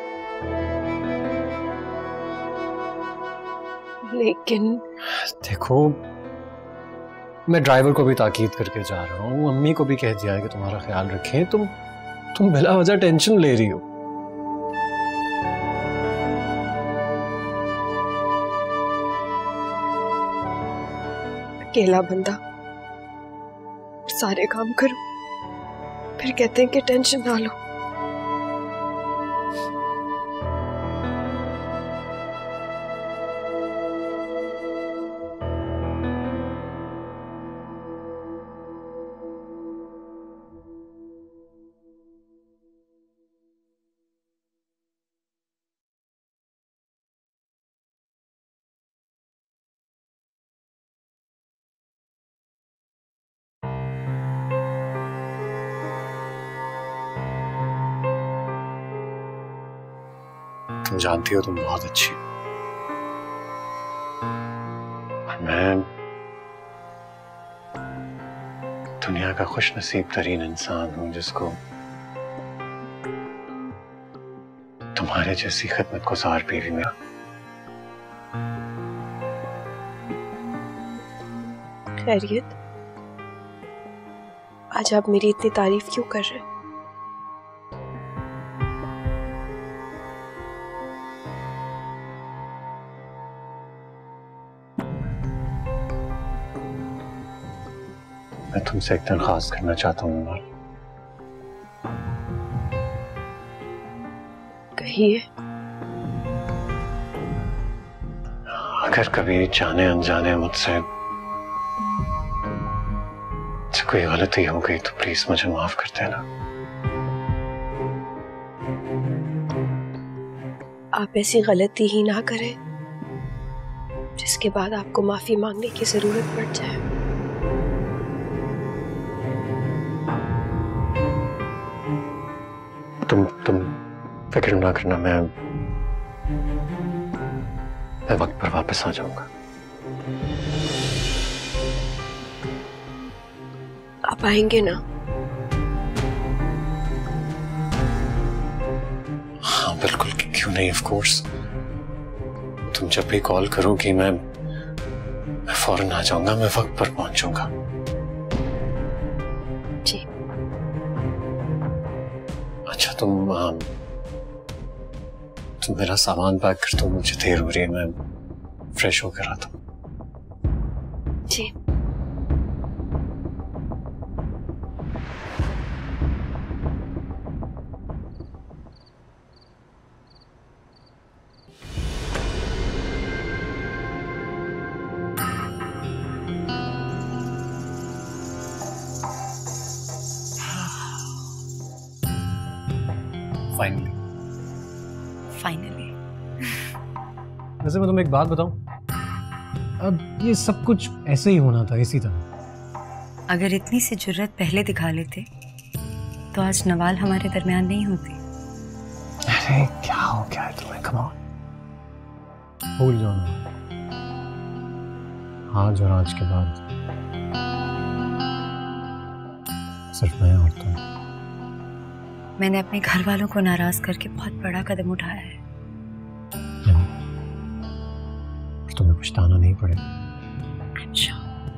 लेकिन देखो, मैं ड्राइवर को भी ताकीद करके जा रहा हूँ, अम्मी को भी कह दिया है कि तुम्हारा ख्याल रखें। तुम बिला वजह टेंशन ले रही हो। अकेला बंदा सारे काम करो, फिर कहते हैं कि टेंशन ना लो। तुम जानती हो तुम बहुत अच्छी हो। मैं दुनिया का खुश नसीब तरीन इंसान हूं जिसको तुम्हारे जैसी खिदमतगुजार बीवी मिला। खैरियत, आज आप मेरी इतनी तारीफ क्यों कर रहे हैं? मैं तुमसे एक दरख्वास्त करना चाहता हूँ। कहिए। अगर कभी जाने अनजाने मुझसे कोई गलती हो गई तो प्लीज मुझे माफ कर देना। आप ऐसी गलती ही ना करें जिसके बाद आपको माफी मांगने की जरूरत पड़ जाए। तुम फिक्र ना करना, मैं वक्त पर वापस आ जाऊंगा। आप आएंगे ना? हाँ बिल्कुल, क्यों नहीं, ऑफ कोर्स। तुम जब भी कॉल करोगी मैं फौरन आ जाऊंगा, मैं वक्त पर पहुंचूंगा। जी। अच्छा तुम मेरा सामान पैक कर दो, मुझे देर हो रही है, मैं फ्रेश होकर आता हूँ। जी। फाइनली। वैसे मैं तुम्हें एक बात बताऊं, अब ये सब कुछ ऐसे ही होना था, इसी तरह। अगर इतनी सी जुर्रत पहले दिखा लेते तो आज नवाल हमारे दरमियान नहीं होती। अरे क्या हो गया है तुम्हें, कम ऑन, भूल जाओ ना। आज और आज के बाद सिर्फ मैं और तुम। मैंने अपने घर वालों को नाराज करके बहुत बड़ा कदम उठाया है। तुम्हें पछताना नहीं पड़ेगा। अच्छा।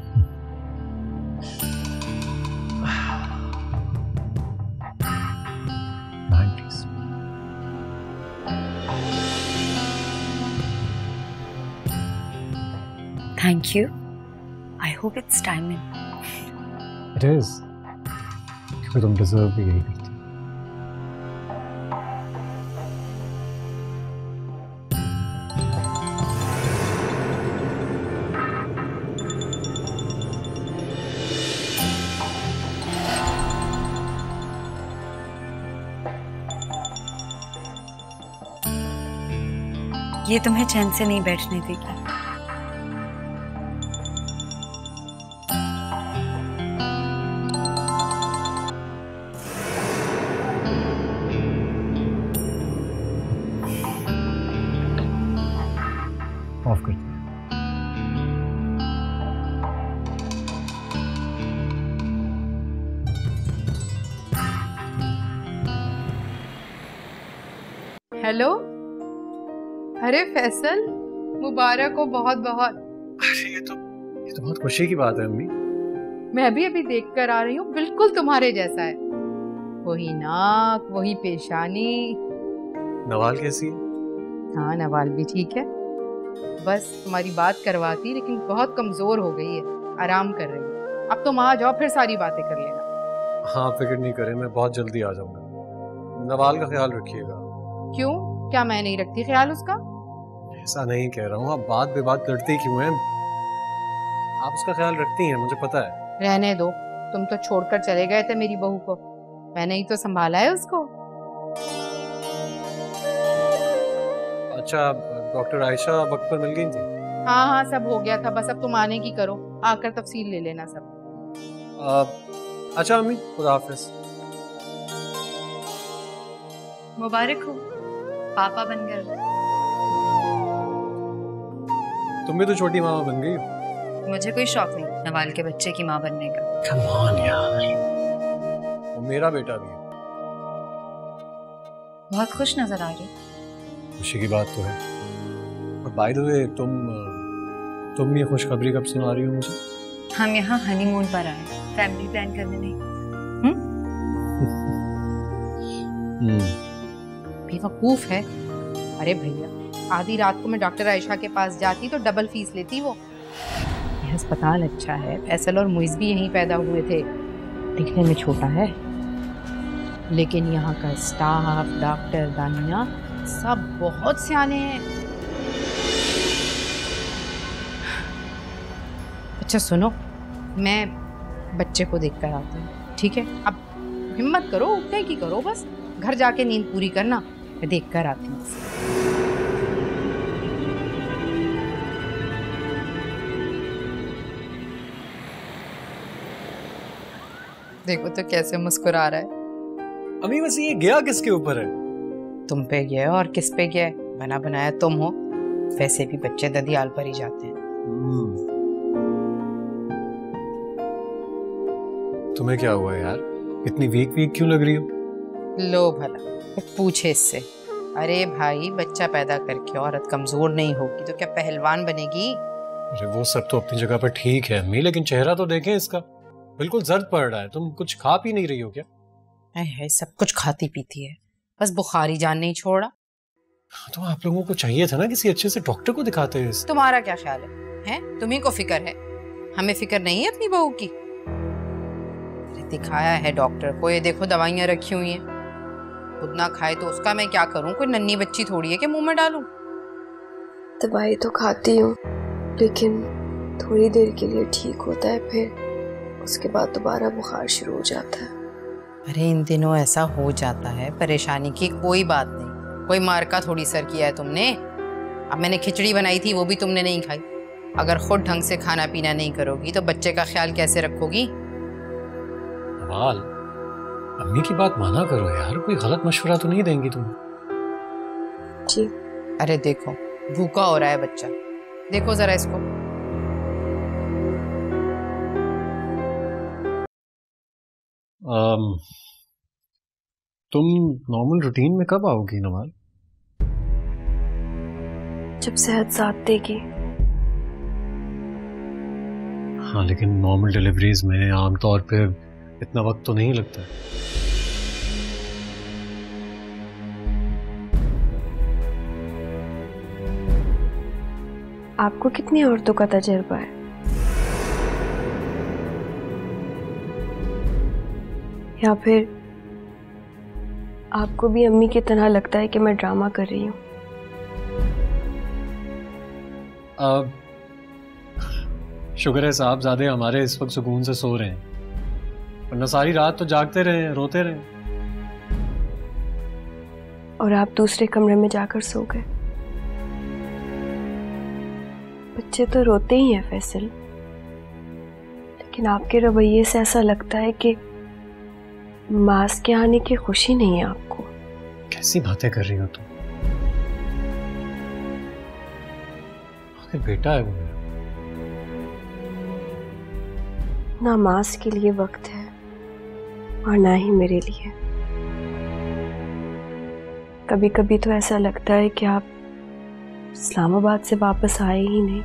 Thank you. I hope it's timing. It is. क्योंकि तुम डिजर्व भी यही करती। ये तुम्हें चैन से नहीं बैठने देगी। ऑफ कर दो। हेलो, अरे फैसल, मुबारक हो बहुत बहुत। अरे ये तो बहुत खुशी की बात है अम्मी। मैं भी अभी देख कर आ रही हूँ, बिल्कुल तुम्हारे जैसा है। वही नाक, वही पेशानी। नवाल कैसी है? हाँ नवाल भी ठीक है, बस तुम्हारी बात करवाती लेकिन बहुत कमजोर हो गई है, आराम कर रही है। अब तुम आ जाओ, फिर सारी बातें कर लेना। हाँ फिक्र नहीं करें, मैं बहुत जल्दी आ जाऊंगा। नवाल का ख्याल रखिएगा। क्यों, क्या मैं नहीं रखती ख्याल उसका? ऐसा नहीं कह रहा हूँ, आप बात पे बात करती क्यों हैं? आप उसका ख्याल रखती हैं, मुझे पता है। रहने दो, तुम तो छोड़कर चले गए थे मेरी बहू को, मैंने ही तो संभाला है उसको। अच्छा, डॉक्टर आयशा वक्त पर मिल गई थी? हाँ हाँ सब हो गया था, बस अब तुम आने की करो, आकर तफसील ले लेना सब। अच्छा अम्मी, खुदा हाफिज। मुबारक हो, पापा बन गए। तुम भी तो छोटी मामा बन गई हो। मुझे कोई शौक नहीं नवाल के बच्चे की माँ बनने का। कम ऑन यार, वो मेरा बेटा भी है। बहुत खुश नजर आ रही। खुशी की बात तो है। और बाय द वे, तुम ये खुशखबरी कब सुना रही हो मुझे? हम यहाँ हनीमून पर आए, फैमिली प्लान करने नहीं। बेवकूफ है। अरे भैया, आधी रात को मैं डॉक्टर आयशा के पास जाती तो डबल फीस लेती वो। यह अस्पताल अच्छा है, फैसल और मुइज़ भी यहीं पैदा हुए थे, दिखने में छोटा है, लेकिन यहाँ का स्टाफ, डॉक्टर, दानिया सब बहुत सियाने हैं। अच्छा सुनो, मैं बच्चे को देख कर आती हूँ, ठीक है? अब हिम्मत करो, उठने की करो, बस घर जाके नींद पूरी करना, मैं देख कर आती हूँ। देखो तो कैसे मुस्कुरा रहा है। अम्मी वैसे ये गया किसके ऊपर है? तुम पे गया और किस पे गया? बना बनाया तुम हो। वैसे भी बच्चे ददियाल पर ही जाते हैं। तुम्हें क्या हुआ यार, इतनी वीक वीक क्यों लग रही हो? लो भला पूछे इससे। अरे भाई, बच्चा पैदा करके औरत कमजोर नहीं होगी तो क्या पहलवान बनेगी? अरे वो सब तो अपनी जगह पर ठीक है अम्मी, लेकिन चेहरा तो देखें इसका, बिल्कुल जर्द पड़ रहा है। तुम कुछ खा पी नहीं रही हो क्या? है सब कुछ खाती पीती है, बस बुखारी जान नहीं छोड़ा। तो आप लोगों को चाहिए था ना किसी अच्छे से डॉक्टर को दिखाते हैं। तुम्हारा क्या ख्याल है? तुम्ही को फिक्र है, हमें फिक्र नहीं है अपनी बहू की? दिखाया है डॉक्टर को, ये देखो दवाइयां रखी हुई हैं, खुद ना खाए तो उसका मैं क्या करूं? कोई नन्ही बच्ची थोड़ी है कि मुंह में डालूं। दवाई तो खाती हूँ, लेकिन थोड़ी देर के लिए ठीक होता है, फिर उसके बाद दोबारा बुखार शुरू हो जाता है। अरे इन दिनों ऐसा हो जाता है, परेशानी की कोई बात नहीं, कोई मार का थोड़ी सर किया है तुमने। अब मैंने खिचड़ी बनाई थी, वो भी तुमने नहीं खाई। अगर खुद ढंग से खाना पीना नहीं करोगी तो बच्चे का ख्याल कैसे रखोगी? नवाल, अम्मी की बात माना करो यार, कोई गलत मशवरा तो नहीं देंगी तुम? जी। अरे देखो भूखा हो रहा है बच्चा, देखो जरा इसको। तुम नॉर्मल रूटीन में कब आओगी नवाल? जब सेहत साथ देगी। हाँ, लेकिन नॉर्मल डिलीवरीज में आमतौर पे इतना वक्त तो नहीं लगता। आपको कितनी औरतों का तजुर्बा है? या फिर आपको भी अम्मी की तरह लगता है कि मैं ड्रामा कर रही हूँ? शुक्र है साहबजादे हमारे इस वक्त सुकून से सो रहे हैं, वरना सारी रात तो जागते रहे, रोते रहे। और आप दूसरे कमरे में जाकर सो गए। बच्चे तो रोते ही हैं फैसल, लेकिन आपके रवैये से ऐसा लगता है कि मास के आने की खुशी नहीं है आपको। कैसी बातें कर रही हो तुम? आखिर बेटा है वो मेरा। ना मास के लिए वक्त है और ना ही मेरे लिए। कभी कभी तो ऐसा लगता है कि आप इस्लामाबाद से वापस आए ही नहीं,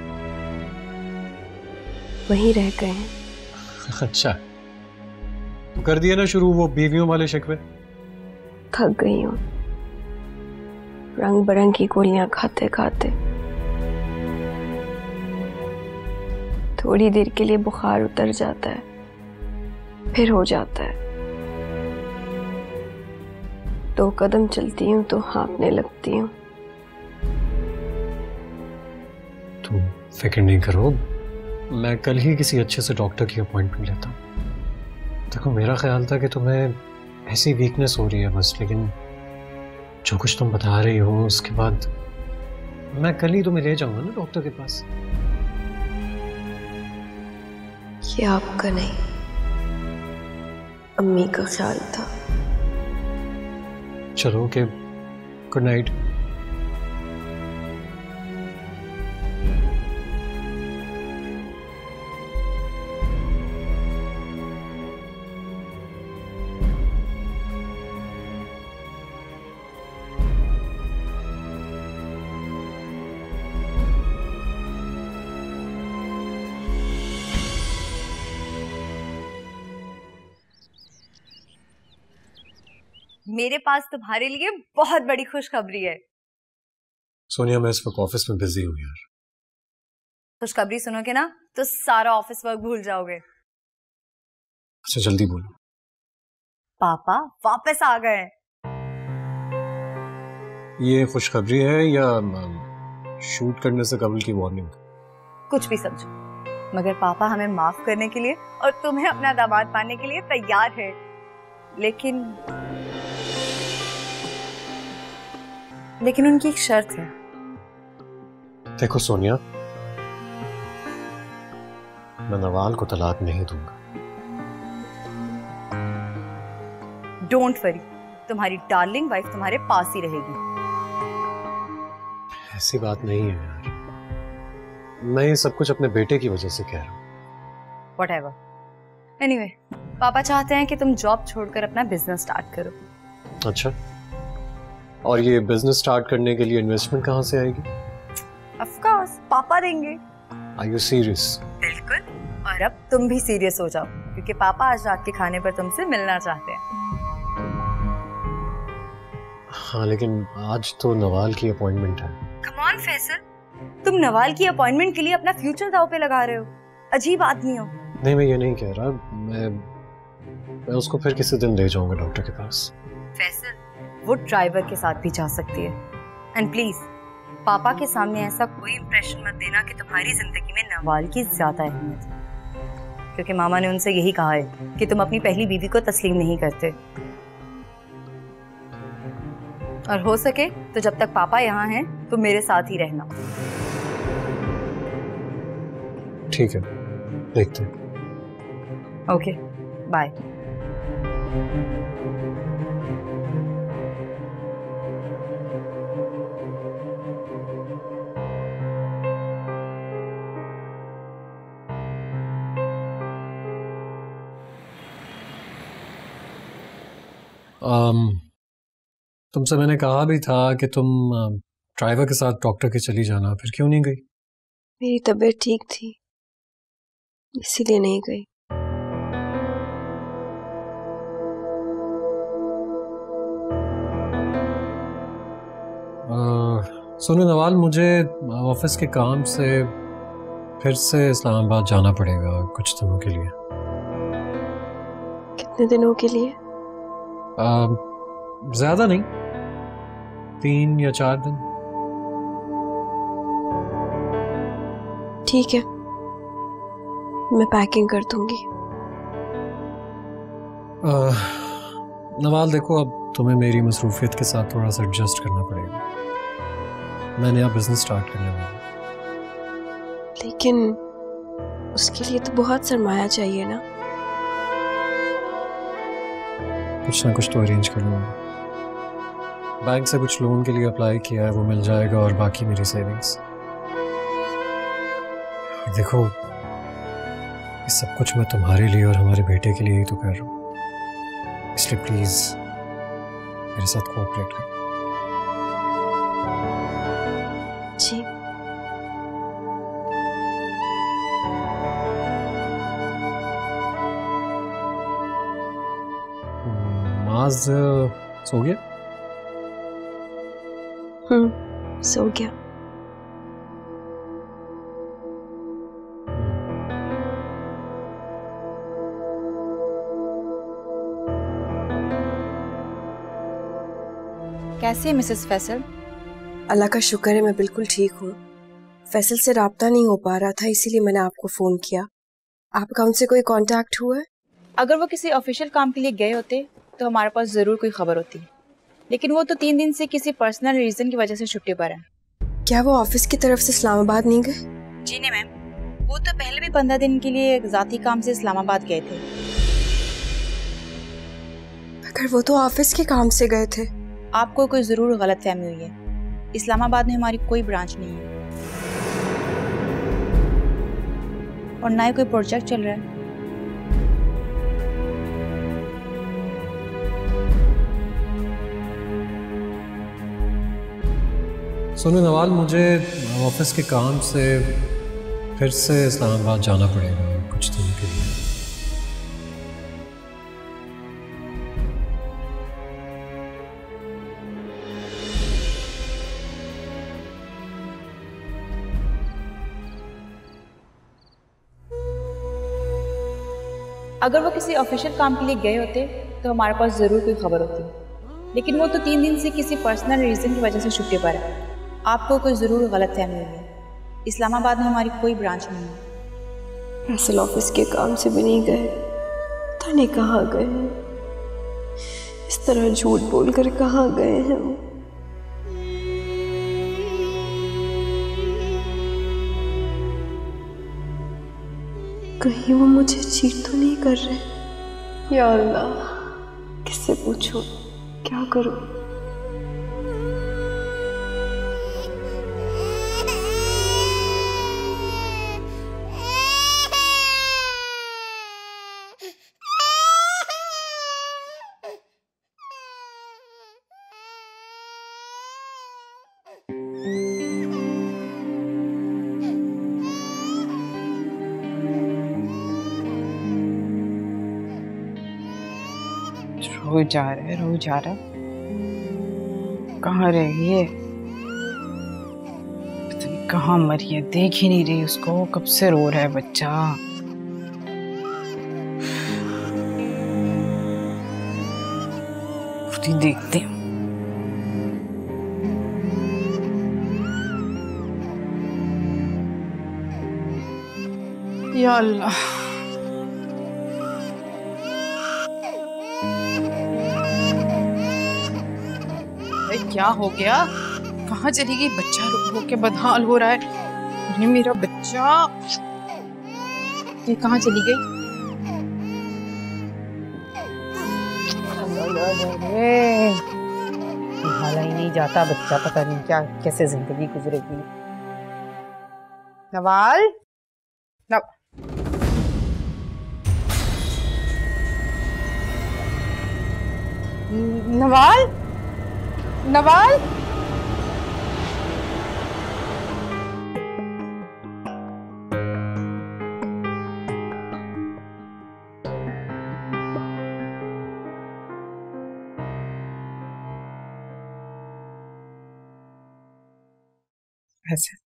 वहीं रह गए हैं। अच्छा, तो कर दिया ना शुरू वो बीवियों वाले शिकवे? थक गई हूँ रंग बिरंगी गोलियां खाते खाते। थोड़ी देर के लिए बुखार उतर जाता है, फिर हो जाता है। 2 कदम चलती हूँ तो हाँफने लगती हूँ। तुम फिक्र नहीं करो, मैं कल ही किसी अच्छे से डॉक्टर की अपॉइंटमेंट लेता हूँ। देखो मेरा ख्याल था कि तुम्हें ऐसी वीकनेस हो रही है बस, लेकिन जो कुछ तुम बता रही हो उसके बाद मैं कल ही तुम्हें ले जाऊंगा ना डॉक्टर के पास। ये आपका नहीं, अम्मी का ख्याल था। चलो ओके, गुड नाइट। मेरे पास तुम्हारे लिए बहुत बड़ी खुशखबरी है। सोनिया, मैं इस वक्त ऑफिस में बिजी हूँ यार। खुशखबरी सुनोगे ना तो सारा ऑफिस वर्क भूल जाओगे। अच्छा जल्दी बोलो। पापा वापस आ गए। ये खुशखबरी है या शूट करने से कबल की वार्निंग? कुछ भी समझो, मगर पापा हमें माफ करने के लिए और तुम्हें अपना दामाद पाने के लिए तैयार है। लेकिन उनकी एक शर्त है। देखो सोनिया, मैं नवाल को तलाक नहीं दूंगा। डोंट वरी, तुम्हारी डार्लिंग वाइफ तुम्हारे पास ही रहेगी। ऐसी बात नहीं है यार, मैं ये सब कुछ अपने बेटे की वजह से कह रहा हूँ। Whatever. Anyway, पापा चाहते हैं कि तुम जॉब छोड़कर अपना बिजनेस स्टार्ट करो। अच्छा, और ये बिजनेस स्टार्ट करने के लिए इन्वेस्टमेंट कहाँ से आएगी? Of course, पापा देंगे। Are you serious? बिल्कुल। और अब तुम भी सीरियस हो जाओ, क्योंकि पापा आज रात के खाने पर तुमसे मिलना चाहते हैं। हाँ, लेकिन आज तो नवाल की अपॉइंटमेंट है। Come on, फैसल, तुम नवाल की अपॉइंटमेंट के लिए अपना फ्यूचर दांव पे लगा रहे हो। अजीब आदमी हो। नहीं, मैं ये नहीं कह रहा, मैं उसको फिर किसी दिन ले जाऊंगा डॉक्टर के पास। फैसल, वो ड्राइवर के साथ भी जा सकती है। एंड प्लीज, पापा के सामने ऐसा कोई इंप्रेशन मत देना कि तुम्हारी जिंदगी में नवाल की ज्यादा अहमियत है, क्योंकि मामा ने उनसे यही कहा है कि तुम अपनी पहली बीवी को तस्लीम नहीं करते। और हो सके तो जब तक पापा यहाँ हैं, तुम मेरे साथ ही रहना। ठीक है, देखते हैं। Okay, bye. तुमसे मैंने कहा भी था कि तुम ड्राइवर के साथ डॉक्टर के चली जाना, फिर क्यों नहीं गई? मेरी तबीयत ठीक थी, इसीलिए नहीं गई। सुनो नवाल, मुझे ऑफिस के काम से फिर से इस्लामाबाद जाना पड़ेगा कुछ दिनों के लिए। कितने दिनों के लिए? ज्यादा नहीं, 3 या 4 दिन। ठीक है, मैं पैकिंग कर दूंगी। नवाल देखो, अब तुम्हें मेरी मसरूफियत के साथ थोड़ा सा एडजस्ट करना पड़ेगा। मैं नया बिजनेस स्टार्ट करने वाला हूँ। लेकिन उसके लिए तो बहुत सरमाया चाहिए ना। कुछ ना कुछ तो अरेंज कर लूँगा। बैंक से कुछ लोन के लिए अप्लाई किया है, वो मिल जाएगा, और बाकी मेरी सेविंग्स। देखो, ये सब कुछ मैं तुम्हारे लिए और हमारे बेटे के लिए ही तो कर रहा हूँ, इसलिए प्लीज मेरे साथ कोऑपरेट करो। जी। माज सो गया? सो गया। कैसी है मिसेस फैसल? अल्लाह का शुक्र है, मैं बिल्कुल ठीक हूँ। फैसल से राब्ता नहीं हो पा रहा था, इसीलिए मैंने आपको फोन किया। आपका उनसे कोई कांटेक्ट हुआ है? अगर वो किसी ऑफिशियल काम के लिए गए होते तो हमारे पास जरूर कोई खबर होती, लेकिन वो तो 3 दिन से किसी पर्सनल रीजन की वजह से छुट्टी पर है। क्या वो ऑफिस की तरफ से इस्लामाबाद नहीं गए? जी नहीं मैम, वो तो पहले भी 15 दिन के लिए एक जाती काम से इस्लामाबाद गए थे। अगर वो तो ऑफिस के काम से गए थे। आपको कोई जरूर गलतफहमी हुई है। इस्लामाबाद में हमारी कोई ब्रांच नहीं है और ना ही कोई प्रोजेक्ट चल रहा है। सुनो नवाल, मुझे ऑफिस के काम से फिर से इस्लामाबाद जाना पड़ेगा कुछ दिनों के लिए। अगर वो किसी ऑफिशियल काम के लिए गए होते तो हमारे पास जरूर कोई खबर होती, लेकिन वो तो 3 दिन से किसी पर्सनल रीज़न की वजह से छुट्टी पर है। आपको कोई ज़रूर गलतफहमी हुई है। इस्लामाबाद में हमारी कोई ब्रांच नहीं है। फैसल ऑफिस के काम से भी नहीं गए, पता नहीं कहाँ गए हैं। इस तरह झूठ बोलकर कहाँ गए हैं वो। कहीं वो मुझे चीट तो नहीं कर रहे। या अल्लाह, किससे पूछूं, क्या करूं? रोज जा रहा है। कहाँ रह गई है? पता नहीं कहाँ मरी है, देख ही नहीं रही उसको। कब से रो रहा है बच्चा। खुद ही देखते हैं। या अल्लाह, क्या हो गया? कहाँ चली गई? बच्चा रो के बदहाल हो रहा है। अरे मेरा बच्चा, ये कहाँ चली गई? हाला ही नहीं जाता बच्चा, पता नहीं क्या कैसे जिंदगी गुजरेगी। नवाल, नवाल, नवाल, ऐसे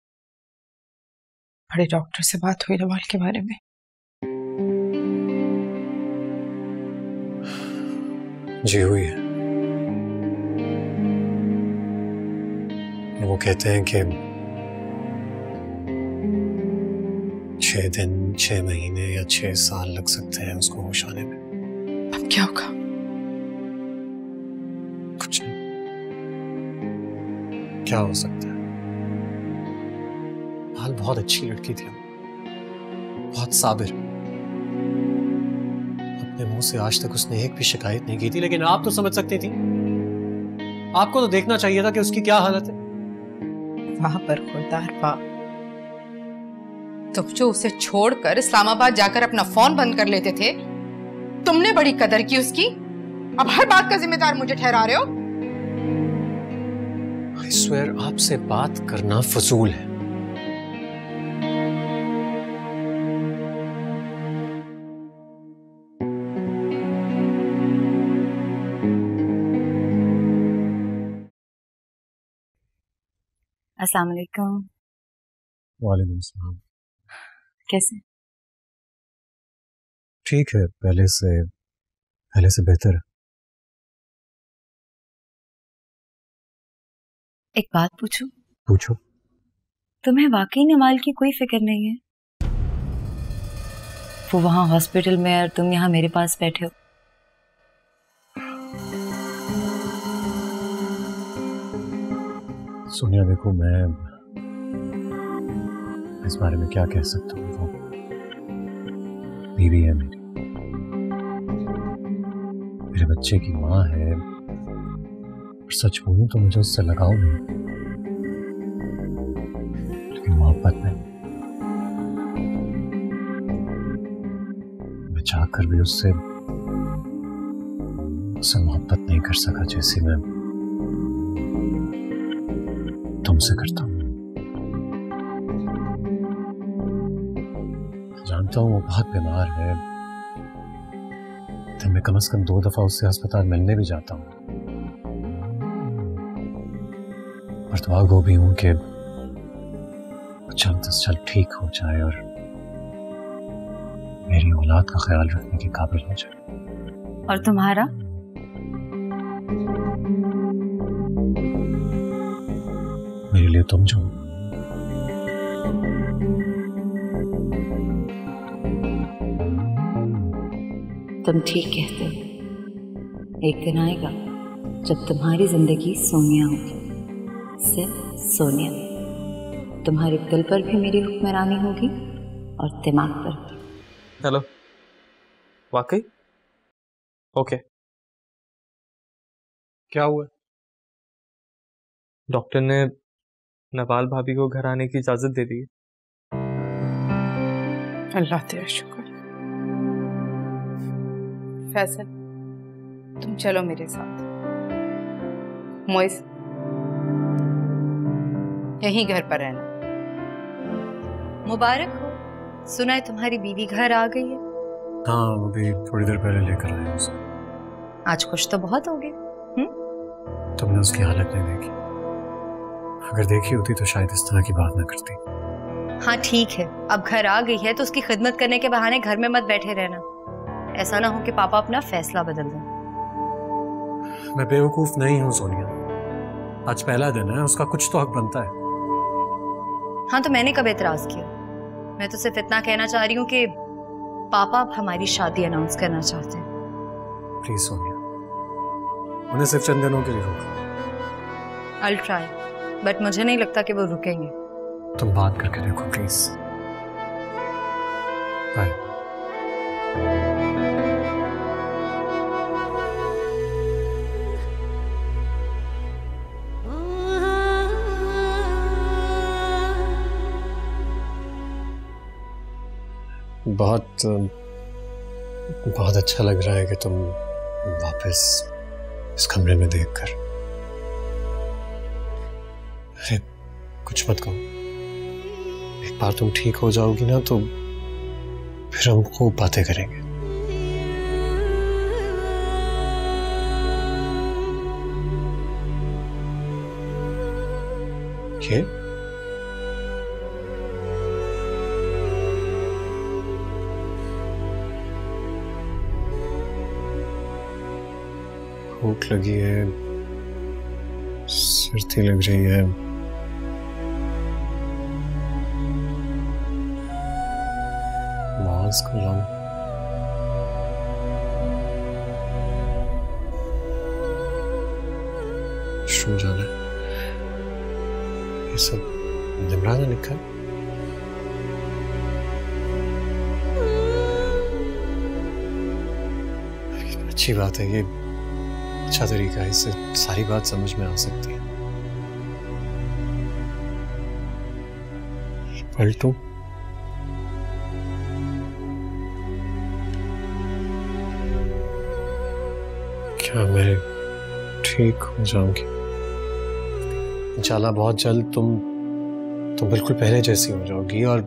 बड़े डॉक्टर से बात हुई नवाल के बारे में? जी हुई है। वो कहते हैं कि 6 दिन, 6 महीने या 6 साल लग सकते हैं उसको होश आने में। अब क्या होगा? कुछ नहीं। क्या हो सकता है? हाल बहुत अच्छी लड़की थी, बहुत साबिर। अपने मुंह से आज तक उसने एक भी शिकायत नहीं की थी, लेकिन आप तो समझ सकती थी। आपको तो देखना चाहिए था कि उसकी क्या हालत है। वहां पर खुरदार बाप, तुम जो उसे छोड़कर इस्लामाबाद जाकर अपना फोन बंद कर लेते थे, तुमने बड़ी कदर की उसकी। अब हर बात का जिम्मेदार मुझे ठहरा रहे हो। I swear, आपसे बात करना फजूल है। अस्सलाम वालेकुम। वालेकुम सलाम। कैसे? ठीक है, पहले से बेहतर है। एक बात पूछूं? पूछो। तुम्हें वाकई नवाल की कोई फिक्र नहीं है? वो वहां हॉस्पिटल में और तुम यहाँ मेरे पास बैठे हो। सोनिया देखो, मैं इस बारे में क्या कह सकता हूँ। वो बीवी है मेरी, मेरे बच्चे की माँ है। और सच बोलूं तो मुझे उससे लगाव नहीं, लेकिन मोहब्बत नहीं। मैं चाहकर भी उससे मोहब्बत नहीं कर सका जैसे मैं तुमसे करता हूं। जानता हूं वो बहुत बीमार है, तो मैं कम से कम 2 दफा उससे अस्पताल मिलने भी जाता हूं। और दुआ गो भी हूं कि जल्द से जल्द ठीक हो जाए और मेरी औलाद का ख्याल रखने के काबिल हो जाए। और तुम्हारा? लिए तुम जो तुम ठीक कहते हो। एक दिन आएगा जब तुम्हारी जिंदगी सोनिया होगी, सिर्फ सोनिया। तुम्हारे दिल पर भी मेरी हुक्मरानी होगी और दिमाग पर भी। हेलो, वाकई? ओके। क्या हुआ? डॉक्टर ने नवाल भाभी को घर आने की इजाजत दे दी है। अल्लाह तेरा शुक्र। फैसल, तुम चलो मेरे साथ। मोइस, यहीं घर पर रहना। मुबारक हो, सुना है तुम्हारी बीवी घर आ गई है। हाँ, अभी थोड़ी देर पहले लेकर आया उसे। आज खुश तो बहुत हो गए। तुमने उसकी हालत नहीं देखी। अगर देखी होती तो शायद इस तरह की बात ना करती। हाँ ठीक है, अब घर आ गई है तो उसकी खिदमत करने के बहाने घर में मत बैठे रहना। ऐसा ना हो कि पापा अपना फैसला बदल दें। मैं बेवकूफ नहीं हूँ सोनिया। आज पहला दिन है, उसका कुछ तो हक बनता है। हाँ तो मैंने कब एतराज किया? मैं तो सिर्फ इतना कहना चाह रही हूँ कि पापा अब हमारी शादी अनाउंस करना चाहते हैं। प्लीज सोनिया, उन्हें सिर्फ चंद दिनों के लिए रोको। I'll try, बट मुझे नहीं लगता कि वो रुकेंगे। तुम बात करके देखो प्लीज। बाय। बहुत अच्छा लग रहा है कि तुम वापस इस कमरे में देखकर। अरे कुछ मत कहो। एक बार तुम ठीक हो जाओगी ना तो फिर हम खूब बातें करेंगे। ये भूख लगी है, सर्दी लग रही है। मास्क लाऊं? शुरू जाना है। ये सब निमरा ने लिखा है। अच्छी बात है, ये अच्छा तरीका है, इससे सारी बात समझ में आ सकती है। पलटू? क्या मैं ठीक हो जाऊंगी? इंशाल्लाह बहुत जल्द तुम बिल्कुल पहले जैसी हो जाओगी और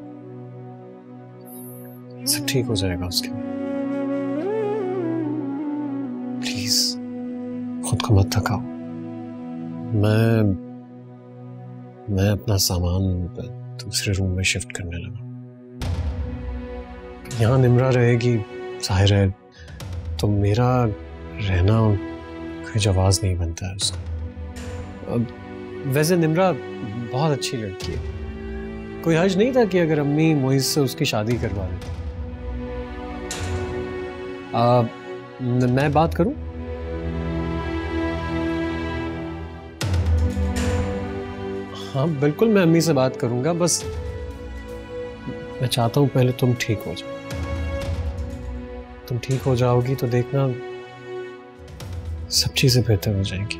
सब ठीक हो जाएगा उसके लिए। प्लीज खुद को मत थकाओ। मैं अपना सामान दूसरे रूम में शिफ्ट करने लगा। यहाँ निमरा रहेगी, जाहिर है तो मेरा रहना कोई जवाज नहीं बनता है उसका। अब वैसे निमरा बहुत अच्छी लड़की है, कोई हर्ज नहीं था कि अगर अम्मी मोइस से उसकी शादी करवा देती। मैं बात करूं? हाँ बिल्कुल, मैं अम्मी से बात करूंगा। बस मैं चाहता हूं पहले तुम ठीक हो जाओ। तुम ठीक हो जाओगी तो देखना सब चीजें बेहतर हो जाएंगी।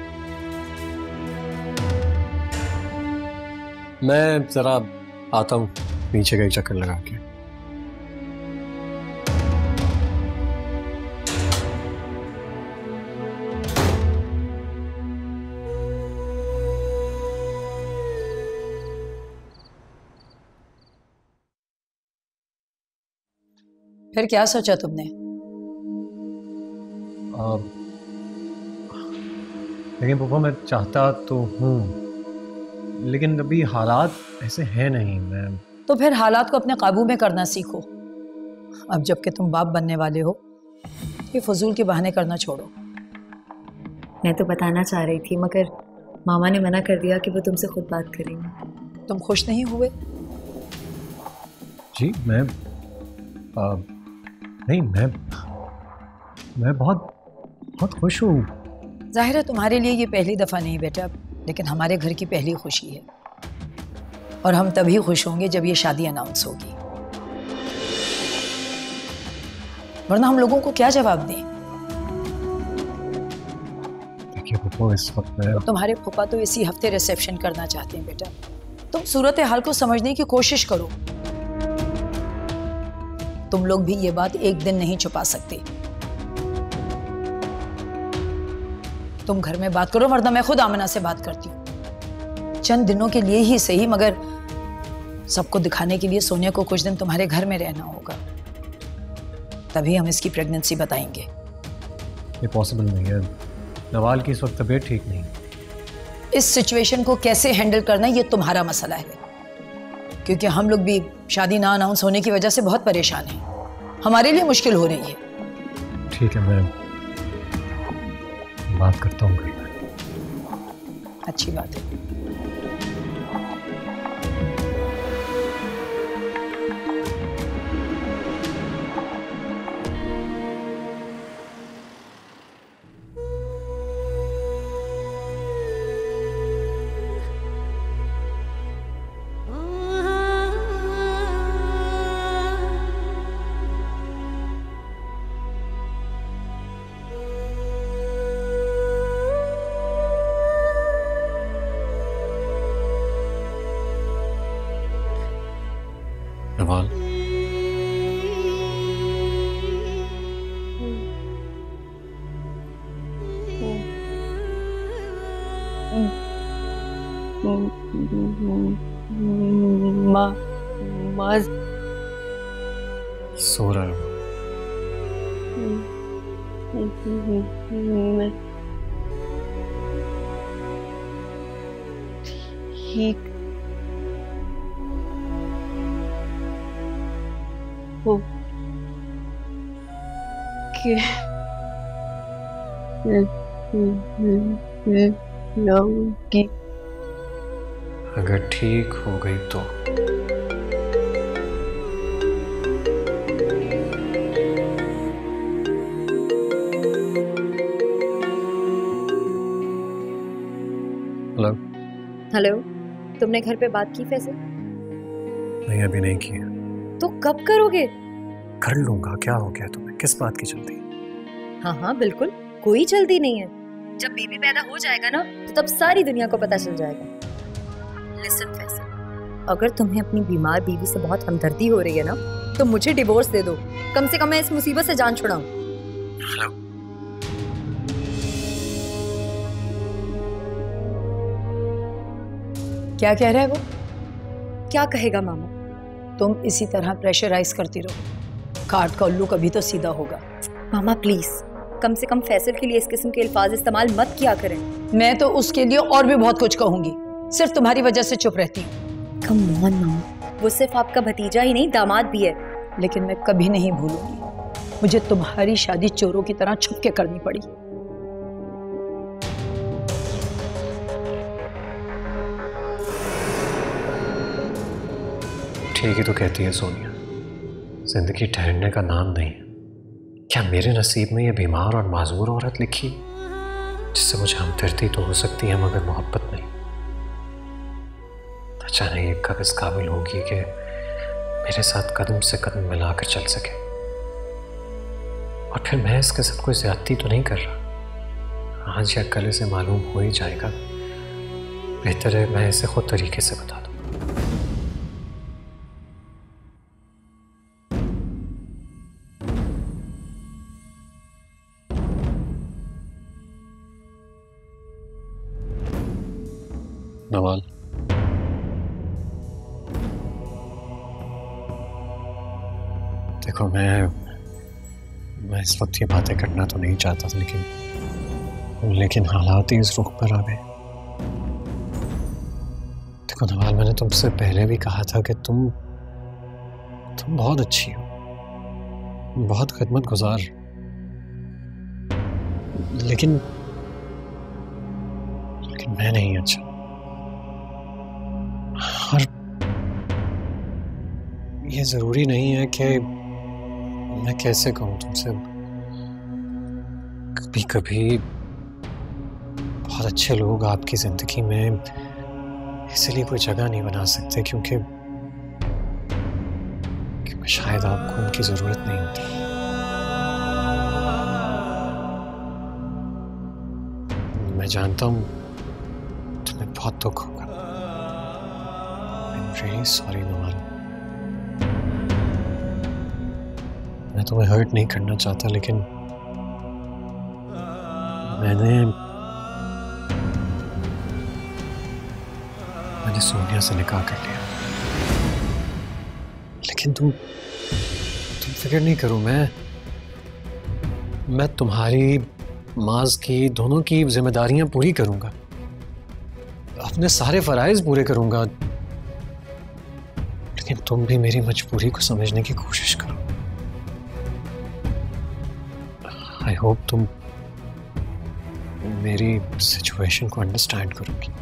मैं जरा आता हूं नीचे का एक चक्कर लगा के। फिर क्या सोचा तुमने? लेकिन पापा मैं चाहता तो हूँ, लेकिन अभी हालात ऐसे हैं नहीं। मैं तो फिर हालात को अपने काबू में करना सीखो। अब जबकि तुम बाप बनने वाले हो, ये फजूल के बहाने करना छोड़ो। मैं तो बताना चाह रही थी मगर मामा ने मना कर दिया कि वो तुमसे खुद बात करेंगे। तुम खुश नहीं हुए? जी मैं नहीं, मैं बहुत खुश हूँ। जाहिर है तुम्हारे लिए ये पहली दफ़ा नहीं बेटा, लेकिन हमारे घर की पहली खुशी है। और हम तभी खुश होंगे जब ये शादी अनाउंस होगी, वरना हम लोगों को क्या जवाब दें? देखिए पप्पू, इस वक्त मैं तुम्हारे फूफा तो इसी हफ्ते रिसेप्शन करना चाहते हैं बेटा। तुम सूरत हाल को समझने की कोशिश करो। तुम लोग भी ये बात एक दिन नहीं छुपा सकते। तुम घर में बात करो, वरना मैं खुद आमना से बात करती हूँ। चंद दिनों के लिए ही सही, मगर सबको दिखाने के लिए सोनिया को कुछ दिन तुम्हारे घर में रहना होगा, तभी हम इसकी प्रेगनेंसी बताएंगे। ये पॉसिबल नहीं है, नवाल की इस वक्त तबीयत ठीक नहीं। इस सिचुएशन को कैसे हैंडल करना ये तुम्हारा मसला है, क्योंकि हम लोग भी शादी ना अनाउंस होने की वजह से बहुत परेशान हैं। हमारे लिए मुश्किल हो रही है। ठीक है, मैं बात करता हूँ। अच्छी बात है। नवाल, माँ सो रहा हूँ। मैं ठीक हो के लाऊंगी। अगर ठीक हो गई तो हेलो। हेलो, तुमने घर पे बात की फैसल? नहीं, अभी नहीं की। तो कब करोगे? कर लूंगा, क्या हो गया तुम्हें, किस बात की जल्दी? हाँ हाँ बिल्कुल, कोई जल्दी नहीं है। जब बेबी पैदा हो जाएगा ना, तो तब सारी दुनिया को पता चल जाएगा। लिसन फैसल, अगर तुम्हें अपनी बीमार बीवी से बहुत हमदर्दी हो रही है ना, तो मुझे डिवोर्स दे दो। कम से कम मैं इस मुसीबत से जान छुड़ाऊं। हेलो। क्या कह रहा है वो? क्या कहेगा मामा? तुम इसी तरह प्रेशराइज करती रहो, काट का उल्लू कभी तो सीधा होगा। मामा प्लीज, कम से कम फैसल के लिए इस किस्म के अल्फाज इस्तेमाल मत किया करें। मैं तो उसके लिए और भी बहुत कुछ कहूंगी, सिर्फ तुम्हारी वजह से चुप रहती हूँ। कम ऑन मामा, वो सिर्फ आपका भतीजा ही नहीं, दामाद भी है। लेकिन मैं कभी नहीं भूलूंगी, मुझे तुम्हारी शादी चोरों की तरह छुप के करनी पड़ी। ठीक ही तो कहती है सोनिया, जिंदगी ठहरने का नाम नहीं। क्या मेरे नसीब में ये बीमार और माजूर औरत लिखी, जिससे मुझे हमदर्दी तो हो सकती है मगर मोहब्बत नहीं? अच्छा नहीं, ये कब इस काबिल होगी कि मेरे साथ कदम से कदम मिलाकर चल सके? और फिर मैं इसके साथ कोई ज्यादती तो नहीं कर रहा। आज या कल इसे मालूम हो ही जाएगा। बेहतर है मैं इसे खुद तरीके से बता दूं। नवाल, देखो मैं इस वक्त ये बातें करना तो नहीं चाहता था, लेकिन हालात ही इस रुख पर आ गए। देखो नवाल, मैंने तुमसे पहले भी कहा था कि तुम बहुत अच्छी हो, बहुत खिदमतगुजार, लेकिन मैं नहीं अच्छा। और ये जरूरी नहीं है कि मैं कैसे कहूँ तुमसे, कभी कभी बहुत अच्छे लोग आपकी जिंदगी में इसलिए कोई जगह नहीं बना सकते क्योंकि शायद आपको उनकी जरूरत नहीं होती। मैं जानता हूं तुम्हें बहुत दुख होगा। I'm really sorry Noman. मैं तुम्हें हर्ट नहीं करना चाहता, लेकिन मैंने सोनिया से निकाह कर लिया। लेकिन तुम फिक्र नहीं करो, मैं तुम्हारी माज की दोनों की जिम्मेदारियां पूरी करूंगा, अपने सारे फराइज पूरे करूंगा। लेकिन तुम भी मेरी मजबूरी को समझने की कोशिश करो। आई होप तुम मेरी सिचुएशन को अंडरस्टैंड करोगी।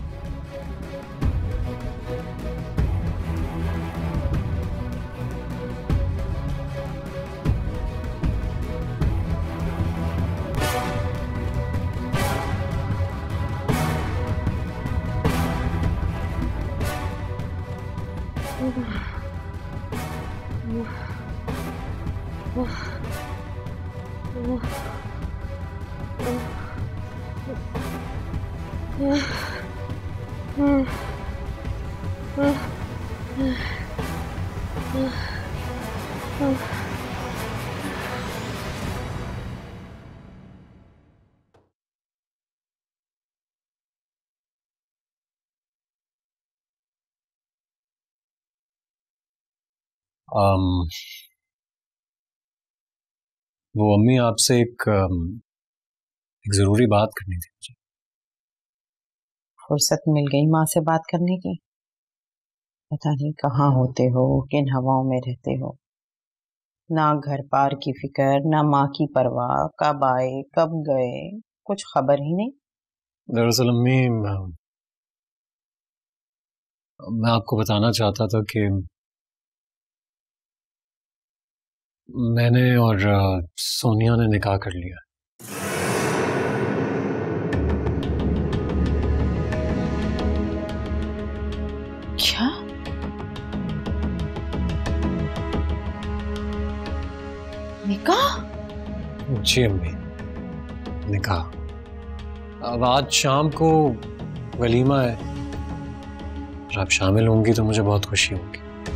वो अम्मी आपसे एक जरूरी बात करनी थी मुझे। फुर्सत मिल गई माँ से बात करने की? पता नहीं कहाँ होते हो, किन हवाओं में रहते हो। ना घर पार की फिक्र, ना माँ की परवाह, कब आए कब गए, कुछ खबर ही नहीं। दरअसल अम्मी मैं आपको बताना चाहता था कि मैंने और सोनिया ने निकाह कर लिया। क्या? निकाह? जी अम्मी, निकाह। अब आज शाम को वलीमा है, और आप शामिल होंगी तो मुझे बहुत खुशी होगी।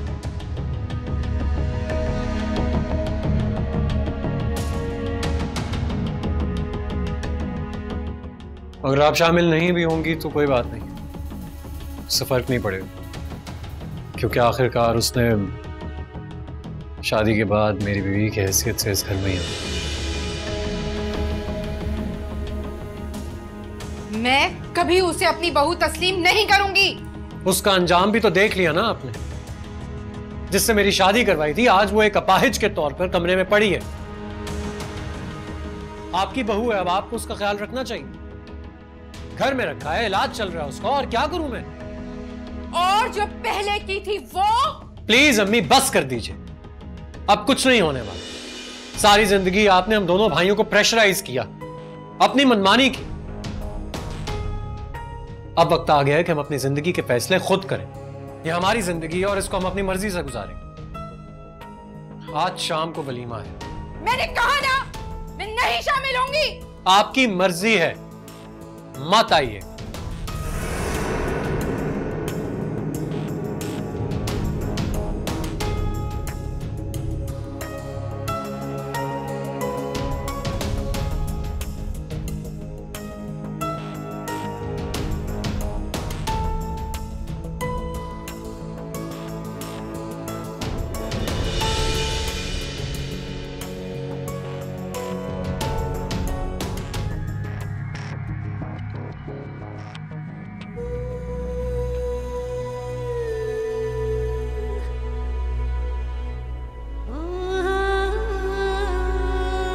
अगर आप शामिल नहीं भी होंगी तो कोई बात नहीं, उससे फर्क नहीं पड़ेगा, क्योंकि आखिरकार उसने शादी के बाद मेरी बीवी की हैसियत से इस घर में ही आई। मैं कभी उसे अपनी बहू तस्लीम नहीं करूंगी। उसका अंजाम भी तो देख लिया ना आपने, जिससे मेरी शादी करवाई थी, आज वो एक अपाहिज के तौर पर कमरे में पड़ी है। आपकी बहू है, अब आपको उसका ख्याल रखना चाहिए। घर में रखा है, इलाज चल रहा है उसका, और क्या करूं मैं? और जो पहले की थी वो? प्लीज अम्मी बस कर दीजिए, अब कुछ नहीं होने वाला। सारी जिंदगी आपने हम दोनों भाइयों को प्रेशराइज किया, अपनी मनमानी की। अब वक्त आ गया है कि हम अपनी जिंदगी के फैसले खुद करें। ये हमारी जिंदगी है और इसको हम अपनी मर्जी से गुजारें। आज शाम को वलीमा है। मैंने कहा ना, मैं नहीं शामिल होंगी। आपकी मर्जी है, मत आइए।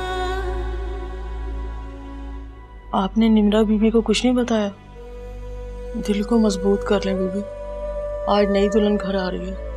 आपने निम्रा बीबी को कुछ नहीं बताया? दिल को मजबूत कर ले बीबी, आज नई दुल्हन घर आ रही है।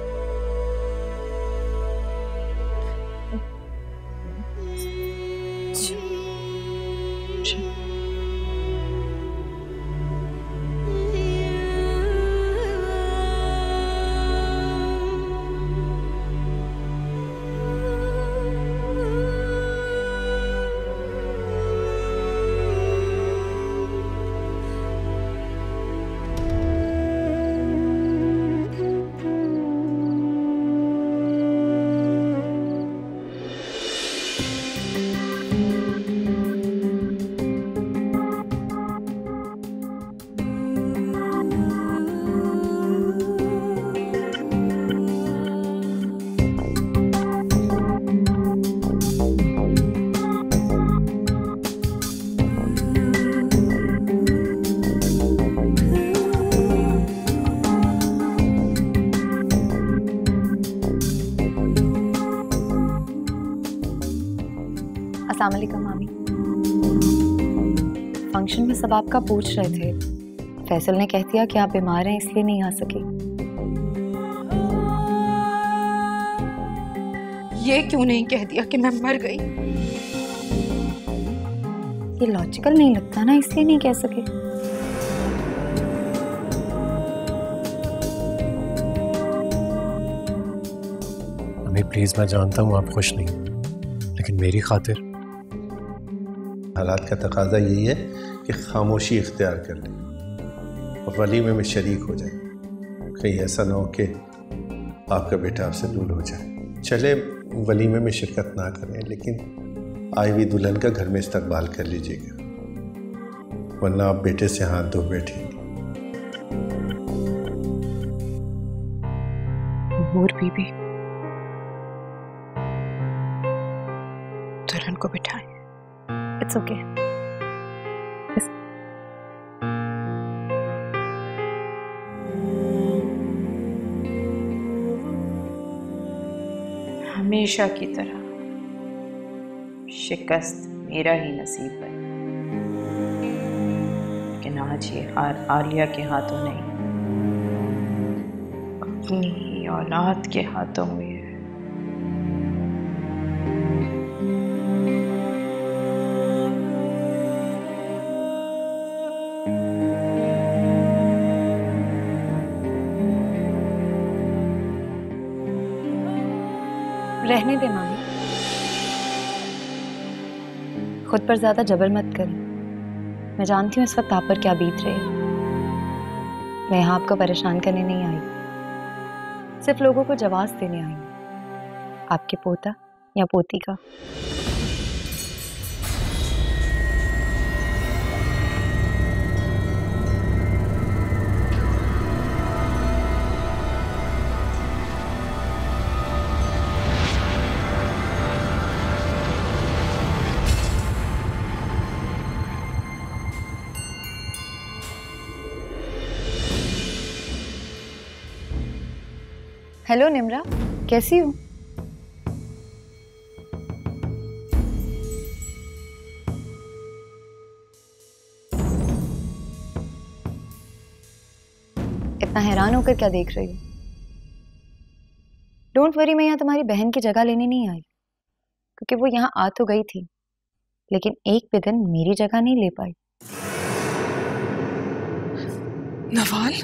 अस्सलाम वालेकुम मामी। फंक्शन में सब आपका पूछ रहे थे, फैसल ने कह दिया कि आप बीमार हैं इसलिए नहीं आ सके। ये क्यों नहीं कह दिया कि मैं मर गई? ये लॉजिकल नहीं लगता ना, इसलिए नहीं कह सके। अम्मी प्लीज, मैं जानता हूँ आप खुश नहीं, लेकिन मेरी खातिर हालात का तकाजा यही है कि खामोशी इख्तियार कर ले और वलीमे में शरीक हो जाए। कहीं ऐसा ना हो कि आपका बेटा आपसे दूर हो जाए। चले वलीमे में शिरकत ना करें, लेकिन आई हुई दुल्हन का घर में इस्तकबाल कर लीजिएगा, वरना आप बेटे से हाथ धो बैठेंगे। नूर बीबी, दुल्हन को बिठाएं। It's okay. हमेशा की तरह शिकस्त मेरा ही नसीब है, लेकिन आज ये हार आलिया के हाथों नहीं, अपनी ही औलाद के हाथों में है। रहने दे मामी, खुद पर ज्यादा जबर मत करें। मैं जानती हूँ इस वक्त आप पर क्या बीत रही है। मैं यहाँ आपको परेशान करने नहीं आई, सिर्फ लोगों को जवाब देने आई हूँ, आपके पोता या पोती का। हेलो निम्रा, कैसी हो? इतना हैरान होकर क्या देख रही हो? डोंट वरी, मैं यहाँ तुम्हारी बहन की जगह लेने नहीं आई, क्योंकि वो यहाँ आ तो गई थी, लेकिन एक भी दिन मेरी जगह नहीं ले पाई। नवाल,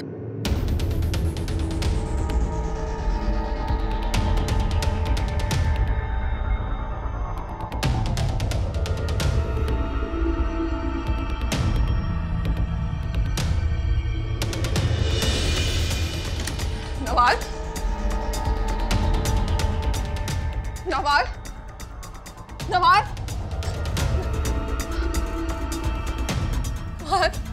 नवाल, नवाल, नवाल, नवाल।